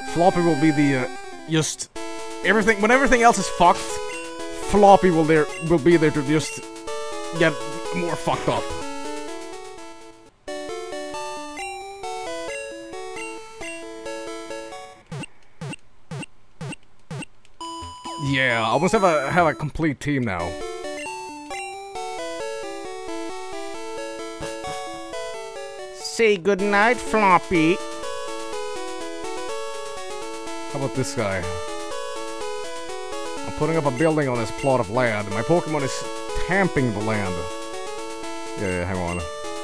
Floppy will be the, uh, just... Everything, when everything else is fucked, Floppy will there will be there to just get more fucked up. Yeah, I almost have a have a complete team now. Say goodnight, Floppy. How about this guy? I'm putting up a building on this plot of land. My Pokemon is tamping the land. Yeah, yeah, hang on.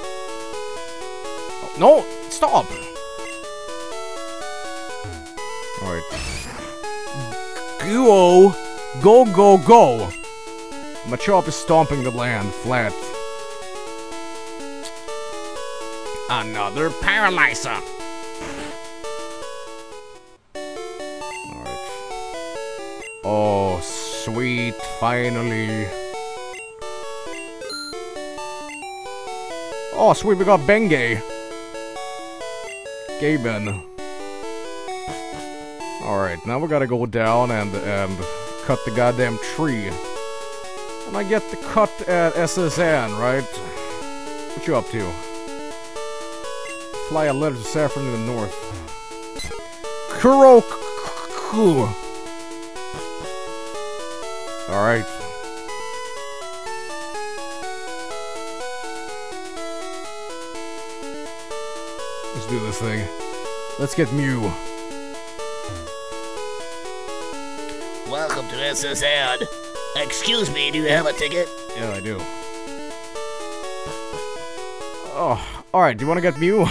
Oh, no! Stop! Alright. Go! Go, go, go! Machop is stomping the land flat. Another paralyzer. Alright. Oh, sweet, finally. Oh, sweet, we got Bengay. Gaben. Alright, now we gotta go down and, and cut the goddamn tree. And I get the cut at S S N, right? What you up to? Fly a letter to Saffron in the north. Kuroku. Alright. Let's do this thing. Let's get Mew. Welcome to S S N. Excuse me, do you have a ticket? Yeah, I do. Oh, alright, do you want to get Mew?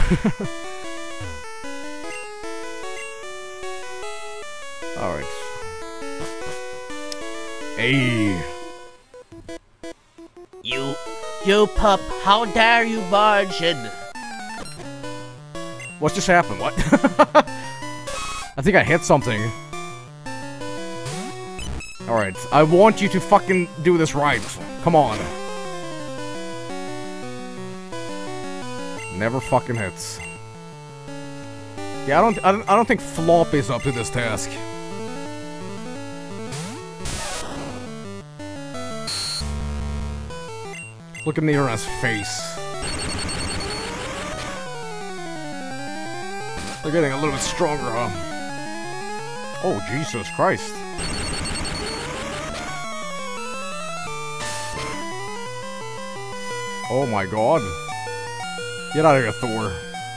Alright. Hey. You, you pup, how dare you barge in? What just happened? What? I think I hit something. Alright, I want you to fucking do this right. Come on. Never fucking hits. Yeah, I don't, I don't, I don't think Flop is up to this task. Look at Nira's face. They're getting a little bit stronger, huh? Oh, Jesus Christ. Oh my god. Get out of here, Thor.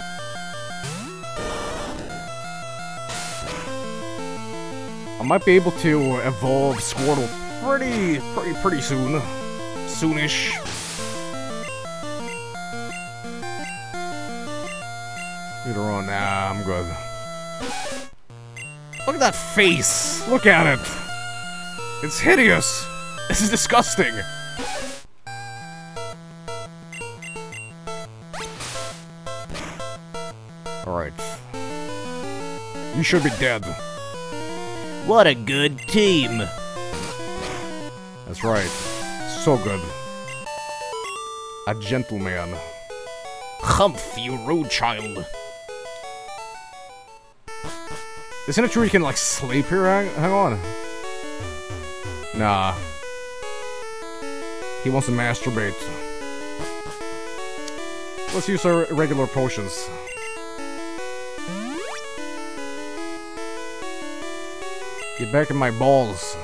I might be able to evolve Squirtle pretty, pretty, pretty soon. Soonish. Later on, nah, I'm good. Look at that face! Look at it! It's hideous! This is disgusting! Alright. You should be dead. What a good team. That's right. So good. A gentleman. Humph, you rude child. Isn't it true you can, like, sleep here? Hang, hang on. Nah. He wants to masturbate. Let's use our regular potions. Get back in my balls.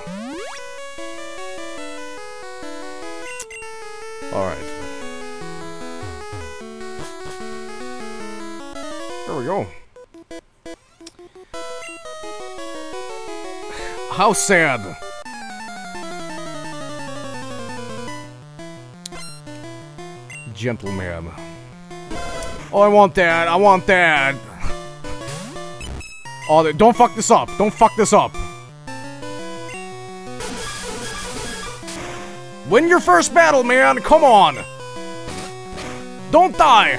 Alright. There we go. How sad. Gentleman. Oh, I want that. I want that. Oh, don't fuck this up. Don't fuck this up. Win your first battle, man. Come on. Don't die.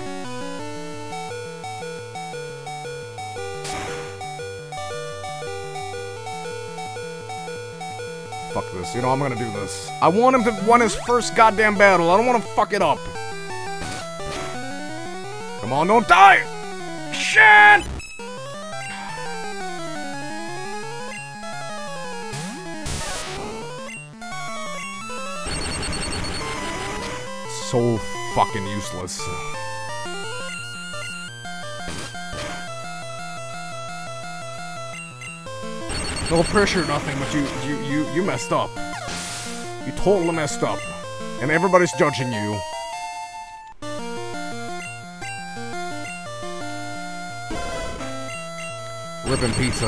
Fuck this. You know, I'm gonna do this. I want him to win his first goddamn battle. I don't want to fuck it up. Come on, don't die! Shit! so fucking useless. No pressure, nothing, but you, you, you, you messed up. You totally messed up. And everybody's judging you. Ripping pizza.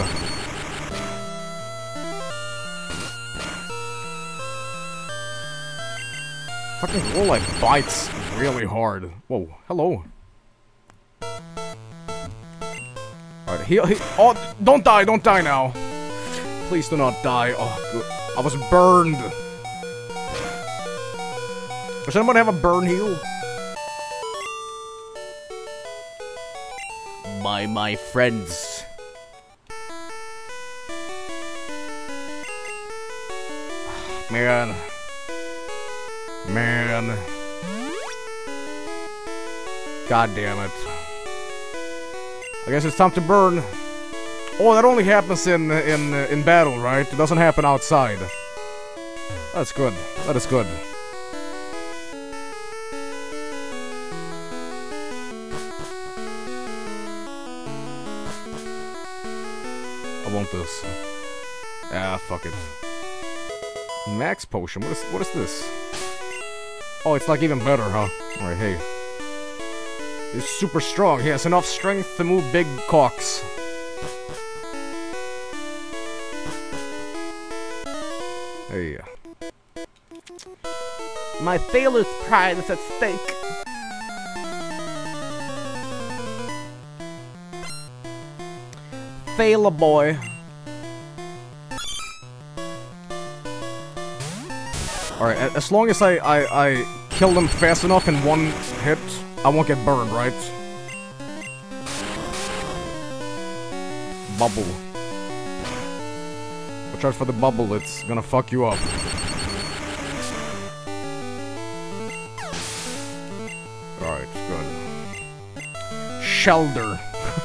Fucking rollite bites really hard. Whoa, hello. Alright, he, he- oh, don't die, don't die now. Please do not die. Oh, good. I was burned. Does anyone have a burn heal? My, my friends. Man. Man. God damn it. I guess it's time to burn. Oh, that only happens in in in battle, right? It doesn't happen outside. That's good. That is good. I want this. Ah, fuck it. Max potion. What is what is this? Oh, it's like even better, huh? Alright, hey. He's super strong. He has enough strength to move big cocks. Hey. My sailor's pride is at stake. Sailor boy. Alright, as long as I, I, I kill them fast enough in one hit, I won't get burned, right? Bubble. Watch out for the bubble, it's gonna fuck you up. Alright, good. Shelter.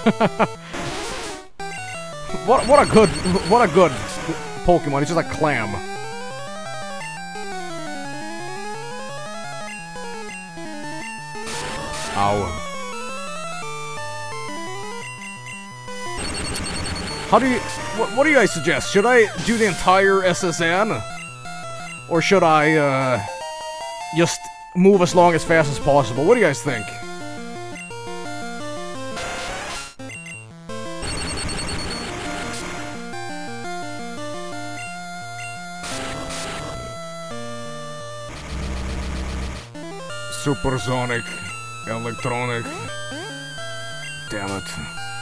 what what a good what a good Pokemon, he's just a clam. Ow. How do you... What, what do you guys suggest? Should I do the entire S S N? Or should I, uh... just move as long as fast as possible? What do you guys think? Supersonic. Electronic. Damn it.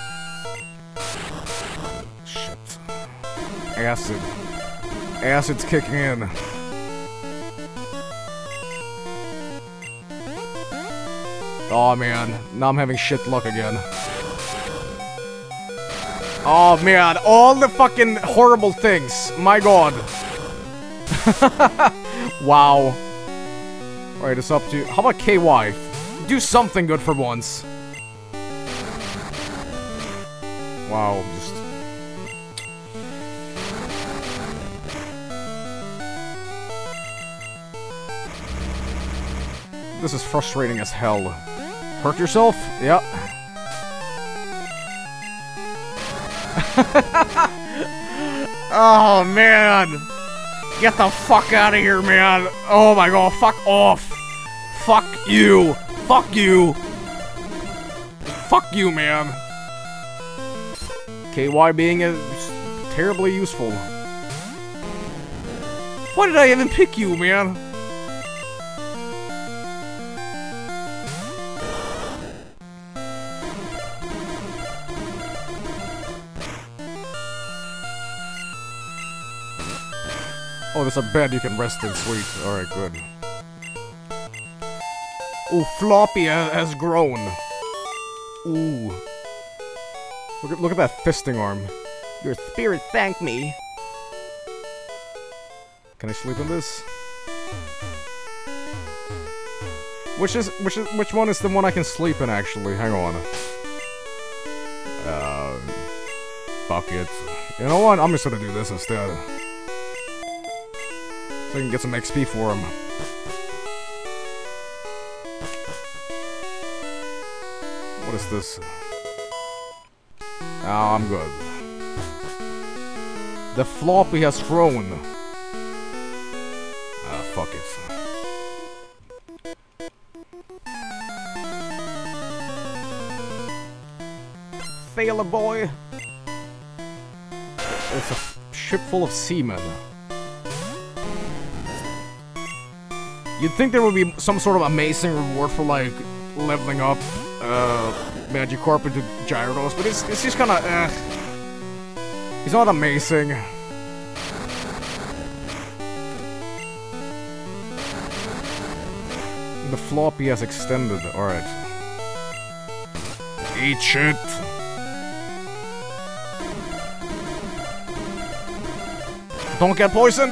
Shit. Acid. Acid's kicking in. Oh man, now I'm having shit luck again. Oh man, all the fucking horrible things. My god. Wow. Alright, it's up to... How about K Y? Do something good for once. Wow, just... This is frustrating as hell. Hurt yourself? Yep. Oh, man! Get the fuck out of here, man! Oh my god, fuck off! Fuck you! Fuck you! Fuck you, man! K Y being a, terribly useful. Why did I even pick you, man? Oh, there's a bed you can rest in, sweet. Alright, good. Ooh, Floppy has grown. Ooh. Look at, look at that fisting arm. Your spirit thanked me. Can I sleep in this? Which is, which is, which one is the one I can sleep in, actually? Hang on. Uh, fuck it. You know what? I'm just gonna do this instead. So I can get some X P for him. What is this? Oh, I'm good. The floppy has grown. Ah, fuck it. Fail a boy. It's a ship full of seamen. You'd think there would be some sort of amazing reward for, like, leveling up uh, Magikarp into Gyarados, but it's, it's just kind of, eh. He's not amazing. The floppy has extended, alright. Eat shit. Don't get poisoned!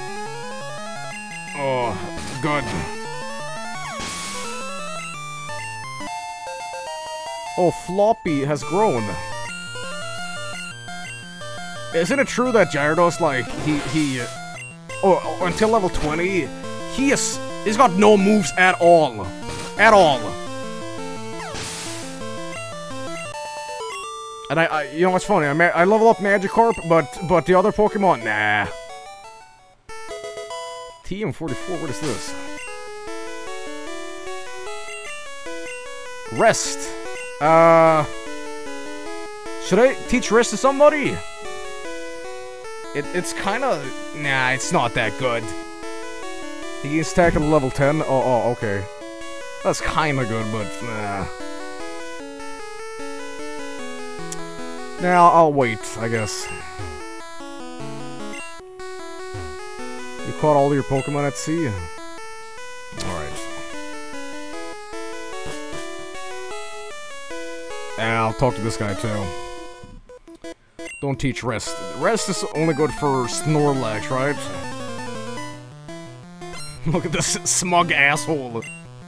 Oh, good. Oh, Floppy has grown. Isn't it true that Gyarados, like, he, he... Uh, oh, until level twenty, he is... He's got no moves at all. At all. And I, I you know what's funny? I, ma I level up Magikarp, but but the other Pokemon, nah. T M forty-four, what is this? Rest. Uh, should I teach rest to somebody? It it's kind of nah. It's not that good. He gets attack at level ten. Oh, oh, okay. That's kind of good, but nah. Now nah, I'll wait, I guess. You caught all your Pokemon at sea? Alright. And I'll talk to this guy too. Don't teach rest. Rest is only good for Snorlax, right? Look at this smug asshole.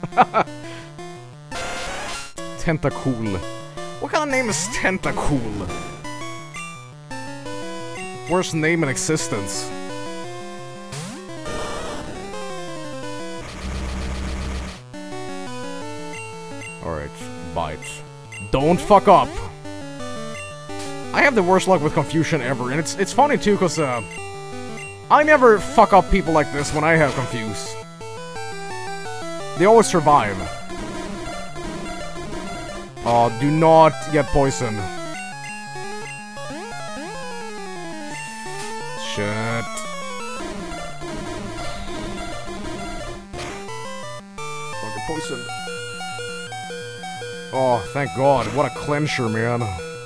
Tentacool. What kind of name is Tentacool? Worst name in existence. Alright, bite. Don't fuck up! I have the worst luck with confusion ever, and it's it's funny too, cause uh, I never fuck up people like this when I have confuse. They always survive. Oh, do not get poisoned. Shit. Don't get poisoned. Oh, thank God. What a clencher, man.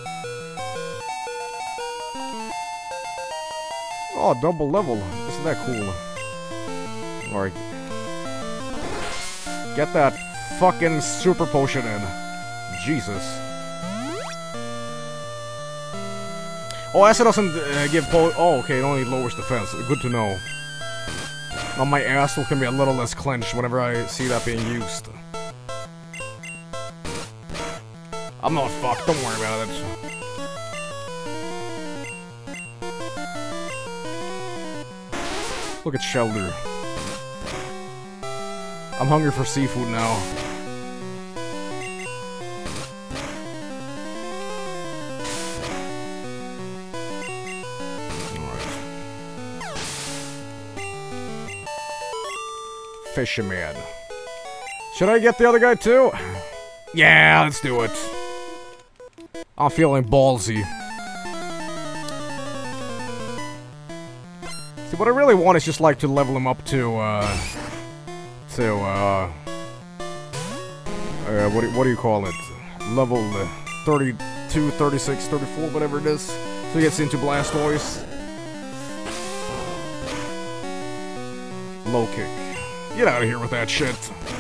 Oh, double level. Isn't that cool? Alright. Get that fucking super potion in. Jesus. Oh, acid doesn't uh, give po- Oh, okay, it only lowers defense. Good to know. Now my asshole can be a little less clenched whenever I see that being used. I'm not fucked, don't worry about it. Look at Shelter. I'm hungry for seafood now. Alright. Fisherman. Should I get the other guy too? Yeah, let's do it. I'm feeling ballsy. See, what I really want is just like to level him up to, uh... To, uh... uh what, do, what do you call it? Level uh, thirty-two, thirty-six, thirty-four, whatever it is. So he gets into Blastoise. Low kick. Get out of here with that shit.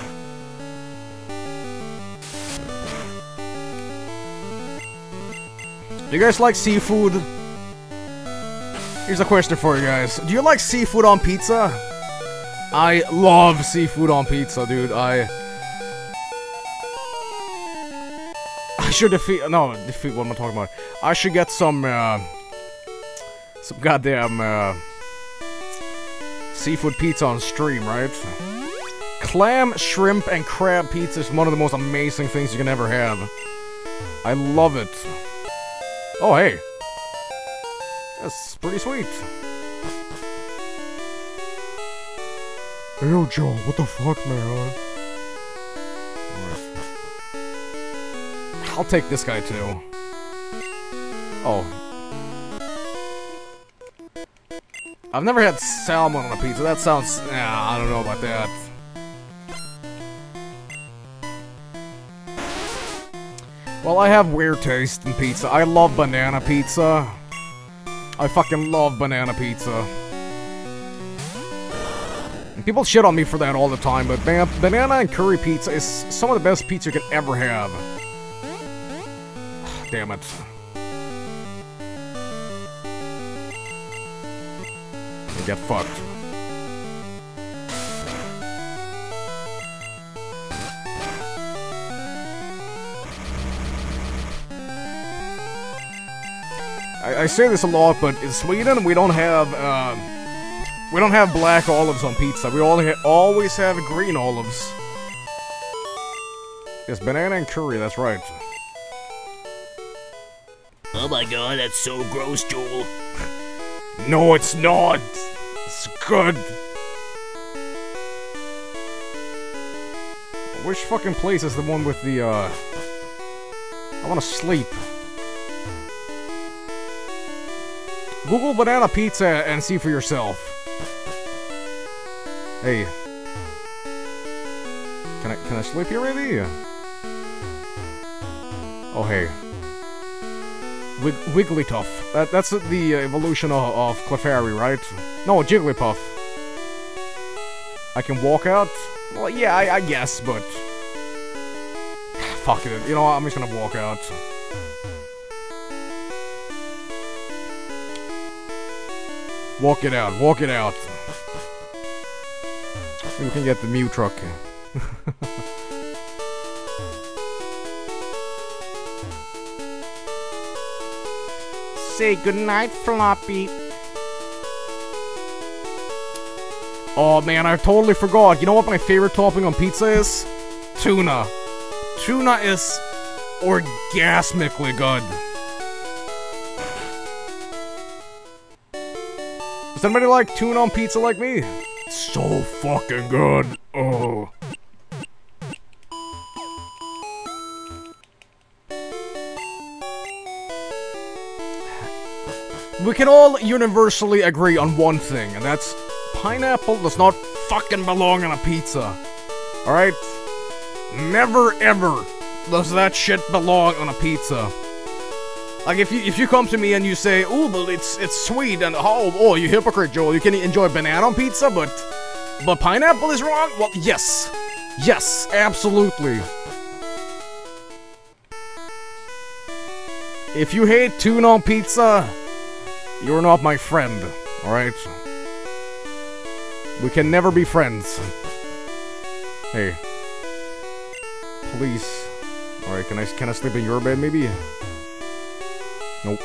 Do you guys like seafood? Here's a question for you guys. Do you like seafood on pizza? I love seafood on pizza, dude. I... I should defeat... No, defeat... What am I talking about? I should get some, uh... Some goddamn, uh... seafood pizza on stream, right? Clam, shrimp, and crab pizza is one of the most amazing things you can ever have. I love it. Oh, hey. That's pretty sweet. Yo, Joe, what the fuck, man? I'll take this guy, too. Oh. I've never had salmon on a pizza. That sounds... Nah, I don't know about that. Well, I have weird taste in pizza. I love banana pizza. I fucking love banana pizza. And people shit on me for that all the time, but man, banana and curry pizza is some of the best pizza you can ever have. Damn it. Get fucked. I, I say this a lot, but in Sweden we don't have uh, we don't have black olives on pizza. We only ha always have green olives. Yes, banana and curry. That's right. Oh my god, that's so gross, Joel. No, it's not. It's good. Which fucking place is the one with the, uh... I wanna sleep. Google banana pizza and see for yourself. Hey. Can I, can I sleep here, maybe? Oh, hey. Wig Wigglytuff. That, that's the evolution of, of Clefairy, right? No, Jigglypuff. I can walk out? Well, yeah, I, I guess, but... Fuck it. You know what? I'm just gonna walk out. Walk it out. Walk it out. We can get the Mew truck. Say goodnight, Floppy. Oh man, I totally forgot. You know what my favorite topping on pizza is? Tuna. Tuna is orgasmically good. Does anybody like tuna on pizza like me? So fucking good. Oh. We can all universally agree on one thing, and that's pineapple does not fucking belong on a pizza. Alright? Never ever does that shit belong on a pizza. Like, if you if you come to me and you say, ooh, but it's it's sweet, and oh, oh, you hypocrite, Joel, you can enjoy banana on pizza, but, but pineapple is wrong? Well, yes. Yes, absolutely. If you hate tuna on pizza, you're not my friend, alright? We can never be friends. Hey. Please. Alright, can I can I sleep in your bed maybe? Nope.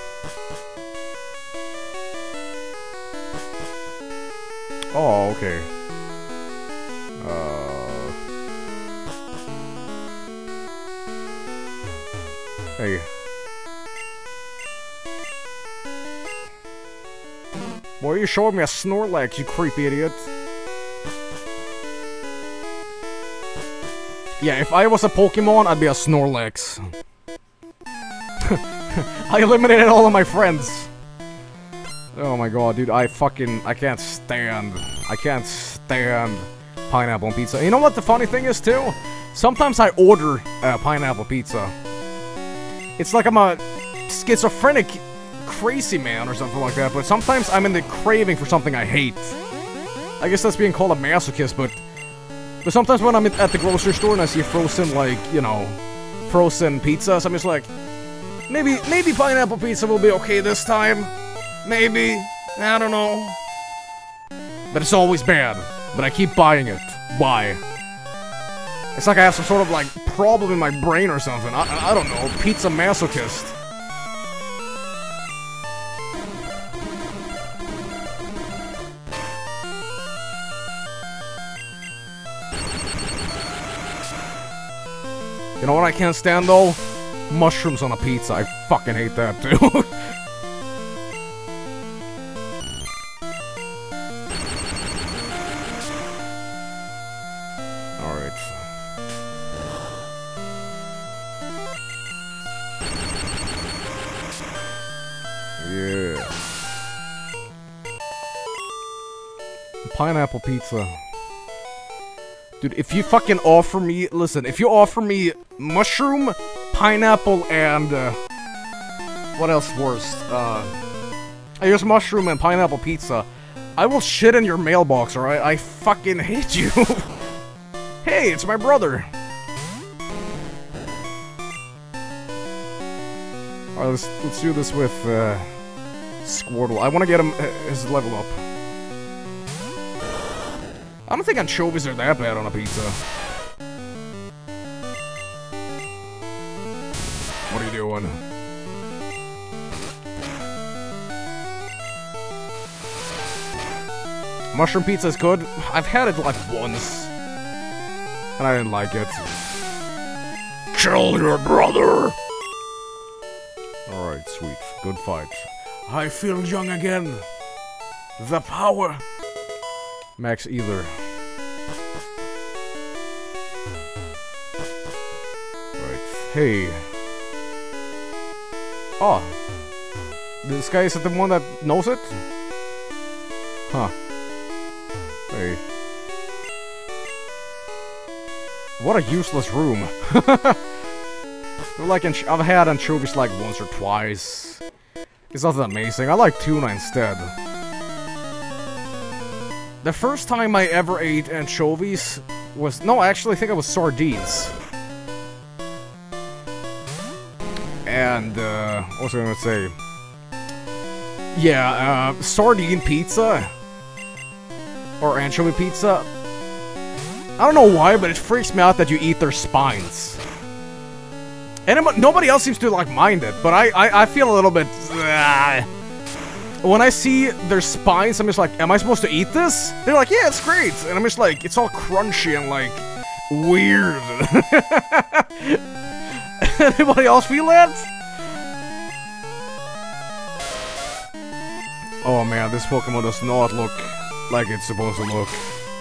Oh, okay. Uh Hey. Why are you showing me a Snorlax, you creepy idiot? Yeah, if I was a Pokemon, I'd be a Snorlax. I eliminated all of my friends. Oh my god, dude, I fucking... I can't stand... I can't stand pineapple on pizza. You know what the funny thing is, too? Sometimes I order uh, pineapple pizza. It's like I'm a schizophrenic crazy man or something like that, but sometimes I'm in the craving for something I hate. I guess that's being called a masochist, but... But sometimes when I'm at the grocery store and I see frozen, like, you know, frozen pizzas, I'm just like... Maybe, maybe pineapple pizza will be okay this time. Maybe. I don't know. But it's always bad. But I keep buying it. Why? It's like I have some sort of, like, problem in my brain or something. I, I don't know. Pizza masochist. You know what I can't stand though? Mushrooms on a pizza. I fucking hate that too. Alright. Yeah. Pineapple pizza. Dude, if you fucking offer me, listen, if you offer me mushroom, pineapple, and, uh, what else worst? Uh, I use mushroom and pineapple pizza. I will shit in your mailbox, alright? I fucking hate you. Hey, it's my brother. Alright, let's, let's do this with, uh, Squirtle. I want to get him, uh, his level up. I don't think anchovies are that bad on a pizza. What are you doing? Mushroom pizza is good. I've had it like once. And I didn't like it. Kill your brother! Alright, sweet. Good fight. I feel young again. The power. Max either. Right. Hey. Oh. This guy is the one that knows it? Huh. Hey. What a useless room. They're like, I've had anchovies like once or twice. It's not that amazing. I like tuna instead. The first time I ever ate anchovies was... No, actually, I think it was sardines. And, uh... what was I gonna say? Yeah, uh, sardine pizza. Or anchovy pizza. I don't know why, but it freaks me out that you eat their spines. And nobody else seems to, like, mind it, but I, I, I feel a little bit... Uh, when I see their spines, I'm just like, am I supposed to eat this? They're like, yeah, it's great. And I'm just like, it's all crunchy and, like, weird. Anybody else feel that? Oh, man, this Pokemon does not look like it's supposed to look.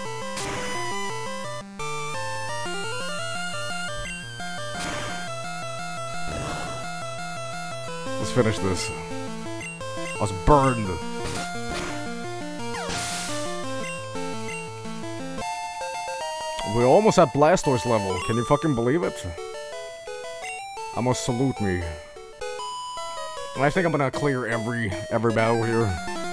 Let's finish this. I was burned. We're almost at Blastoise level. Can you fucking believe it? I must salute me. And I think I'm gonna clear every every battle here.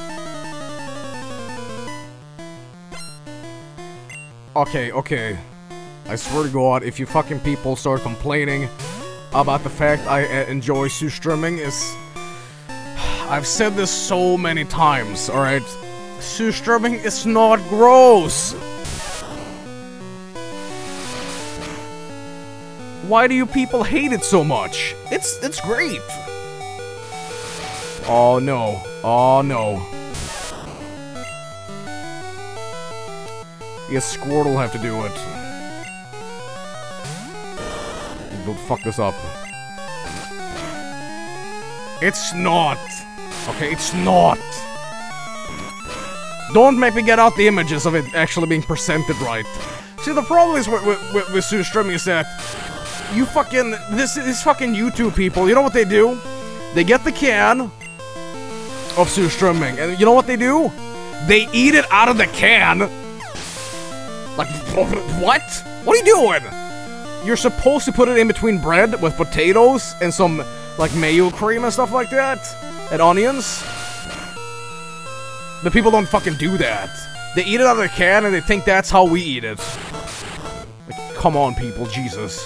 Okay, okay. I swear to God, if you fucking people start complaining about the fact I uh, enjoy surströmming, is... I've said this so many times, alright? Surströmming is not gross! Why do you people hate it so much? It's, it's great! Oh no. Oh no. Yes, Squirtle have to do it. Don't fuck this up. It's not! Okay, it's not! Don't make me get out the images of it actually being presented right. See, the problem is with, with, with, with surströmming is that you fucking... This is fucking YouTube people, you know what they do? They get the can of surströmming, and you know what they do? They eat it out of the can! Like, what? What are you doing? You're supposed to put it in between bread with potatoes and some, like, mayo cream and stuff like that. And onions. But people don't fucking do that. They eat it out of the can and they think that's how we eat it. Like, come on, people, Jesus.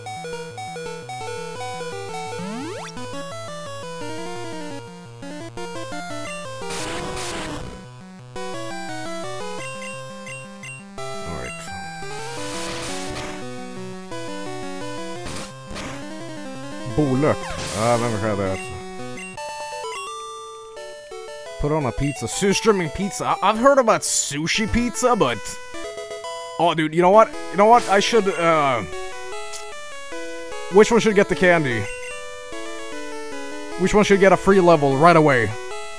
Bolört. I've never had that. Put on a pizza. Surströmming pizza. I've heard about sushi pizza, but... Oh, dude, you know what? You know what? I should, uh... Which one should get the candy? Which one should get a free level right away?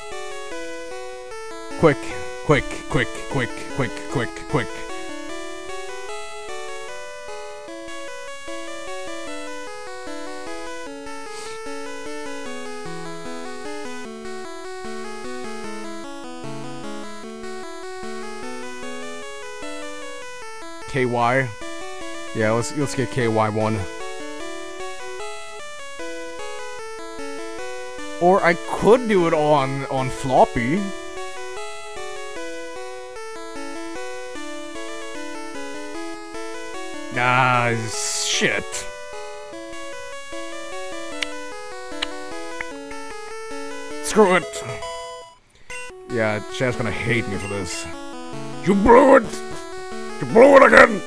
Quick, quick, quick, quick, quick, quick, quick. K Y. Yeah, let's let's get K Y one. Or I could do it on on floppy. Ah, shit. Screw it. Yeah, Chad's gonna hate me for this. You blew it! You blew it again!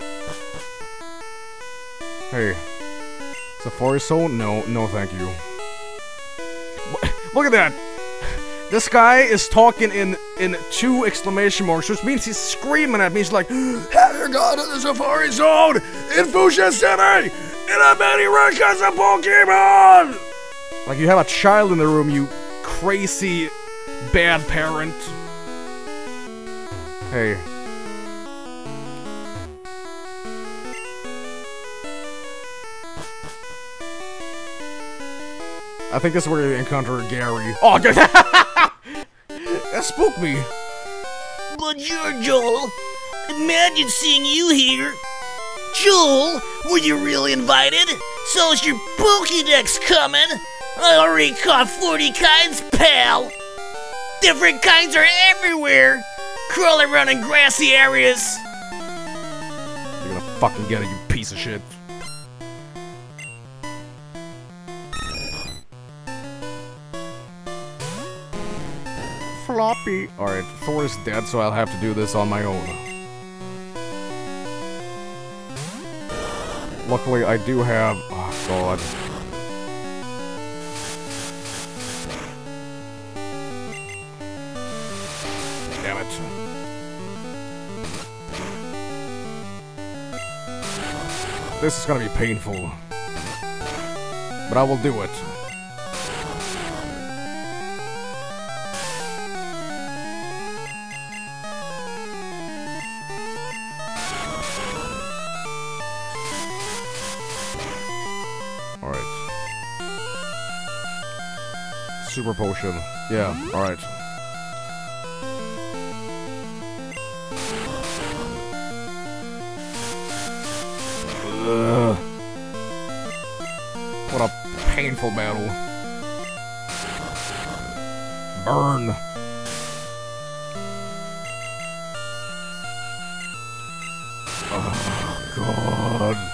Hey. Safari Soul? No, no thank you. Look at that! This guy is talking in in two exclamation marks, which means he's screaming at me. He's like, "Have you gone to the Safari Zone in Fuchsia City? In a many records of Pokemon!" Like you have a child in the room, you crazy bad parent. Hey. I think this is where you encounter Gary. Oh, that spooked me. But you're Joel. Imagine seeing you here. Joel, were you really invited? So's your Pokédex coming. I already caught forty kinds, pal. Different kinds are everywhere. Crawling around in grassy areas. You're gonna fucking get it, you piece of shit. Floppy. Alright, Thor is dead, so I'll have to do this on my own. Luckily, I do have... Oh, God. Damn it. This is gonna be painful. But I will do it. Super potion. Yeah, alright. Ugh. What a painful battle. Burn. Oh, God.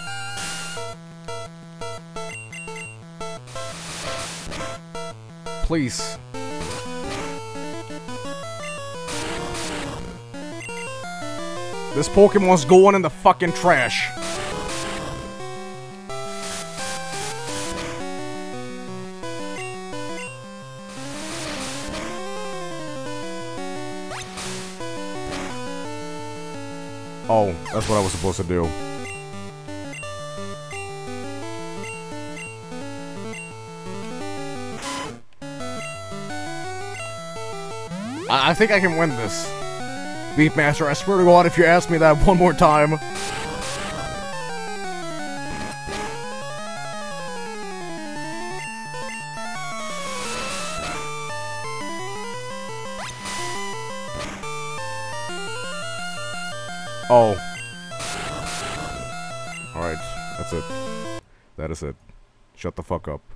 Please. This Pokemon's going in the fucking trash. Oh, that's what I was supposed to do. I think I can win this. Beatmaster, I swear to God, if you ask me that one more time. Oh. Alright, that's it. That is it. Shut the fuck up.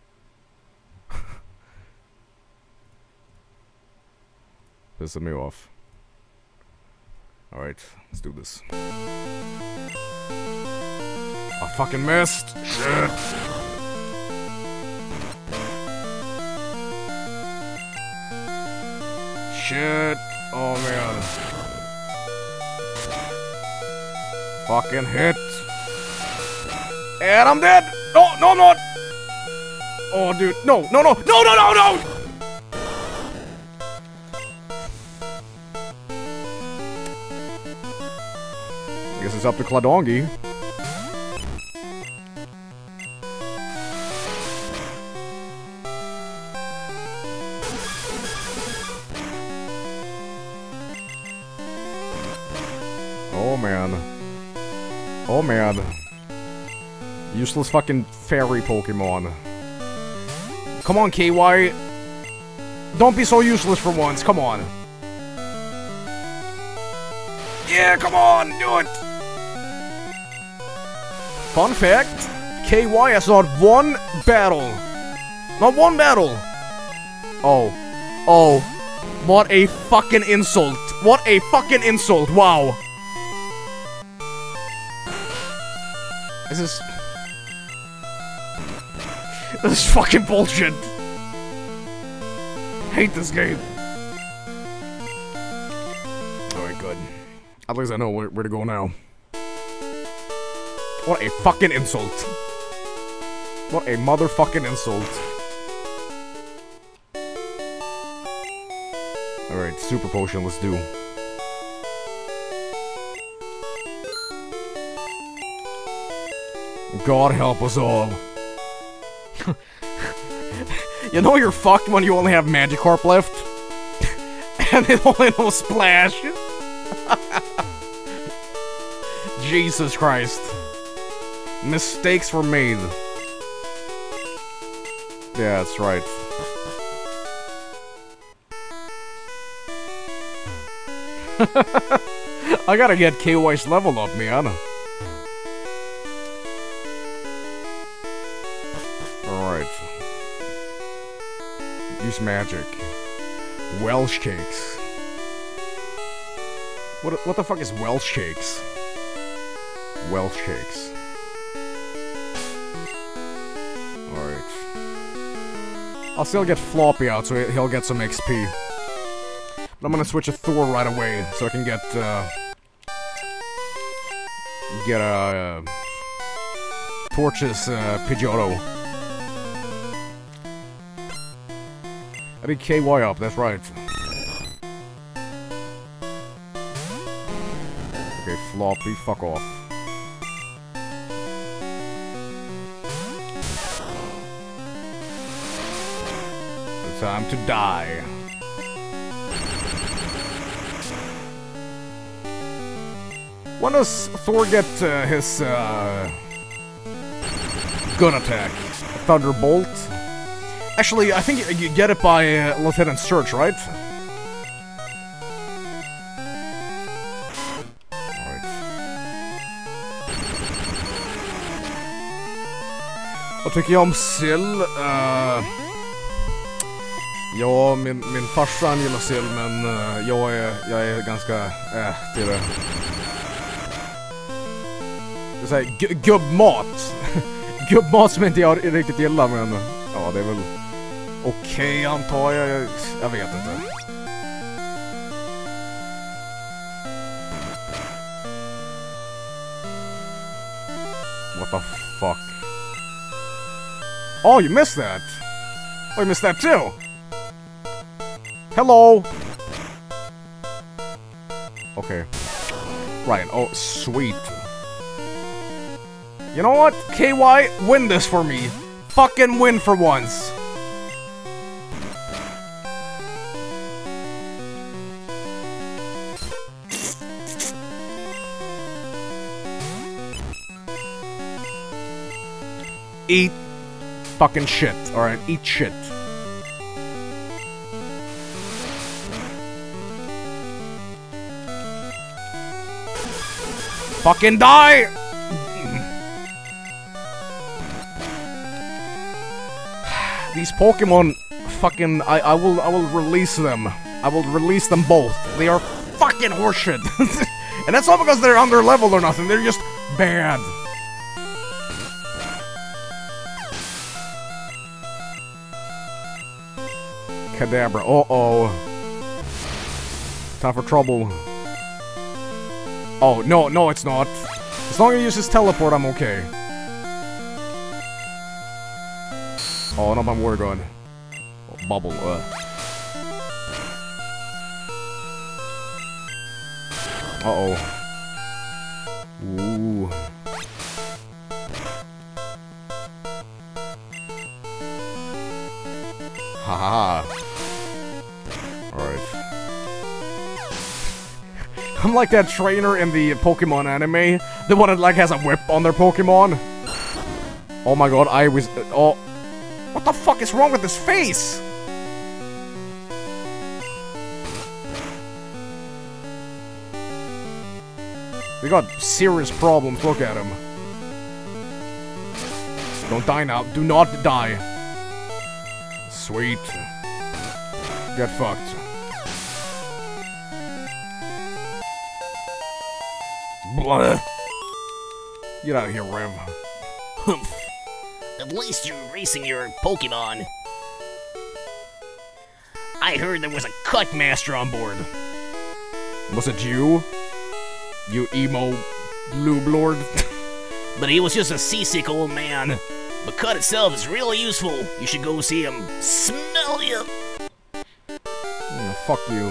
Pissing me off. Alright, let's do this. I fucking missed! Shit! Shit! Oh man. Fucking hit! And I'm dead! No, no, I'm not! Oh dude, no, no, no, no, no, no, no! Guess it's up to Cladongi. man. Oh man. Useless fucking fairy Pokemon. Come on, K Y. Don't be so useless for once, come on. Yeah, come on, do it! Fun fact, K Y has not one battle. Not one battle. Oh. Oh. What a fucking insult. What a fucking insult, wow. This is... This is fucking bullshit. Hate this game. Alright, good. At least I know where, where to go now. What a fucking insult. What a motherfucking insult. Alright, super potion, let's do. God help us all. You know you're fucked when you only have Magikarp left? And it only knows Splash. Jesus Christ. Mistakes were made. Yeah, that's right. I gotta get K Y's level up, man. Alright. Use magic. Welsh cakes. What what the fuck is Welsh cakes? Welsh cakes. Alright. I'll still get Floppy out so he'll get some X P. But I'm gonna switch to Thor right away so I can get uh get a uh, Torch's uh, Pidgeotto. I need K Y up, that's right. Okay, Floppy, fuck off. It's time to die. When does Thor get uh, his uh, gun attack? Thunderbolt? Actually, I think you get it by uh, Lieutenant Surge, right? Alright. Vad tycker jag om sill? Uh, ja, min, min farsan gillar sill, men uh, jag, är, jag är ganska äh, till det. Det är såhär, gubbmat. Gubbmat som inte jag riktigt gillar, men ja, det är väl okej, okay, antar jag. jag. Jag vet inte. What the fuck? Oh, you missed that! Oh, you missed that too! Hello! Okay. Right, oh, sweet. You know what? K Y, win this for me. Fucking win for once. Eat fucking shit, alright? Eat shit. Fucking die! These Pokemon fucking I I will I will release them. I will release them both. They are fucking horseshit. And that's not because they're under leveled or nothing, they're just bad. Kadabra, uh-oh. Time for trouble. Oh, no, no, it's not. As long as he uses teleport, I'm okay. Oh, not my water gun. Oh, bubble, uh. Uh-oh. Ooh. Haha. Alright. I'm like that trainer in the Pokemon anime, the one that like has a whip on their Pokemon. Oh my god, I was... Uh, oh... What the fuck is wrong with his face? We got serious problems, look at him. Don't die now, do not die. Sweet. Get fucked. Blah. Get out of here, Rev. Humph. At least you're racing your Pokemon. I heard there was a cut master on board. Was it you? You emo lube lord? But he was just a seasick old man. The cut itself is really useful. You should go see him. Smell you. Yeah, fuck you.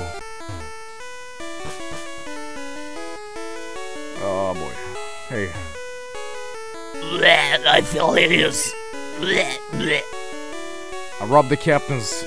Oh boy. Hey. Bleh, I feel hideous. Bleh, bleh. I rubbed the captain's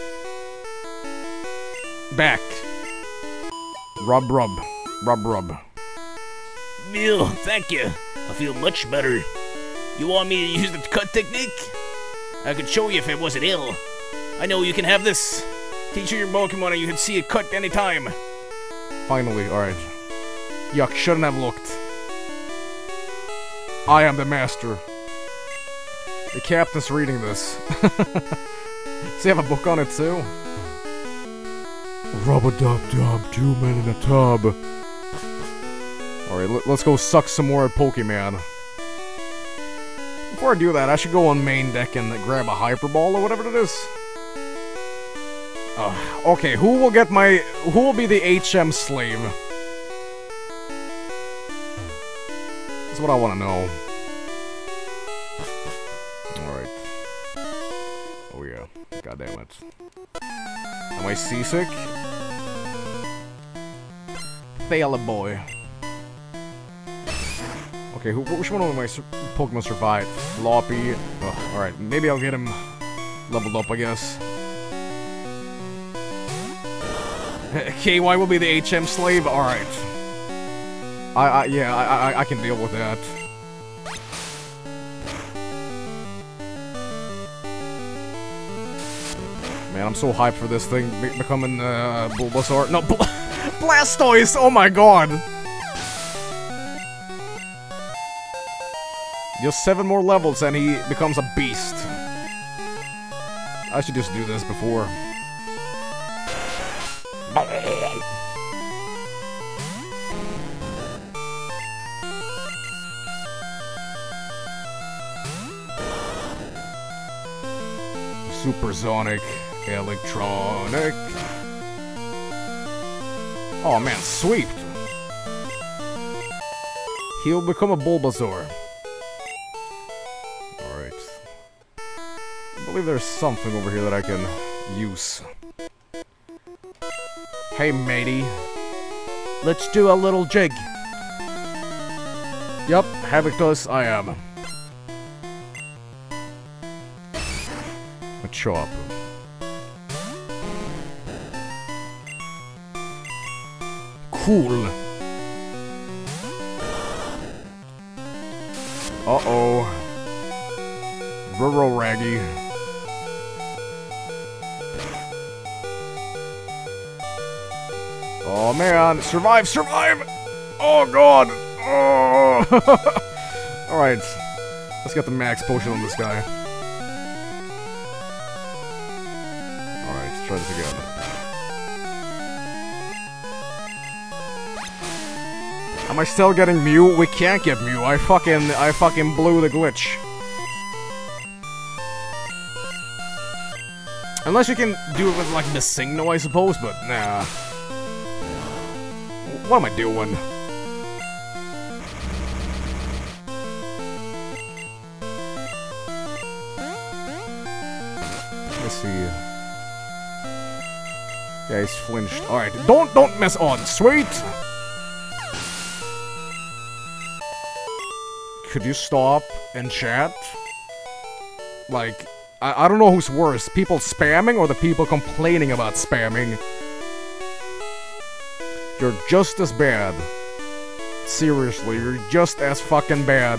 back. Rub, rub. Rub, rub. Ew, thank you. I feel much better. You want me to use the cut technique? I could show you if it wasn't ill. I know you can have this. Teach your Pokemon and you can see it cut anytime. Finally, alright. Yuck, shouldn't have looked. I am the master. The captain's reading this. Does he have a book on it too? Rub-a-dub-dub, two men in a tub. Alright, let's go suck some more at Pokemon. Before I do that, I should go on main deck and grab a Hyper Ball or whatever it is. Uh, okay, who will get my... Who will be the H M slave? That's what I want to know. Alright. Oh yeah. God damn it. Am I seasick? Fail boy. Okay, who, which one of my sur Pokemon survived? Floppy. Oh, alright, maybe I'll get him leveled up, I guess. K Y will be the H M slave? Alright. I, I, yeah, I, I, I can deal with that. Man, I'm so hyped for this thing be becoming, uh, Bulbasaur. No, Bl Blastoise! Oh my god! Just seven more levels and he becomes a beast. I should just do this before. Supersonic, electronic. Oh man, sweep. He'll become a Bulbasaur. Alright. I believe there's something over here that I can use. Hey matey. Let's do a little jig. Yup, Havictus I am. A chop. Cool. Uh-oh. Rural Raggy. Oh man, survive, survive! Oh god! Oh! Alright. Let's get the max potion on this guy. Alright, let's try this again. Am I still getting Mew? We can't get Mew. I fucking, I fucking blew the glitch. Unless you can do it with, like, the Singno, I suppose, but nah. What am I doing? Let's see. Yeah, he's flinched. Alright, don't, don't mess on. Sweet! Could you stop and chat? Like, I, I don't know who's worse, people spamming or the people complaining about spamming. You're just as bad. Seriously, you're just as fucking bad.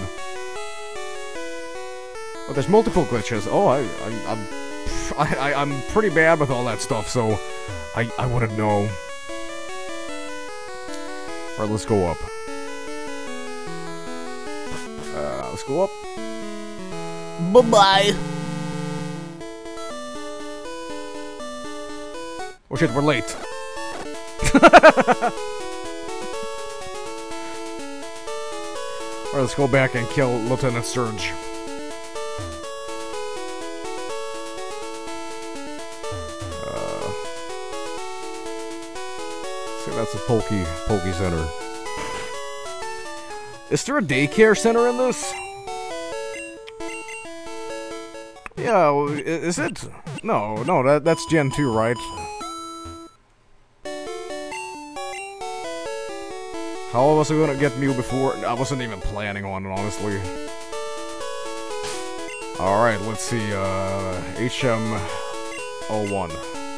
Oh, there's multiple glitches. Oh, I, I, I'm, I, I, I'm pretty bad with all that stuff, so I, I wouldn't know. Alright, let's go up. Uh, let's go up. Bye-bye. Oh shit, we're late. Alright, let's go back and kill Lieutenant Surge. Uh, see, that's a Pokey, Pokey Center. Is there a daycare center in this? Yeah, is it? No, no, that, that's Gen two, right? How was I gonna get Mew before? I wasn't even planning on it, honestly. Alright, let's see, uh, H M oh one.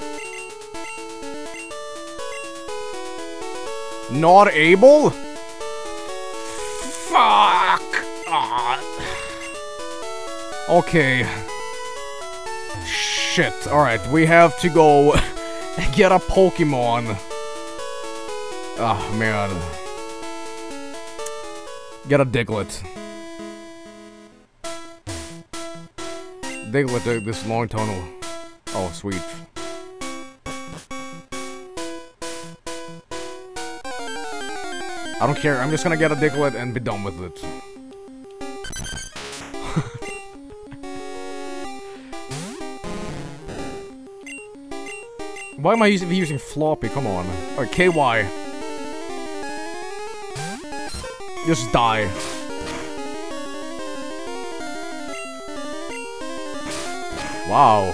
Not able? Fuck! Ah. Okay. Shit, alright, we have to go get a Pokemon. Ah, man. Get a Diglett. Diglett did this long tunnel. Oh, sweet. I don't care, I'm just gonna get a Diglett and be done with it. Why am I using, using floppy? Come on. Alright, K Y. Just die. Wow.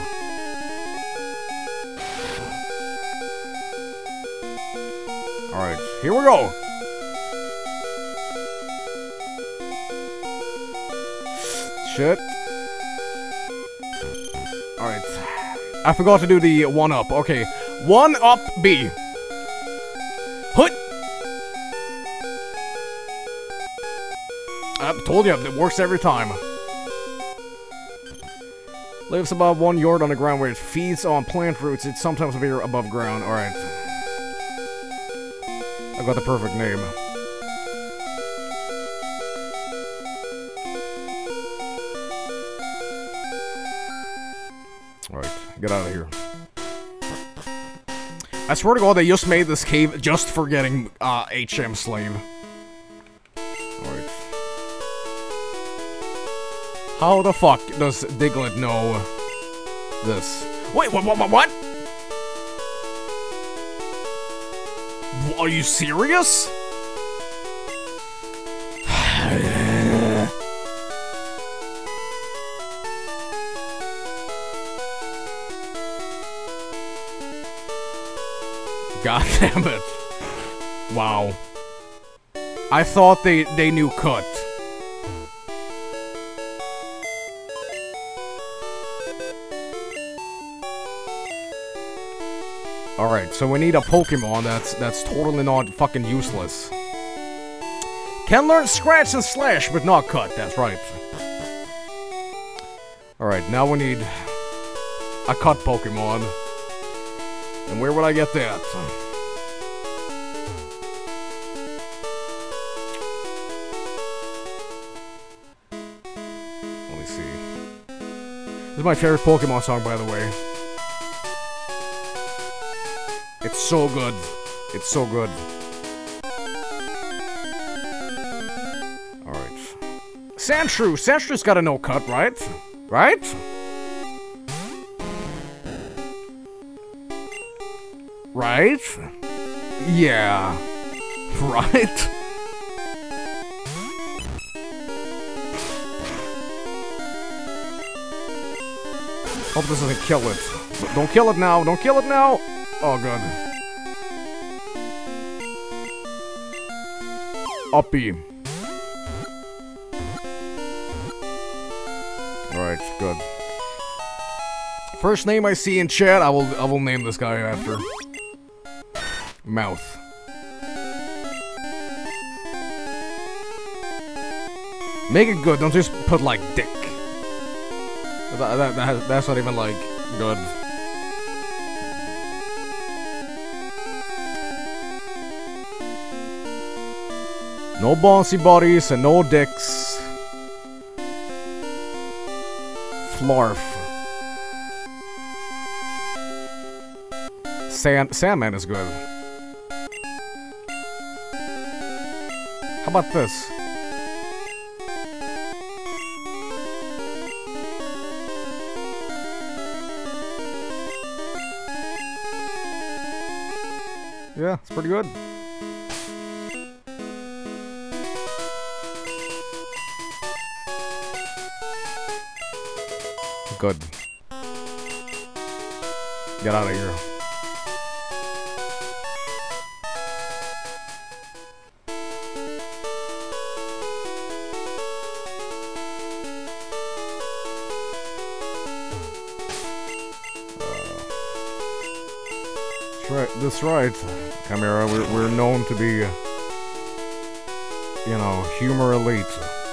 Alright, here we go. Shit. Alright. I forgot to do the one-up. Okay. One-up B. Hut! I told you, it works every time. Lives about one yard on the ground where it feeds on plant roots. It sometimes appears above ground. Alright. I got the perfect name. Alright, get out of here. I swear to God, they just made this cave just for getting uh, H M Slave. Alright. How the fuck does Diglett know this? Wait, what, what, what? Are you serious? God damn it. Wow. I thought they, they knew cut. Alright, so we need a Pokemon that's that's totally not fucking useless. Can learn Scratch and Slash, but not Cut, that's right. Alright, now we need a Cut Pokemon. And where would I get that? Let me see. This is my favorite Pokemon song, by the way. It's so good. It's so good. Alright. Sandshrew! Sandshrew's got a no cut, right? Right? Right? Yeah. Right? Hope this doesn't kill it. But don't kill it now. Don't kill it now. Oh, good. Uppy. Alright, good. First name I see in chat, I will I will name this guy after. Mouth. Make it good, don't just put, like, dick. That, that, that, that's not even, like, good. No bouncy bodies and no dicks. Flarf. Sand, Sandman is good. How about this? Yeah, it's pretty good. Good. Get out of here. Right, that's right, Chimera. We're, we're known to be, uh, you know, humor elite.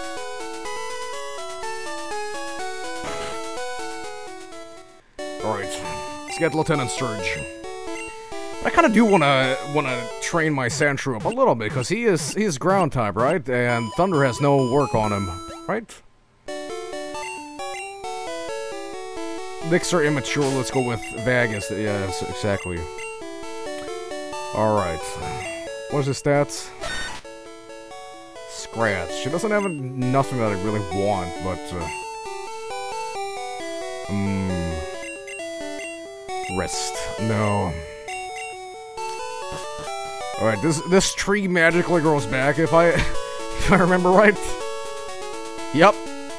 Alright, let's get Lieutenant Sturge. I kind of do want to want to train my Sandshrew up a little bit, because he is, he is ground type, right? And Thunder has no work on him, right? Dicks are immature, let's go with Vegas. Yeah, exactly. Alright. What's his stats? Scratch. She doesn't have a, nothing that I really want, but... Uh, um, rest. No. Alright, this this tree magically grows back if I... if I remember right. Yep.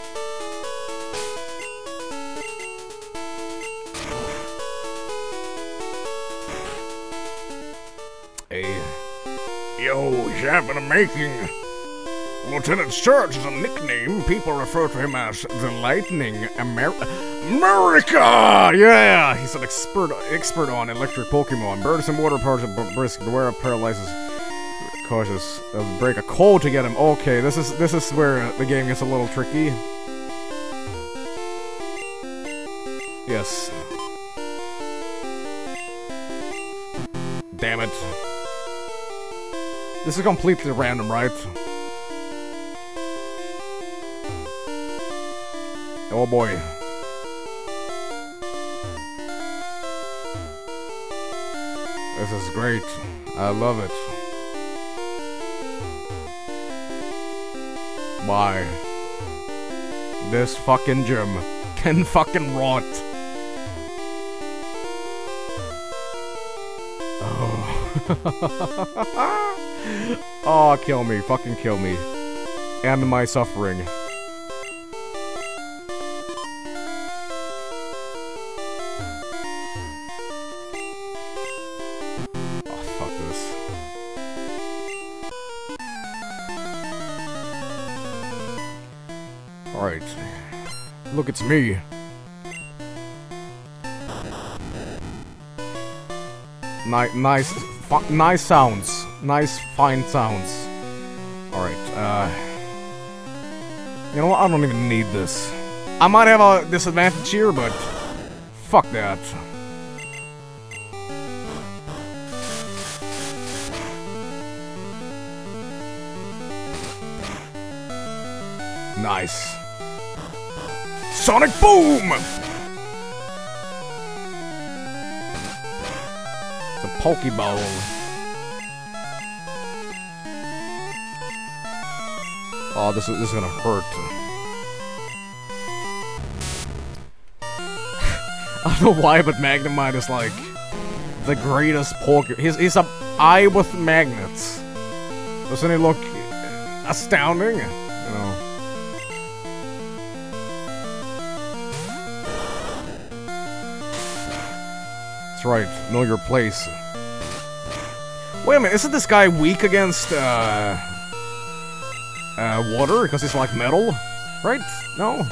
Yo, he's having a making. Lieutenant Sturge is a nickname. People refer to him as the Lightning Amer America! Yeah! He's an expert expert on electric Pokemon. Birds and water parts of brisk. Beware of paralyzes. Cautious. Uh, break a cold to get him. Okay, this is this is where the game gets a little tricky. Yes. Damn it. This is completely random, right? Oh boy. This is great. I love it. Why? This fucking gym can fucking rot. Oh. Oh, kill me. Fucking kill me. End my suffering. Oh, fuck this. Alright. Look, it's me. Ni nice, nice sounds. Nice, fine sounds. Alright, uh... you know what? I don't even need this. I might have a disadvantage here, but... fuck that. Nice. Sonic Boom! It's a Pokeball. Oh, this is, this is gonna hurt. I don't know why, but Magnemite is like the greatest Poke. He's he's a eye with magnets. Doesn't he look astounding? You know. That's right. Know your place. Wait a minute. Isn't this guy weak against uh? Uh, water, because it's like metal, right? No?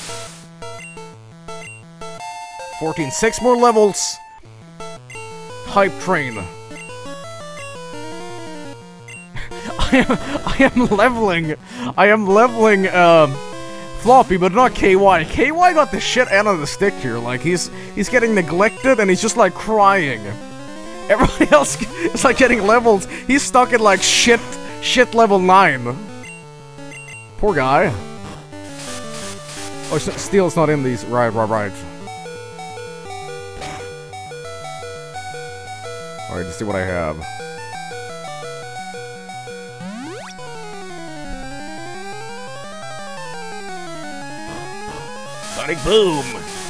fourteen, six more levels! Hype train. I am, I am leveling, I am leveling, um, Floppy, but not K Y. K Y got the shit end of the stick here. Like, he's, he's getting neglected, and he's just, like, crying. Everybody else is, like, getting levels. He's stuck at, like, shit, shit level nine. Poor guy. Oh, Steel's not in these. Right, right, right. Alright, let's see what I have. Sonic Boom!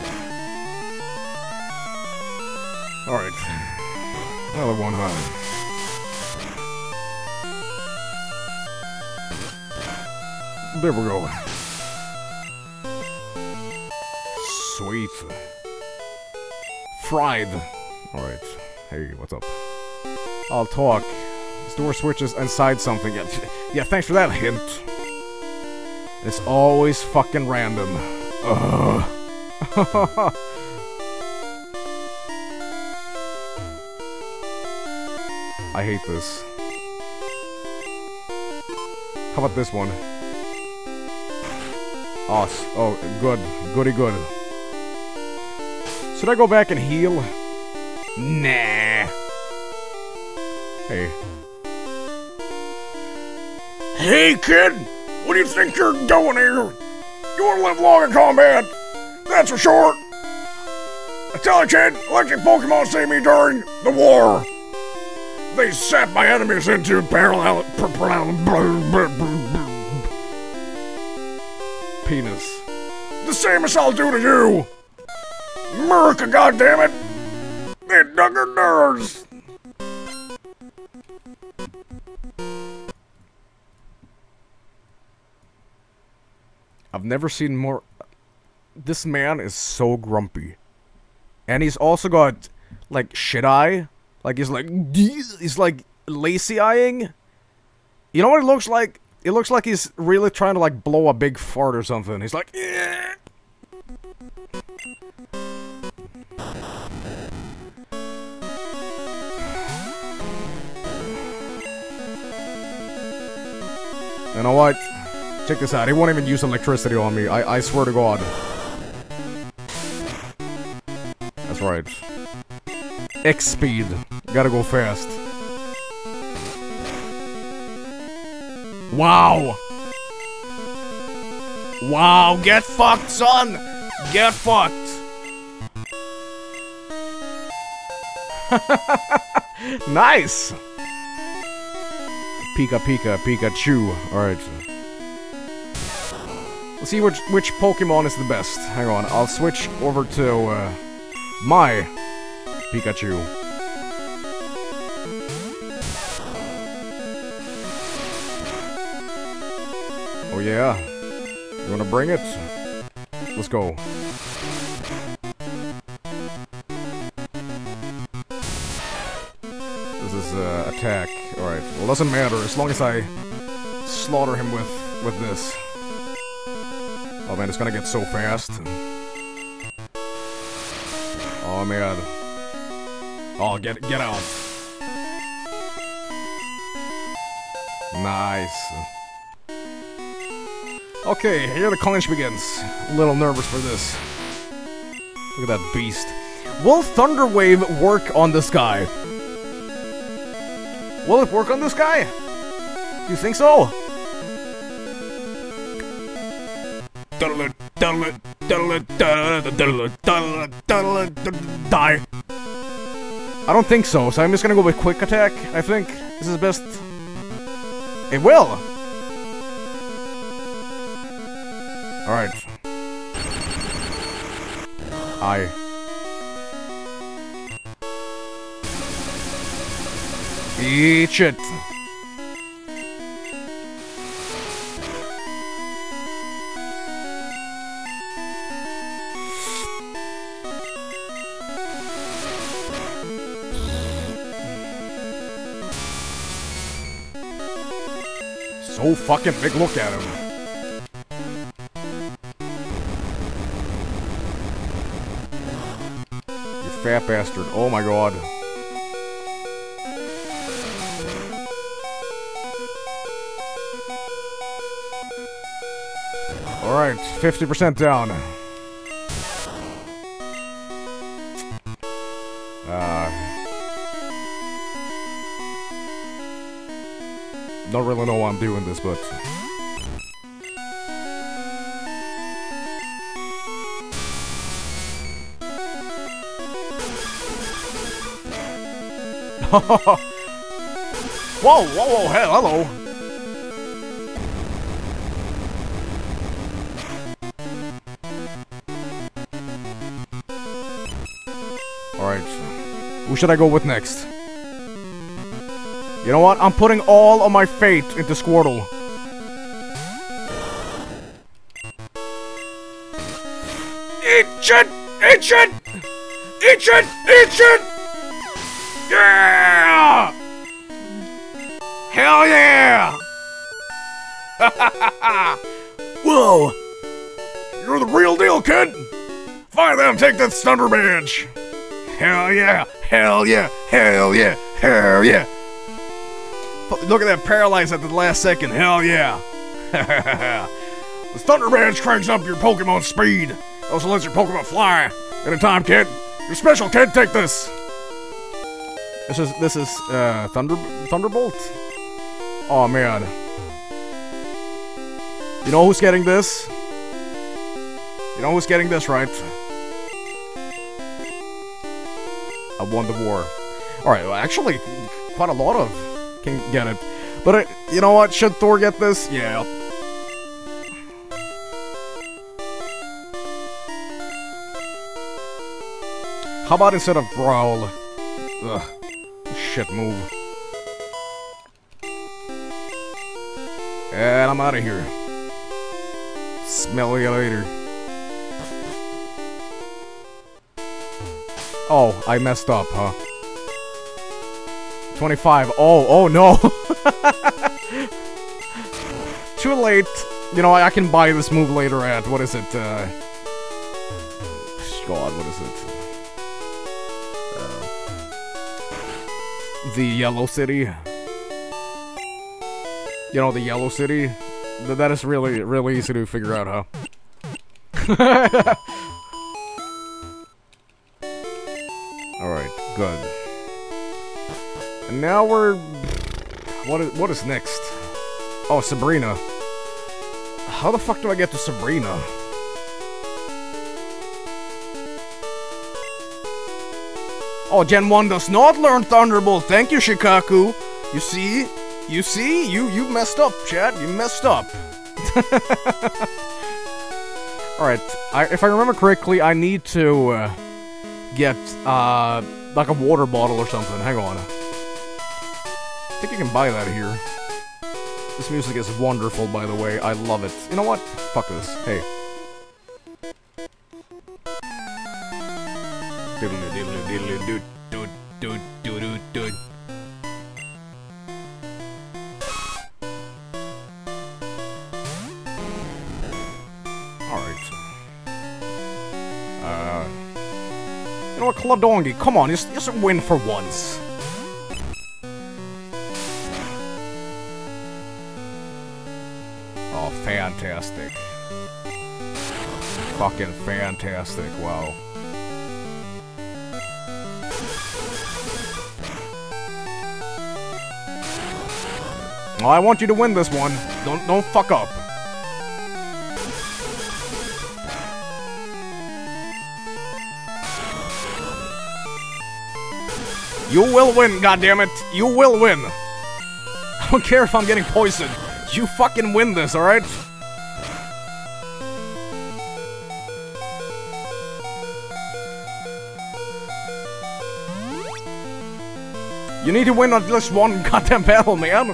Alright. Another one, huh? There we go. Sweet. Fried. Alright. Hey, what's up? I'll talk. Store switches inside something. Yeah, yeah, thanks for that hint. It's always fucking random. Ugh. I hate this. How about this one? Oh, oh, good. Goody good. Should I go back and heal? Nah. Hey. Hey, kid! What do you think you're doing here? You want to live long in combat? That's for sure! I tell you, kid, electric Pokemon saved me during the war. They set my enemies into parallel... Penis. The same as I'll do to you! America, goddammit! They dug her nerves! I've never seen more... This man is so grumpy. And he's also got, like, shit eye. Like, he's like... He's like, lazy-eyeing. You know what it looks like? It looks like he's really trying to, like, blow a big fart or something. He's like... Yeah. You know what? Check this out. He won't even use electricity on me. I, I swear to God. That's right. X speed. Gotta go fast. Wow. Wow. Get fucked, son. Get fucked. Nice. Pika Pika Pikachu. Alright. Let's see which which Pokemon is the best. Hang on, I'll switch over to uh, my Pikachu. Oh yeah? You wanna bring it? Let's go. This is uh, attack. Alright, well doesn't matter as long as I slaughter him with, with this. Oh man, it's gonna get so fast. Oh man. Oh, get get out. Nice. Okay, here the clinch begins. A little nervous for this. Look at that beast. Will Thunder Wave work on this guy? Will it work on this guy? Do you think so? Die. I don't think so, so I'm just gonna go with quick attack. I think this is best. It will. Alright. I. Eat shit. So fucking big, look at him. You fat bastard. Oh my god. Alright, fifty percent down. Uh... Don't really know why I'm doing this, but... Whoa, whoa, whoa, hey, hello. Alright. Who should I go with next? You know what? I'm putting all of my fate into Squirtle. Eat it! Eat it! Eat it! Eat it! Yeah! Hell yeah! Whoa! You're the real deal, kid! Fine then, take that Thunder Badge! Hell yeah! Hell yeah! Hell yeah! Hell yeah! Look at that paralyzed at the last second. Hell yeah! The Thunder Badge cranks up your Pokemon speed. Also lets your Pokemon fly. Anytime, kid. You're special, kid. Take this. This is this is uh, Thunder Thunderbolt. Oh man. You know who's getting this? You know who's getting this, right? I won the war. All right. Well, actually, quite a lot of can get it. But uh, you know what? Should Thor get this? Yeah. How about instead of Growl? Ugh. Shit move. And I'm out of here. Smell you later. Oh, I messed up, huh? twenty-five. Oh, oh no. Too late. You know, I, I can buy this move later at, what is it, uh... God, what is it? Uh, the Yellow City. You know, the Yellow City? Th that is really, really easy to figure out, huh? Alright, good. And now we're... What is, what is next? Oh, Sabrina. How the fuck do I get to Sabrina? Oh, Gen one does not learn Thunderbolt. Thank you, Shikaku. You see? You see? You you messed up, chat. You messed up. Alright, I, if I remember correctly, I need to uh, get, uh, like a water bottle or something. Hang on. I think you can buy that here. This music is wonderful, by the way. I love it. You know what? Fuck this. Hey. Diddly diddly diddly doot doot doot doot doot doot. Alright. Uh... You know what, Claudongi, come on, just, just win for once. Oh, fantastic. Fucking fantastic, wow. Oh, I want you to win this one. Don't don't fuck up. You will win, goddammit. You will win. I don't care if I'm getting poisoned. You fucking win this, alright? You need to win at least one goddamn battle, man.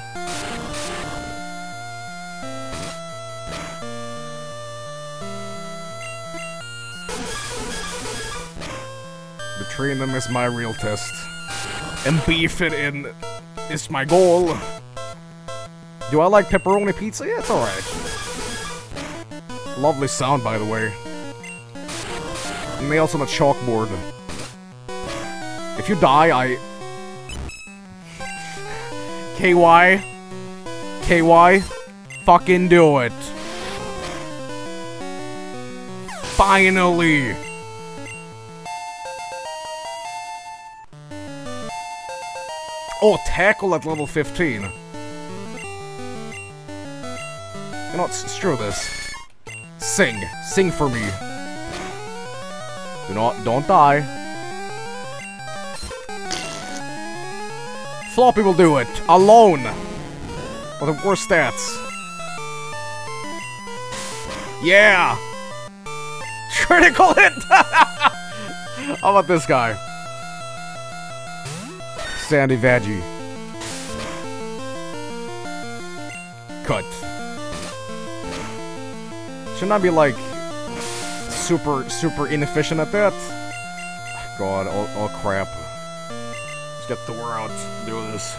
Betraying them is my real test. And beef it in is my goal. Do I like pepperoni pizza? Yeah, it's alright. Lovely sound, by the way. And nails on a chalkboard. If you die, I... K Y? K Y? Fucking do it. Finally! Oh, tackle at level fifteen. You know what, screw this. Sing. Sing for me. Do not, don't die. Floppy will do it. Alone. With the worst stats. Yeah! Critical hit! How about this guy? Sandy Veggie. Cut. Shouldn't I be like super, super inefficient at that? God, all, all crap. Let's get the word out. Do this.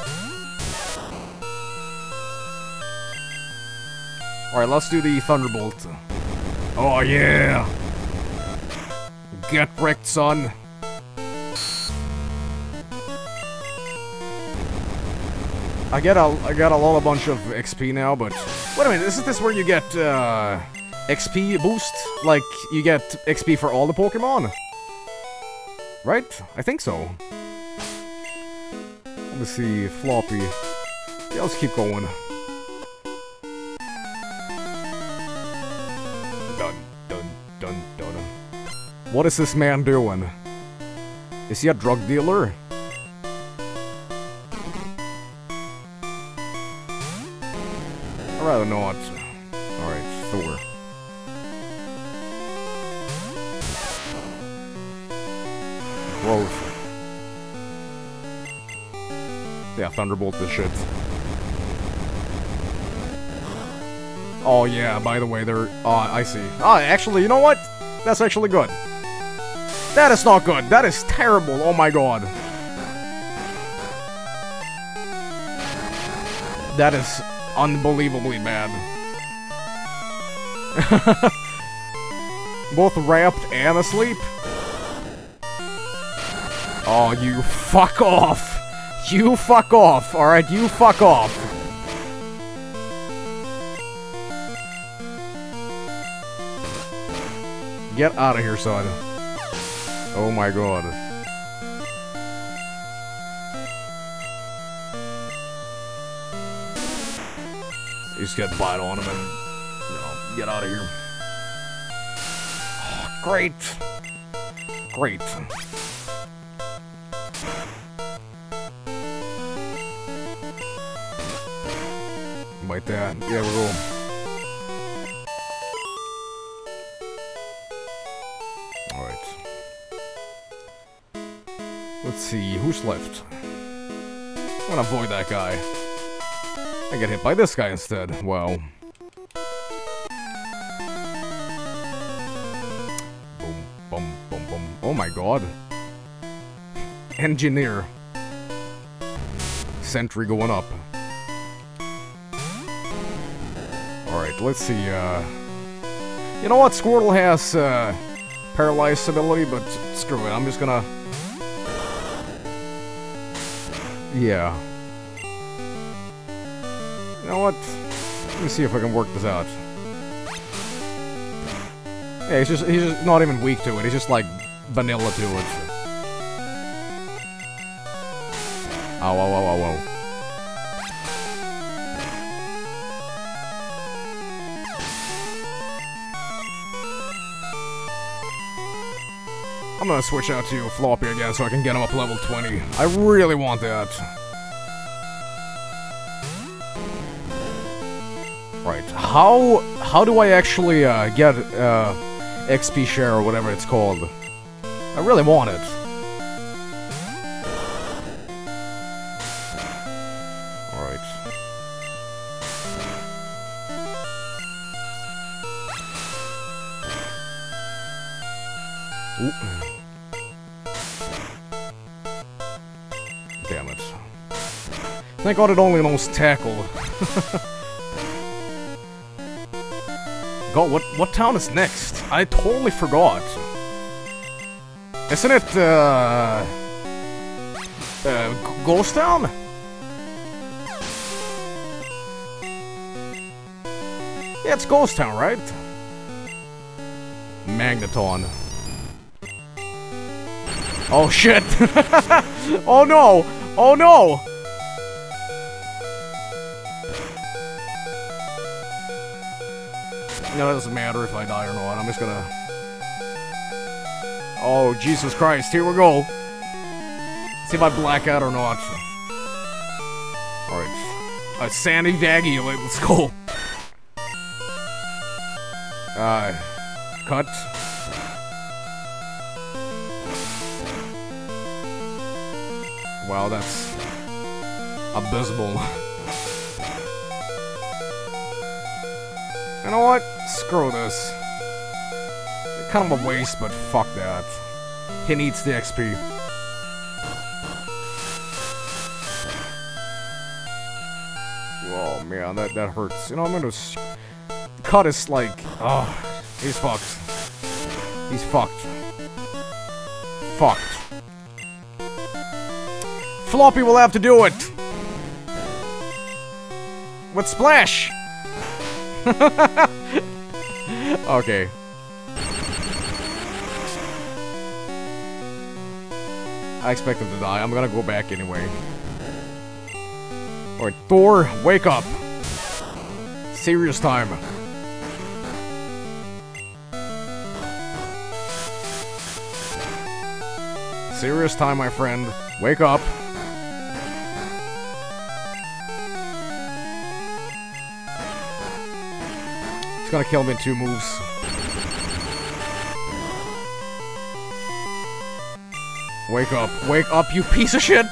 Alright, let's do the Thunderbolt. Oh yeah! Get wrecked, son. I get a I got a lot a bunch of X P now, but wait a minute, isn't this where you get uh, X P boost? Like you get X P for all the Pokemon, right? I think so. Let me see, Floppy. Yeah, let's keep going. Dun dun dun dun. What is this man doing? Is he a drug dealer? I'd rather not. Alright, Thor. Growth. Yeah, Thunderbolt this shit. Oh yeah, by the way, they're... Oh, I see. Oh, actually, you know what? That's actually good. That is not good. That is terrible. Oh my god. That is... unbelievably bad. Both wrapped and asleep? Oh, you fuck off! You fuck off, alright? You fuck off! Get out of here, son. Oh my god. You just get bite on him and, you know, get out of here. Oh, great. Great. Like that. Yeah, we're going. Alright. Let's see, who's left? I'm gonna avoid that guy. I get hit by this guy instead. Wow. Boom, boom, boom, boom. Oh my god. Engineer. Sentry going up. Alright, let's see, uh... you know what? Squirtle has, uh... paralyzed ability, but screw it. I'm just gonna... yeah. You know what? Let me see if I can work this out. Yeah, he's just he's just not even weak to it. He's just like vanilla to it. Ow, ow, ow, ow, ow. I'm gonna switch out to Floppy again so I can get him up level twenty. I really want that. Right, how how do I actually uh, get uh, X P share or whatever it's called? I really want it. Alright. Ooh. Damn it. Thank God it only knows tackle. God, what what town is next? I totally forgot. Isn't it uh, uh Ghost Town? Yeah, it's Ghost Town, right? Magneton. Oh shit! Oh no! Oh no! No, it doesn't matter if I die or not. I'm just gonna... Oh, Jesus Christ. Here we go. See if I black out or not. Alright. A Sandy Vaggy. Let's go. Uh... Cut. Wow, that's... abysmal. You know what? Screw this. Kind of a waste, but fuck that. He needs the X P. Oh man, that, that hurts. You know, I'm gonna... Cut is like... Oh, he's fucked. He's fucked. Fucked. Floppy will have to do it! With Splash! Okay. I expect him to die. I'm gonna go back anyway. Alright, Thor, wake up. Serious time. Serious time, my friend. Wake up. He's gonna kill me in two moves. Wake up. Wake up, you piece of shit!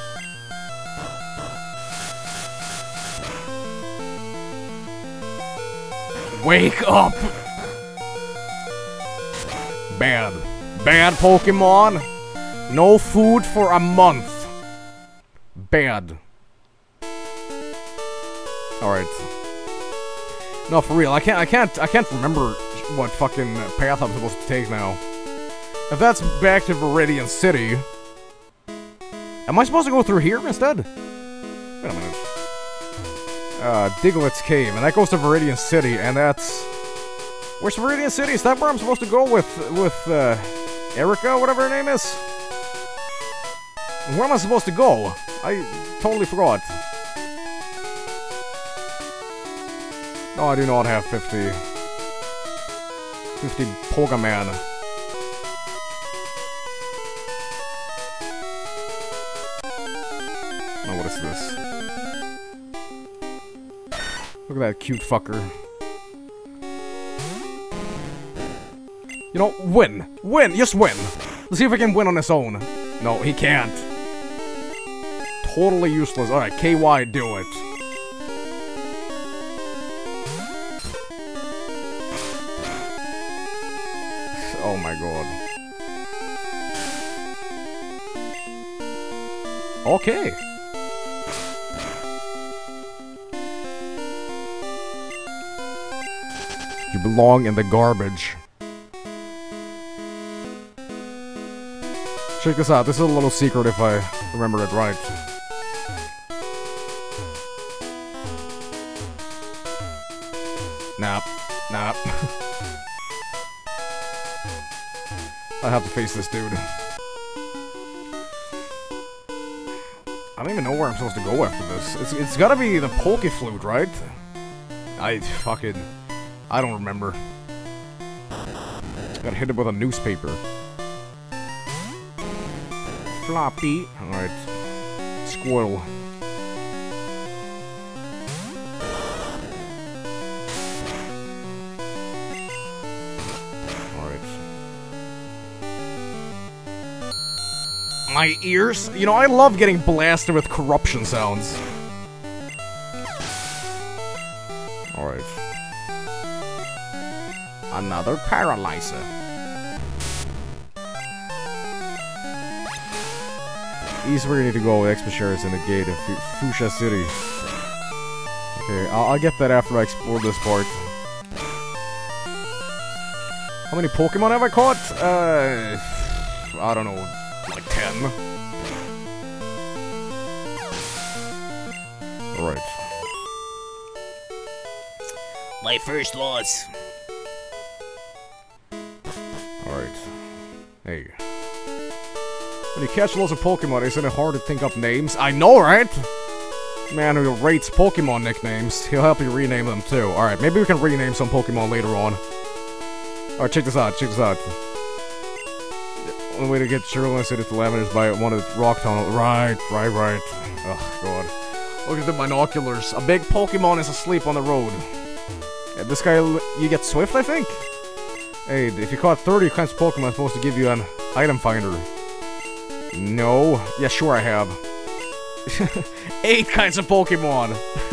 Wake up! Bad. Bad Pokemon! No food for a month. Bad. Alright. No, for real, I can't, I can't, I can't remember what fucking path I'm supposed to take now. If that's back to Viridian City... Am I supposed to go through here instead? Wait a minute. Uh, Diglett's Cave, and that goes to Viridian City, and that's... Where's Viridian City? Is that where I'm supposed to go with, with, uh... Erica, whatever her name is? Where am I supposed to go? I totally forgot. No, I do not have fifty. fifty Pokemon. Oh, what is this? Look at that cute fucker. You know, win! Win! Just win! Let's see if I can win on his own. No, he can't. Totally useless. Alright, K Y, do it. Oh my god. Okay. You belong in the garbage. Check this out. This is a little secret if I remember it right. Nah. Nah. I have to face this dude. I don't even know where I'm supposed to go after this. It's, it's gotta be the Pokeflute, right? I fucking... I don't remember. Got hit it with a newspaper. Floppy. Alright. Squirtle. Alright. My ears? You know, I love getting blasted with corruption sounds. Alright. Another paralyzer. East where you need to go. Expedition is in the gate of Fuchsia City. Okay, I'll, I'll get that after I explore this part. How many Pokemon have I caught? Uh, I don't know, like ten. Alright. My first loss. Alright. Hey. When you catch lots of Pokemon, isn't it hard to think up names? I know, right? Man who rates Pokemon nicknames, he'll help you rename them too. Alright, maybe we can rename some Pokemon later on. Alright, check this out, check this out. The only way to get Sherlock City to eleven is by one of the rock tunnels. Right, right, right. Oh, God. Look at the binoculars. A big Pokemon is asleep on the road. Yeah, this guy, you get Swift, I think? Hey, if you caught thirty kinds of Pokemon, it's supposed to give you an item finder. No. Yeah, sure I have. Eight kinds of Pokemon.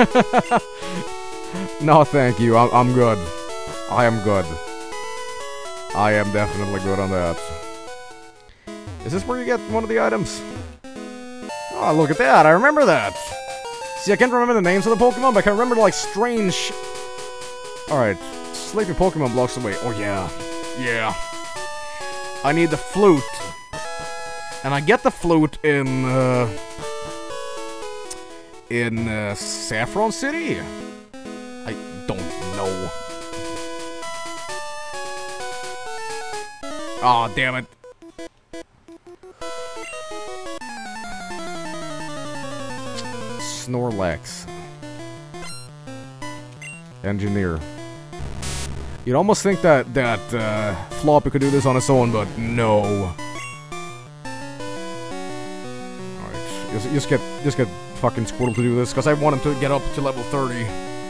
No, thank you. I'm, I'm good. I am good. I am definitely good on that. Is this where you get one of the items? Oh, look at that. I remember that. See, I can't remember the names of the Pokemon, but I can remember, like, strange... Alright. Sleepy Pokemon blocks away. Oh, yeah. Yeah. I need the flute. And I get the flute in, uh... in, uh, Saffron City? I don't know. Aw, oh, damn it. Snorlax. Engineer. You'd almost think that, that, uh, Floppy could do this on his own, but no. Alright, just, just get, just get fucking Squirtle to do this, because I want him to get up to level thirty.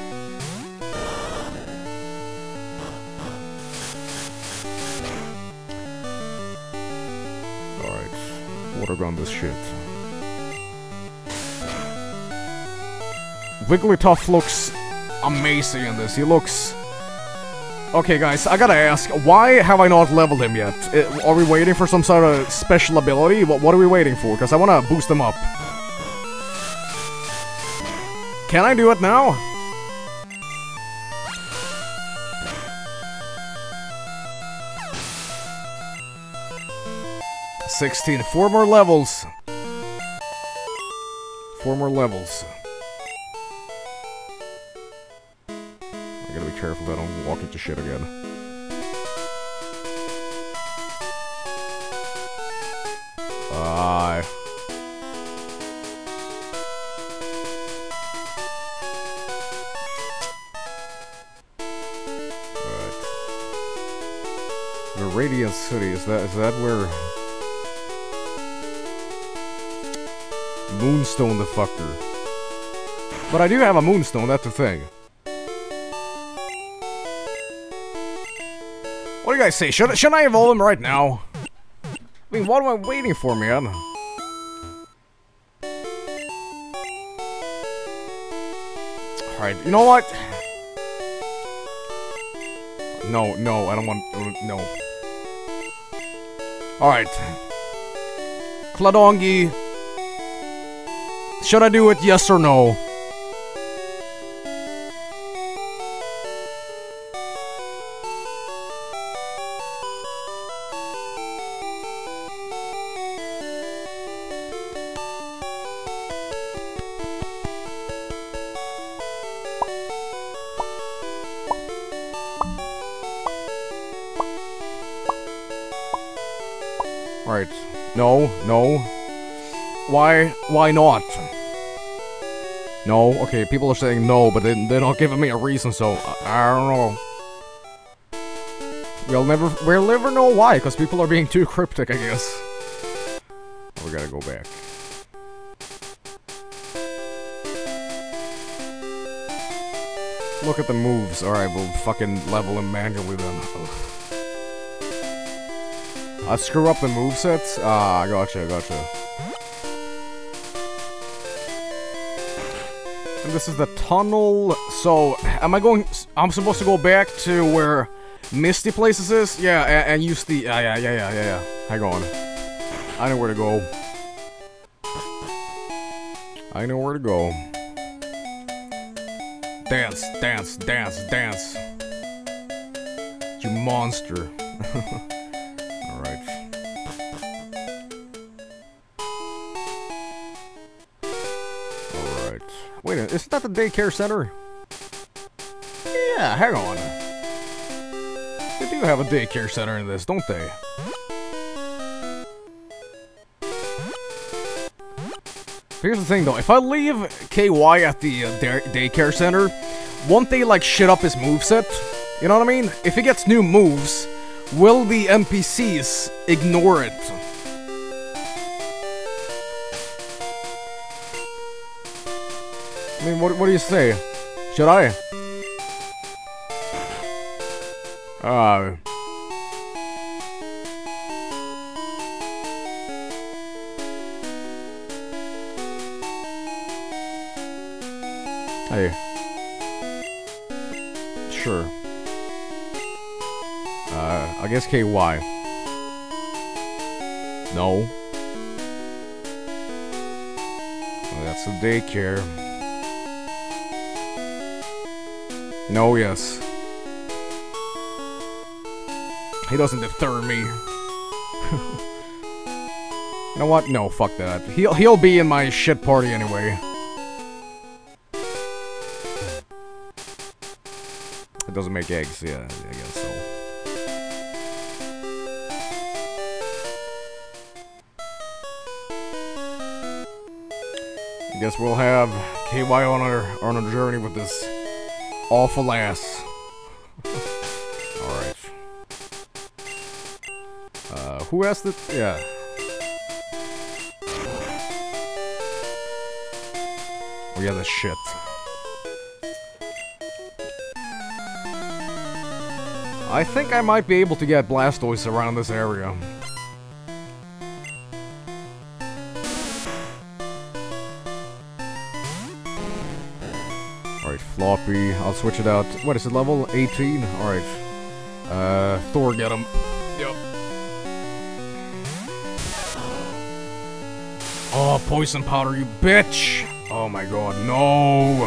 Alright, water gun this shit. Wigglytuff looks amazing in this. He looks... Okay, guys, I gotta ask, why have I not leveled him yet? Uh, are we waiting for some sort of special ability? What, what are we waiting for? Because I want to boost him up. Can I do it now? sixteen. Four more levels. Four more levels. I gotta be careful that I don't walk into shit again. Bye. Alright. The Radiant City, is that is that where Moonstone the fucker. But I do have a Moonstone, that's the thing. What do you guys say? Should, shouldn't I evolve him right now? I mean, what am I waiting for, man? Alright, you know what? No, no, I don't want... No. Alright. Cladongi. Should I do it, yes or no? Alright. No, no. Why, why not? No? Okay, people are saying no, but they, they're not giving me a reason, so I, I don't know. We'll never, we'll never know why, because people are being too cryptic, I guess. We gotta go back. Look at the moves. Alright, we'll fucking level him manually then. Ugh. I screw up the movesets? Ah, gotcha, gotcha. And this is the tunnel, so, am I going, I'm supposed to go back to where Misty Places is? Yeah, and, and use the, yeah, yeah, yeah, yeah, yeah, yeah. Hang on. I know where to go. I know where to go. Dance, dance, dance, dance. You monster. Alright. Alright. Wait a minute, isn't that the daycare center? Yeah, hang on. They do have a daycare center in this, don't they? Here's the thing though, if I leave K Y at the uh, day daycare center, won't they like shit up his moveset? You know what I mean? If he gets new moves, will the N P Cs ignore it? I mean, what, what do you say? Should I? Uh... Hey. Sure. Uh, I guess K Y. No. Well, that's the daycare. No, yes. He doesn't deter me. You know what? No, fuck that. He'll he'll be in my shit party anyway. It doesn't make eggs, yeah, I guess so. I guess we'll have K Y on our on a journey with this awful ass. Alright. Uh, who asked it? Yeah. Oh yeah, the shit. I think I might be able to get Blastoise around this area. Alright, Floppy. I'll switch it out. What is it, level eighteen? Alright. Uh, Thor, get him. Yep. Oh, poison powder, you bitch! Oh my god, no!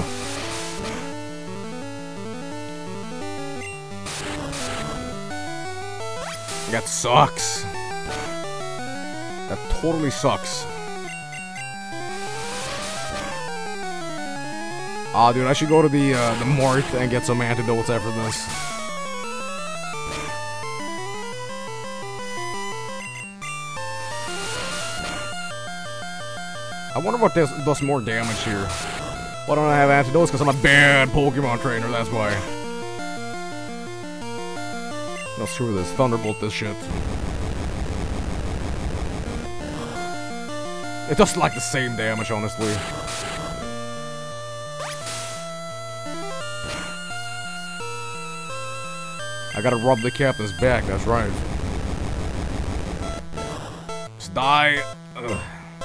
That sucks. That totally sucks. Ah, dude, I should go to the uh, the mart and get some antidotes after this. I wonder what does, does more damage here. Why don't I have antidotes? Because I'm a bad Pokemon trainer, that's why. No, screw this. Thunderbolt this shit. It does like the same damage, honestly. I gotta rub the captain's back, that's right. Just die. Ugh.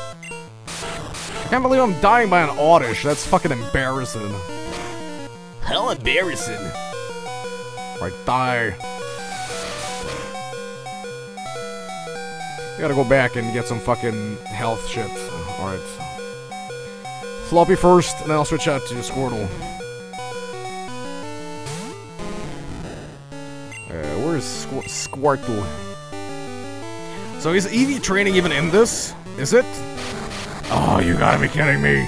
I can't believe I'm dying by an Oddish. That's fucking embarrassing. How embarrassing. Right, die. Gotta go back and get some fucking health shit. Alright. Floppy first, and then I'll switch out to Squirtle. Uh, where's Squ Squirtle? So is Eevee training even in this? Is it? Oh, you gotta be kidding me.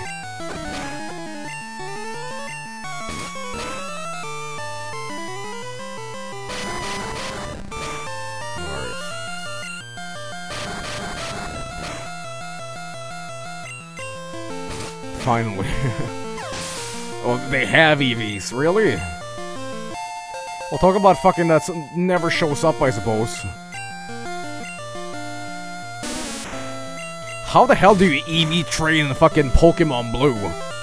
Finally. Oh, they have Eevees, really? Well, talk about fucking that never shows up, I suppose. How the hell do you Eevee train in fucking Pokemon Blue?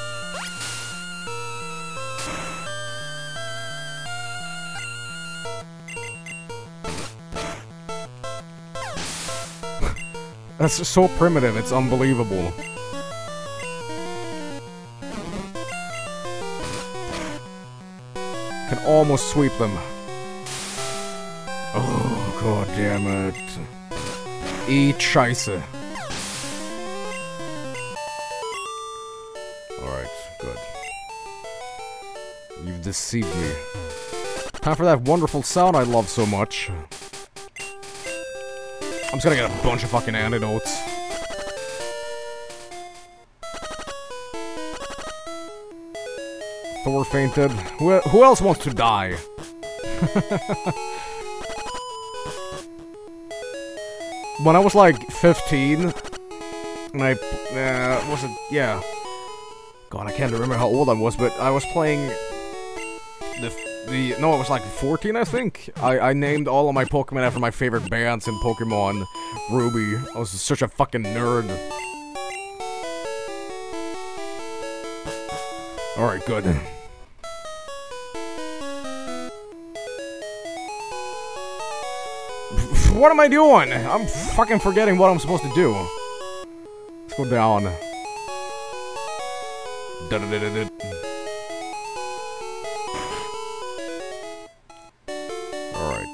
That's just so primitive, it's unbelievable. Can almost sweep them. Oh, god damn it. Eat Scheiße. Alright, good. You've deceived me. Time for that wonderful sound I love so much. I'm just gonna get a bunch of fucking antidotes. Thor fainted. Who, who else wants to die? When I was like fifteen, and I, uh, was it, yeah. God, I can't remember how old I was, but I was playing the, the, no, it was like fourteen, I think. I, I named all of my Pokemon after my favorite bands in Pokemon Ruby. I was such a fucking nerd. Alright, good. What am I doing? I'm fucking forgetting what I'm supposed to do. Let's go down. Alright.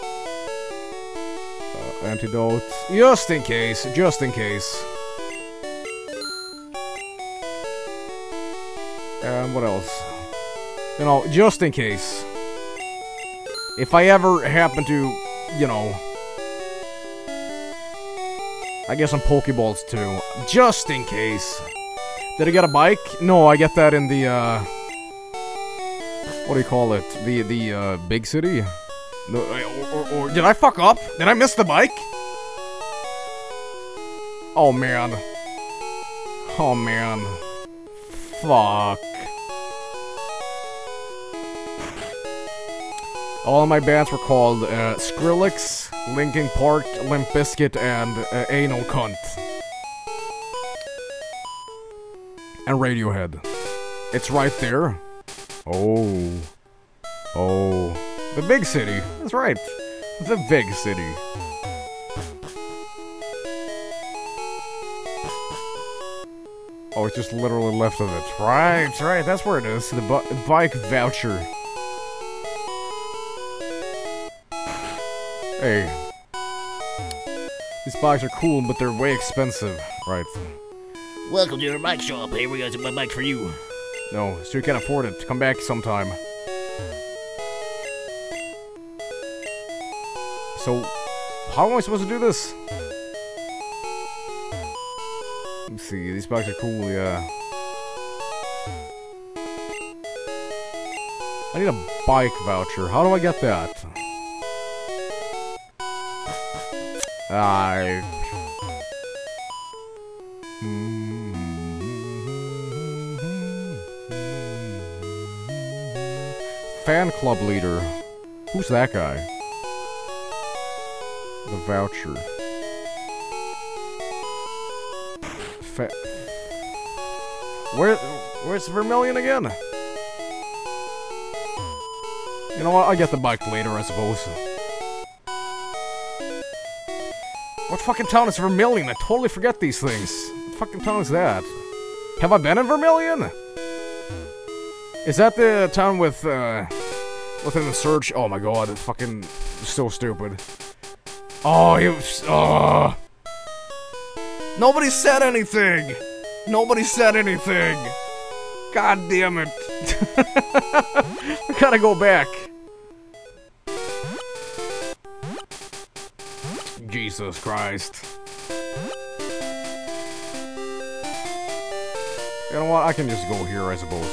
Uh, antidote. Just in case. Just in case. And what else? You know, just in case. If I ever happen to, you know... I guess some Pokeballs too. Just in case. Did I get a bike? No, I get that in the, uh... what do you call it? The, the, uh, big city? No, or, or, or, did I fuck up? Did I miss the bike? Oh, man. Oh, man. Fuck. All of my bands were called, uh, Skrillex, Linkin Park, Limp Bizkit, and, uh, Anal Cunt. And Radiohead. It's right there. Oh. Oh. The big city. That's right. The big city. Oh, it's just literally left of it. Right, right, that's where it is. The bu bike voucher. Hey. These bikes are cool, but they're way expensive. Right. Welcome to our bike shop. Here we got my bike for you. No, so you can't afford it. Come back sometime. So, how am I supposed to do this? Let me see, these bikes are cool, yeah. I need a bike voucher. How do I get that? I... Fan club leader. Who's that guy? The voucher. Fa Where, where's Vermilion again? You know what? I'll get the bike later, I suppose. What fucking town is Vermilion? I totally forget these things. What fucking town is that? Have I been in Vermilion? Is that the town with, uh... within the search? Oh my god, it's fucking so stupid. Oh, you... Oh... Nobody said anything! Nobody said anything! God damn it. I gotta go back. Jesus Christ. You know what? I can just go here, I suppose.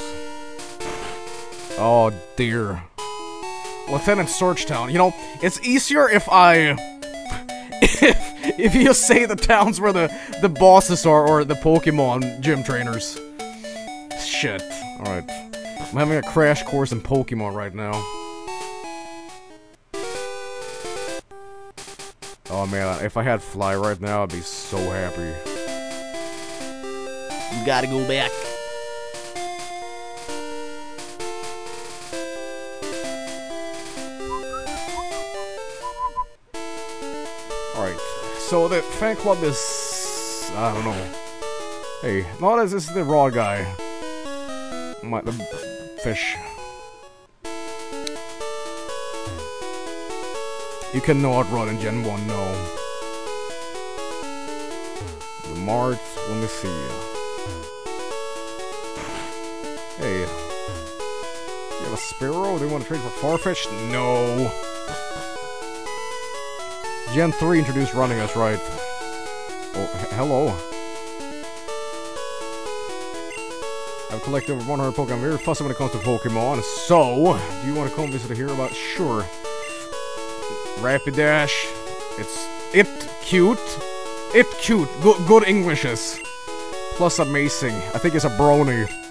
Oh, dear. Lieutenant Searchtown. You know, it's easier if I... if, if you say the towns where the, the bosses are, or the Pokemon gym trainers. Shit. Alright. I'm having a crash course in Pokemon right now. Oh man, if I had Fly right now, I'd be so happy. You gotta go back. Alright, so the fan club is... I don't know. Hey, no, this is the raw guy. My, the fish. You cannot run in Gen one, no. The Mart, let me see. Hey. You have a Sparrow? Do you want to trade for Farfetch? No. Gen three introduced running us, right? Oh, hello. I've collected over one hundred Pokemon. I'm very fussy when it comes to Pokemon. So, do you want to come visit here about? Sure. Rapidash. It's it cute. It cute. Good, good Englishes. Plus amazing. I think it's a brony.